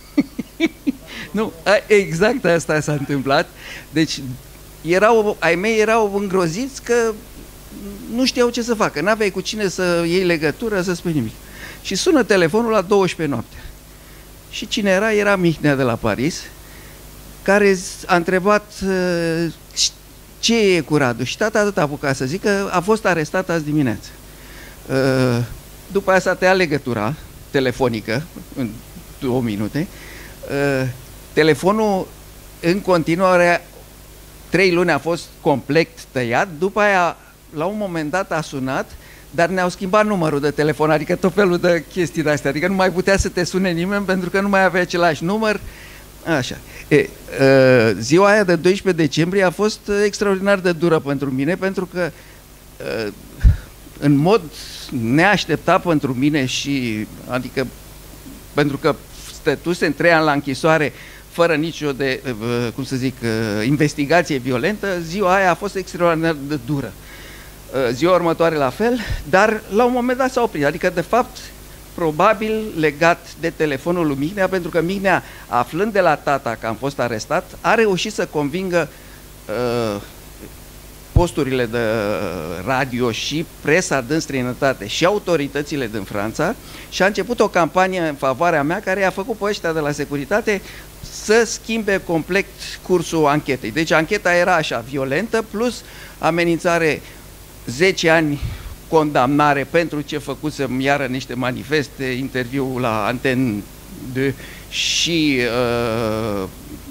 Nu, exact asta s-a întâmplat. Deci, erau, ai mei erau îngroziți că nu știau ce să facă. N-aveai cu cine să iei legătură, să spui nimic. Și sună telefonul la douăsprezece noaptea. Și cine era? Era Mihnea de la Paris, care a întrebat uh, ce e cu Radu. Și tata atât a apucat să zică, a fost arestat azi dimineață. Uh, după aia s-a tăiat legătura telefonică, în două minute. Uh, telefonul în continuare, trei luni a fost complet tăiat, după aia, la un moment dat a sunat, dar ne-au schimbat numărul de telefon, adică tot felul de chestii de astea, adică nu mai putea să te sune nimeni pentru că nu mai avea același număr. Așa. E, uh, ziua aia de doisprezece decembrie a fost extraordinar de dură pentru mine, pentru că uh, în mod neașteptat pentru mine și, adică, pentru că stătusem trei ani la închisoare fără nicio de, uh, cum să zic, uh, investigație violentă, ziua aia a fost extraordinar de dură. Uh, ziua următoare la fel, dar la un moment dat s-a oprit, adică de fapt probabil legat de telefonul lui Mihnea, pentru că Mihnea, aflând de la tata că am fost arestat, a reușit să convingă uh, posturile de radio și presa din străinătate și autoritățile din Franța și a început o campanie în favoarea mea care i-a făcut pe ăștia de la securitate să schimbe complet cursul anchetei. Deci ancheta era așa, violentă, plus amenințare, zece ani condamnare pentru ce făcusem iară niște manifeste, interviu la Antenne doi și uh,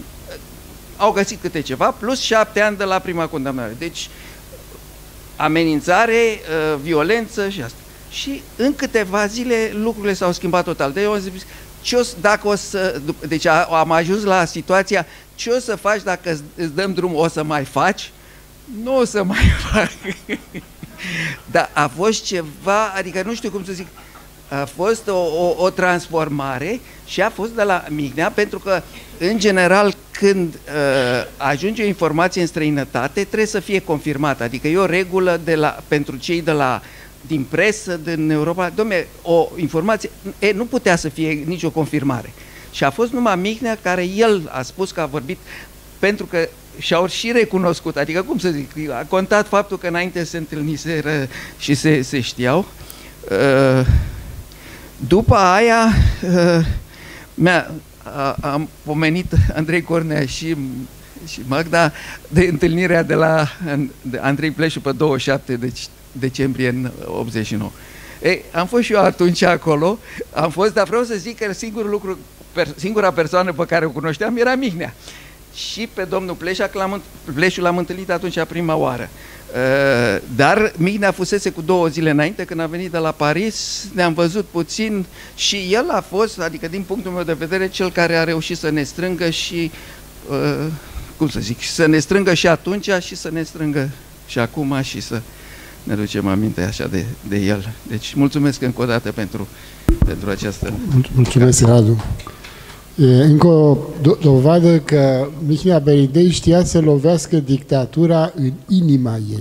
au găsit câte ceva, plus șapte ani de la prima condamnare. Deci amenințare, uh, violență și asta. Și în câteva zile lucrurile s-au schimbat total. De eu am zis, ce o, dacă o să, deci am ajuns la situația, ce o să faci dacă îți dăm drum, o să mai faci? Nu o să mai fac. Dar a fost ceva, adică nu știu cum să zic, a fost o, o, o transformare și a fost de la Mihnea, pentru că, în general, când uh, ajunge o informație în străinătate, trebuie să fie confirmată. Adică e o regulă de la, pentru cei de la, din presă, din Europa. Dom'le, o informație, e, nu putea să fie nicio confirmare. Și a fost numai Mihnea care el a spus că a vorbit, pentru că și-au și recunoscut, adică cum să zic, a contat faptul că înainte se întâlniseră și se, se știau. Uh, după aia uh, mi-a, a, am pomenit Andrei Cornea și, și Magda de întâlnirea de la de Andrei Pleșu pe douăzeci și șapte deci, decembrie în optzeci și nouă. Ei, am fost și eu atunci acolo, am fost, dar vreau să zic că singurul lucru, per, singura persoană pe care o cunoșteam era Mihnea. Și pe domnul Pleșa, Pleșu l-am întâlnit atunci prima oară. Uh, dar Mihnea fusese cu două zile înainte, când a venit de la Paris, ne-am văzut puțin și el a fost, adică din punctul meu de vedere, cel care a reușit să ne strângă și, uh, cum să zic, să ne strângă și atunci și să ne strângă și acum și să ne ducem aminte așa de, de el. Deci mulțumesc încă o dată pentru, pentru această... Mulțumesc, Radu. E încă o do dovadă că Mihnea Berindei știa să lovească dictatura în inima ei.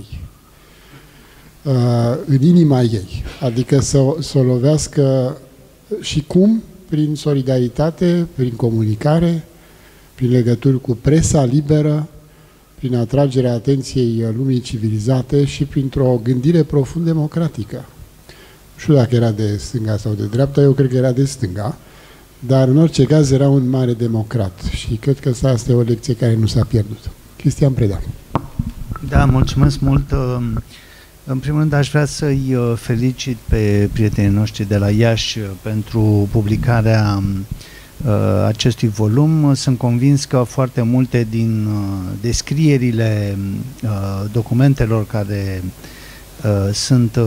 Uh, în inima ei. Adică să, să o lovească și cum? Prin solidaritate, prin comunicare, prin legături cu presa liberă, prin atragerea atenției lumii civilizate și printr-o gândire profund democratică. Nu știu dacă era de stânga sau de dreapta, eu cred că era de stânga. Dar în orice caz era un mare democrat și cred că asta e o lecție care nu s-a pierdut. Cristian Preda. Da, mulțumesc mult. În primul rând aș vrea să-i felicit pe prietenii noștri de la Iași pentru publicarea acestui volum. Sunt convins că foarte multe din descrierile documentelor care sunt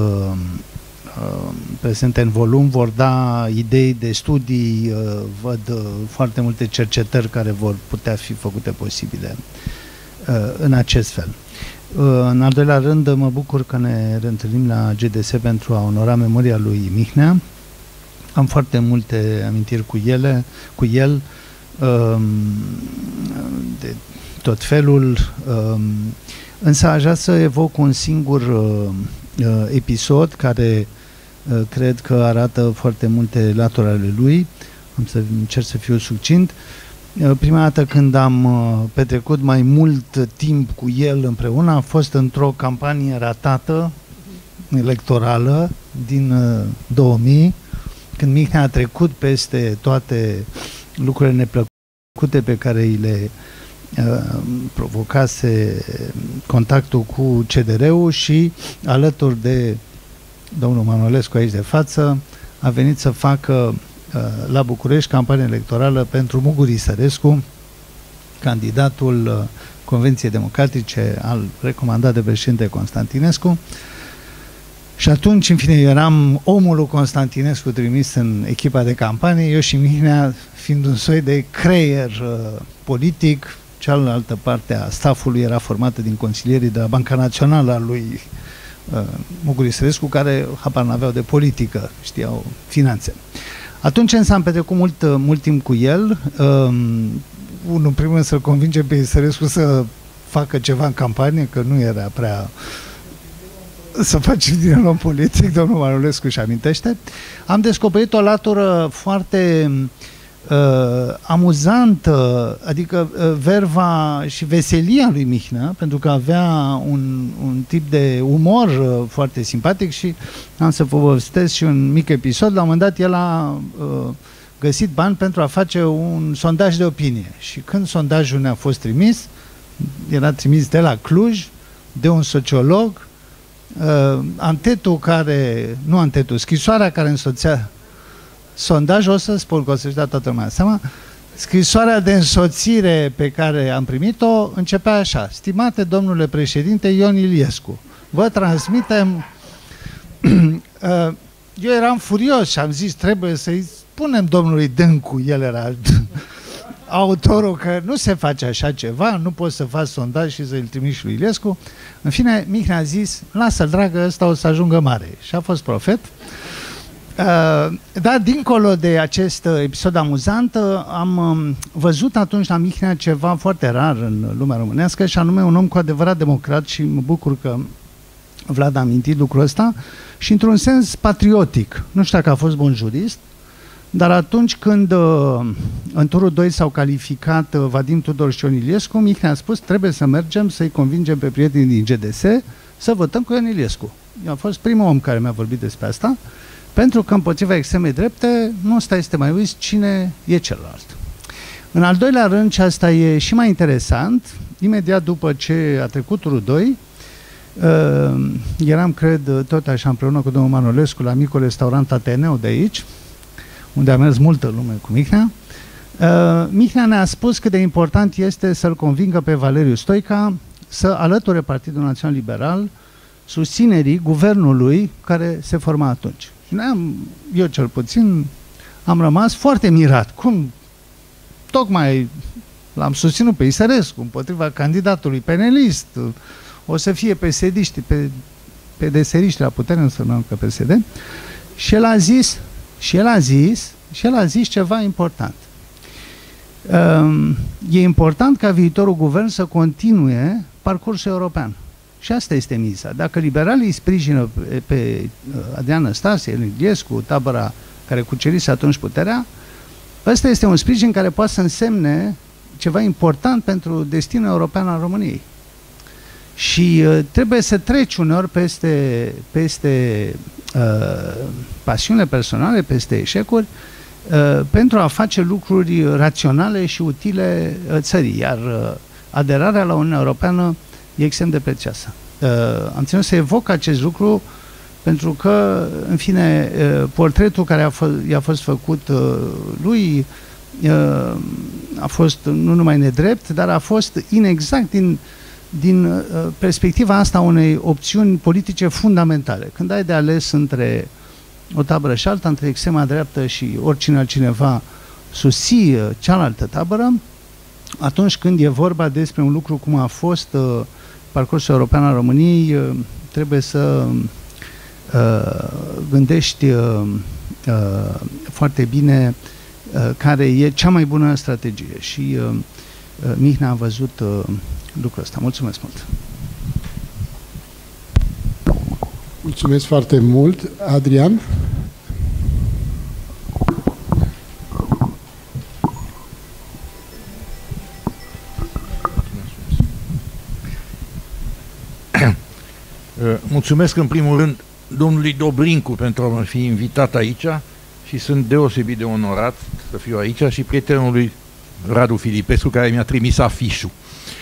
prezente în volum vor da idei de studii, văd foarte multe cercetări care vor putea fi făcute posibile în acest fel. În al doilea rând, mă bucur că ne reîntâlnim la G D S pentru a onora memoria lui Mihnea. Am foarte multe amintiri cu ele, cu el, de tot felul, însă aș vrea să evoc un singur episod care cred că arată foarte multe laturi ale lui. Am să încerc să fiu succint. Prima dată când am petrecut mai mult timp cu el împreună a fost într-o campanie ratată electorală din două mii, când Mihnea a trecut peste toate lucrurile neplăcute pe care îi le uh, provocase contactul cu C D R-ul și alături de domnul Manolescu aici de față a venit să facă uh, la București campanie electorală pentru Muguri Sărescu, candidatul uh, Convenției Democratice al recomandat de președinte Constantinescu. Și atunci, în fine, eram omul lui Constantinescu trimis în echipa de campanie, eu și Mihnea fiind un soi de creier uh, politic. Cealaltă parte a staffului era formată din consilierii de la Banca Națională a lui uh, Muguri Sărescu, care habar n-aveau de politică, știau finanțe. Atunci însă am petrecut mult, mult timp cu el. Um, unul, în primul rând, să-l convinge pe Sărescu să facă ceva în campanie, că nu era prea... să facem din el om politic, domnul Manolescu își amintește. Am descoperit o latură foarte uh, amuzantă, adică uh, verva și veselia lui Mihnea, pentru că avea un, un tip de umor uh, foarte simpatic și am să vă povestesc și un mic episod. La un moment dat el a uh, găsit bani pentru a face un sondaj de opinie și când sondajul ne-a fost trimis, era trimis de la Cluj, de un sociolog. Uh, antetul care, nu antetul, scrisoarea care însoțea sondajul, o să spun că o să-și dea toată lumea seama, scrisoarea de însoțire pe care am primit-o începea așa: stimate domnule președinte Ion Iliescu, vă transmitem uh, eu eram furios și am zis trebuie să-i spunem domnului Dâncu, el era autorul, că nu se face așa ceva, nu poți să faci sondaj și să-l trimiși lui Iliescu. În fine, Mihnea a zis, lasă-l, dragă, ăsta o să ajungă mare. Și a fost profet. Uh, dar dincolo de acest episod amuzant, am văzut atunci la Mihnea ceva foarte rar în lumea românească, și anume un om cu adevărat democrat, și mă bucur că Vlad a amintit lucrul ăsta, și într-un sens patriotic. Nu știu dacă a fost bun jurist, dar atunci când uh, în turul doi s-au calificat uh, Vadim Tudor și Ion Iliescu, Mihnea a spus, trebuie să mergem să-i convingem pe prietenii din G D S să votăm cu Ion Iliescu. Eu am fost primul om care mi-a vorbit despre asta, pentru că împotriva extremei drepte nu stai să te mai uiți cine e celălalt. În al doilea rând, și asta e și mai interesant, imediat după ce a trecut turul doi, uh, eram, cred, tot așa împreună cu domnul Manolescu la micul restaurant Ateneu de aici, unde a mers multă lume cu Mihnea. Uh, Mihnea ne-a spus cât de important este să-l convingă pe Valeriu Stoica să alăture Partidul Național Liberal susținerii guvernului care se forma atunci. Și noi am, eu cel puțin, am rămas foarte mirat. Cum? Tocmai l-am susținut pe Isărescu împotriva candidatului penelist. O să fie P S D-iști, pe, pe deseriști la putere, însă nu că P S D. Și el a zis, și el a zis, și el a zis ceva important. E important ca viitorul guvern să continue parcursul european. Și asta este miza. Dacă liberalii îi sprijină pe, pe Adrian Năstase, Ion Iliescu, tabăra care cucerise atunci puterea, ăsta este un sprijin care poate să însemne ceva important pentru destinul european al României. Și uh, trebuie să treci uneori peste, peste uh, pasiunile personale, peste eșecuri, uh, pentru a face lucruri raționale și utile uh, țării. Iar uh, aderarea la Uniunea Europeană e extrem de prețioasă. Uh, am ținut să evoc acest lucru pentru că, în fine, uh, portretul care a i-a fost făcut uh, lui uh, a fost nu numai nedrept, dar a fost inexact din, din uh, perspectiva asta unei opțiuni politice fundamentale. Când ai de ales între o tabără și alta, între extrema dreaptă și oricine altcineva susții uh, cealaltă tabără, atunci când e vorba despre un lucru cum a fost uh, parcursul european al României, uh, trebuie să uh, gândești uh, uh, foarte bine uh, care e cea mai bună strategie. Și uh, uh, Mihnea a văzut uh, lucrul ăsta. Mulțumesc mult! Mulțumesc foarte mult! Adrian? Mulțumesc în primul rând domnului Dobrincu pentru a mă fi invitat aici și sunt deosebit de onorat să fiu aici, și prietenului Radu Filipescu care mi-a trimis afișul.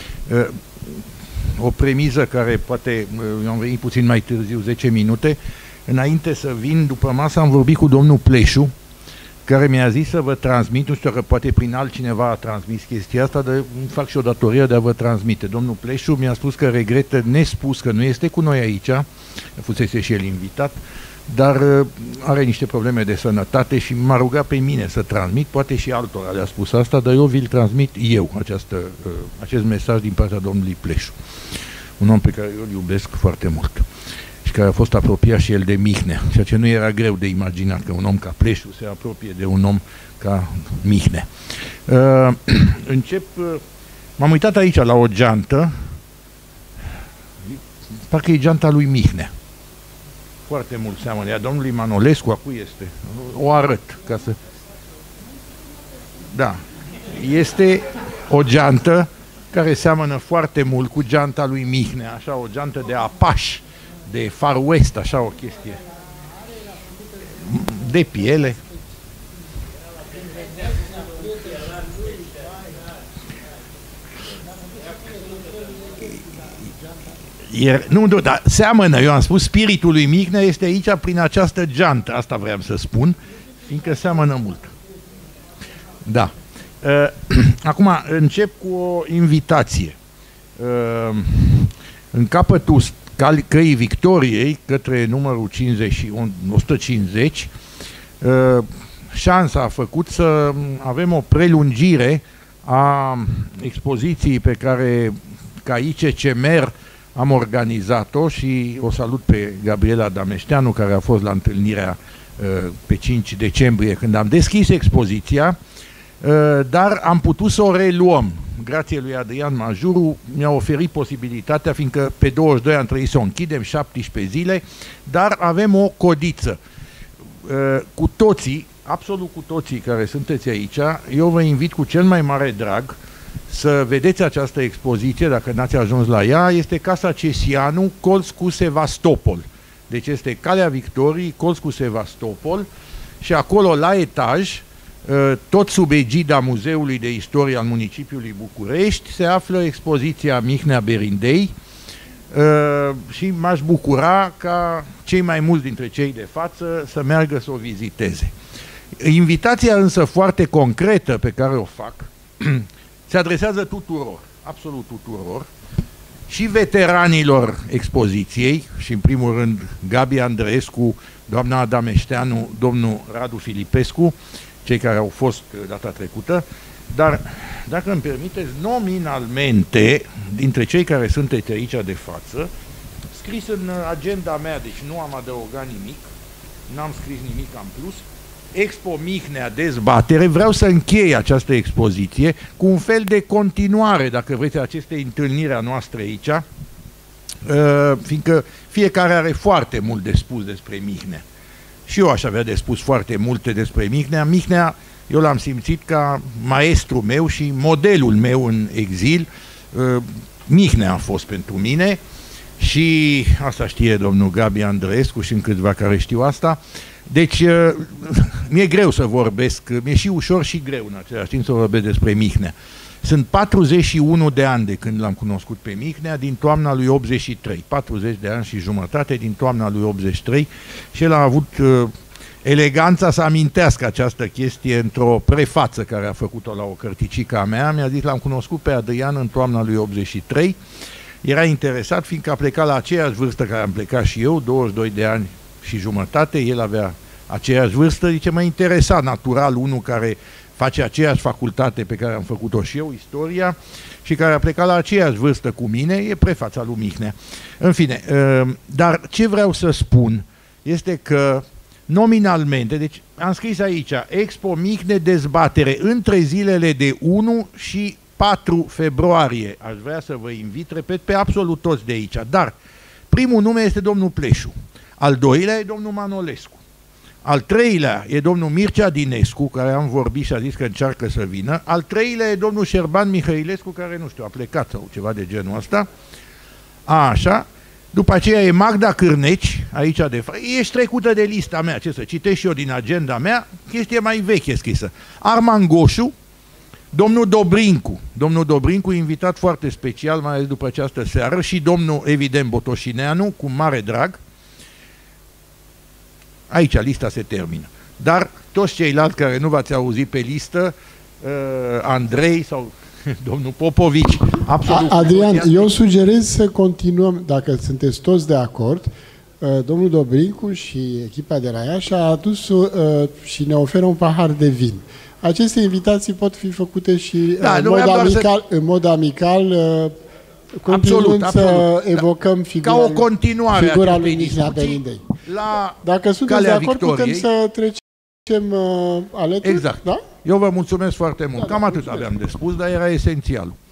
O premiză care poate, eu am venit puțin mai târziu, zece minute, înainte să vin după masă am vorbit cu domnul Pleșu, care mi-a zis să vă transmit, nu știu că poate prin altcineva a transmis chestia asta, dar îmi fac și o datorie de a vă transmite. Domnul Pleșu mi-a spus că regretă nespus că nu este cu noi aici, fusese și el invitat, dar are niște probleme de sănătate și m-a rugat pe mine să transmit, poate și altora le-a spus asta, dar eu vi-l transmit eu, această, acest mesaj din partea domnului Pleșu. Un om pe care eu îl iubesc foarte mult și care a fost apropiat și el de Mihnea, ceea ce nu era greu de imaginat că un om ca Pleșu se apropie de un om ca Mihnea. Uh, încep, uh, m-am uitat aici la o geantă, parcă e geanta lui Mihnea. Foarte mult seamănă. Ea domnului Manolescu, a cui este? O arăt, ca să... Da. Este o geantă care seamănă foarte mult cu geanta lui Mihnea, așa, o geantă de Apache, de Far West, așa o chestie. De piele. Iar, nu, nu, dar seamănă, eu am spus, spiritul lui Mihnea este aici prin această geantă, asta vreau să spun, fiindcă seamănă mult. Da. Acum încep cu o invitație. În capătul căii Victoriei, către numărul cincizeci, o sută cincizeci, șansa a făcut să avem o prelungire a expoziției pe care ca I C C M E R am organizat-o și o salut pe Gabriela Dameșteanu, care a fost la întâlnirea pe cinci decembrie când am deschis expoziția, dar am putut să o reluăm. Grație lui Adrian Majuru mi-a oferit posibilitatea, fiindcă pe douăzeci și doi am trebuit să o închidem, șaptesprezece zile, dar avem o codiță. Cu toții, absolut cu toții care sunteți aici, eu vă invit cu cel mai mare drag să vedeți această expoziție, dacă n-ați ajuns la ea. Este Casa Cesianu, colț cu Sevastopol. Deci este Calea Victoriei, colț cu Sevastopol, și acolo la etaj, tot sub egida Muzeului de Istorie al Municipiului București, se află expoziția Mihnea Berindei și m-aș bucura ca cei mai mulți dintre cei de față să meargă să o viziteze. Invitația însă foarte concretă pe care o fac se adresează tuturor, absolut tuturor, și veteranilor expoziției, și în primul rând Gabi Andreescu, doamna Adameșteanu, domnul Radu Filipescu, cei care au fost data trecută, dar, dacă îmi permiteți, nominalmente, dintre cei care sunteți aici de față, scris în agenda mea, deci nu am adăugat nimic, n-am scris nimic în plus, Expo Mihnea Dezbatere, vreau să închei această expoziție cu un fel de continuare, dacă vreți, acestei întâlniri a noastre aici, fiindcă fiecare are foarte mult de spus despre Mihnea. Și eu aș avea de spus foarte multe despre Mihnea. Mihnea, eu l-am simțit ca maestru meu și modelul meu în exil. Mihnea a fost pentru mine și asta știe domnul Gabi Andreescu și în câțiva care știu asta. Deci, mi-e greu să vorbesc, mi-e și ușor și greu în același timp să vorbesc despre Mihnea. Sunt patruzeci și unu de ani de când l-am cunoscut pe Mihnea, din toamna lui optzeci și trei. patruzeci de ani și jumătate din toamna lui optzeci și trei, și el a avut uh, eleganța să amintească această chestie într-o prefață care a făcut-o la o cărticică a mea. Mi-a zis, l-am cunoscut pe Adrian în toamna lui optzeci și trei. Era interesat, fiindcă a plecat la aceeași vârstă care am plecat și eu, douăzeci și doi de ani și jumătate, el avea aceeași vârstă, zice, mă interesa natural unul care face aceeași facultate pe care am făcut-o și eu, istoria, și care a plecat la aceeași vârstă cu mine, e prefața lui Mihnea. În fine, dar ce vreau să spun este că nominalmente, deci am scris aici, Expo Mihnea Dezbatere, între zilele de unu și patru februarie, aș vrea să vă invit, repet, pe absolut toți de aici, dar primul nume este domnul Pleșu, al doilea e domnul Manolescu, al treilea e domnul Mircea Dinescu, care am vorbit și a zis că încearcă să vină, al treilea e domnul Șerban Mihailescu, care, nu știu, a plecat sau ceva de genul ăsta, a, așa, după aceea e Magda Cârneci, aici de față, ești trecută de lista mea, ce să citesc și eu din agenda mea, chestie mai veche scrisă, Arman Goșu, domnul Dobrincu, domnul Dobrincu, invitat foarte special, mai ales după această seară, și domnul, evident, Botoșineanu, cu mare drag. Aici lista se termină. Dar toți ceilalți care nu v-ați auzit pe listă, uh, Andrei sau domnul Popovici, absolut. Adrian, eu sugerez să continuăm, dacă sunteți toți de acord. Uh, domnul Dobrincu și echipa de la Iași a adus uh, și ne oferă un pahar de vin. Aceste invitații pot fi făcute și da, în, mod amical, să... în mod amical, uh, continuând absolut, absolut. să evocăm figura, ca o continuare figura lui Mihnea Berindei. La Dacă sunteți de acord, putem să trecem uh, alături. Exact. Da? Eu vă mulțumesc foarte mult. Da, Cam da, atât mulțumesc. aveam de spus, dar era esențial.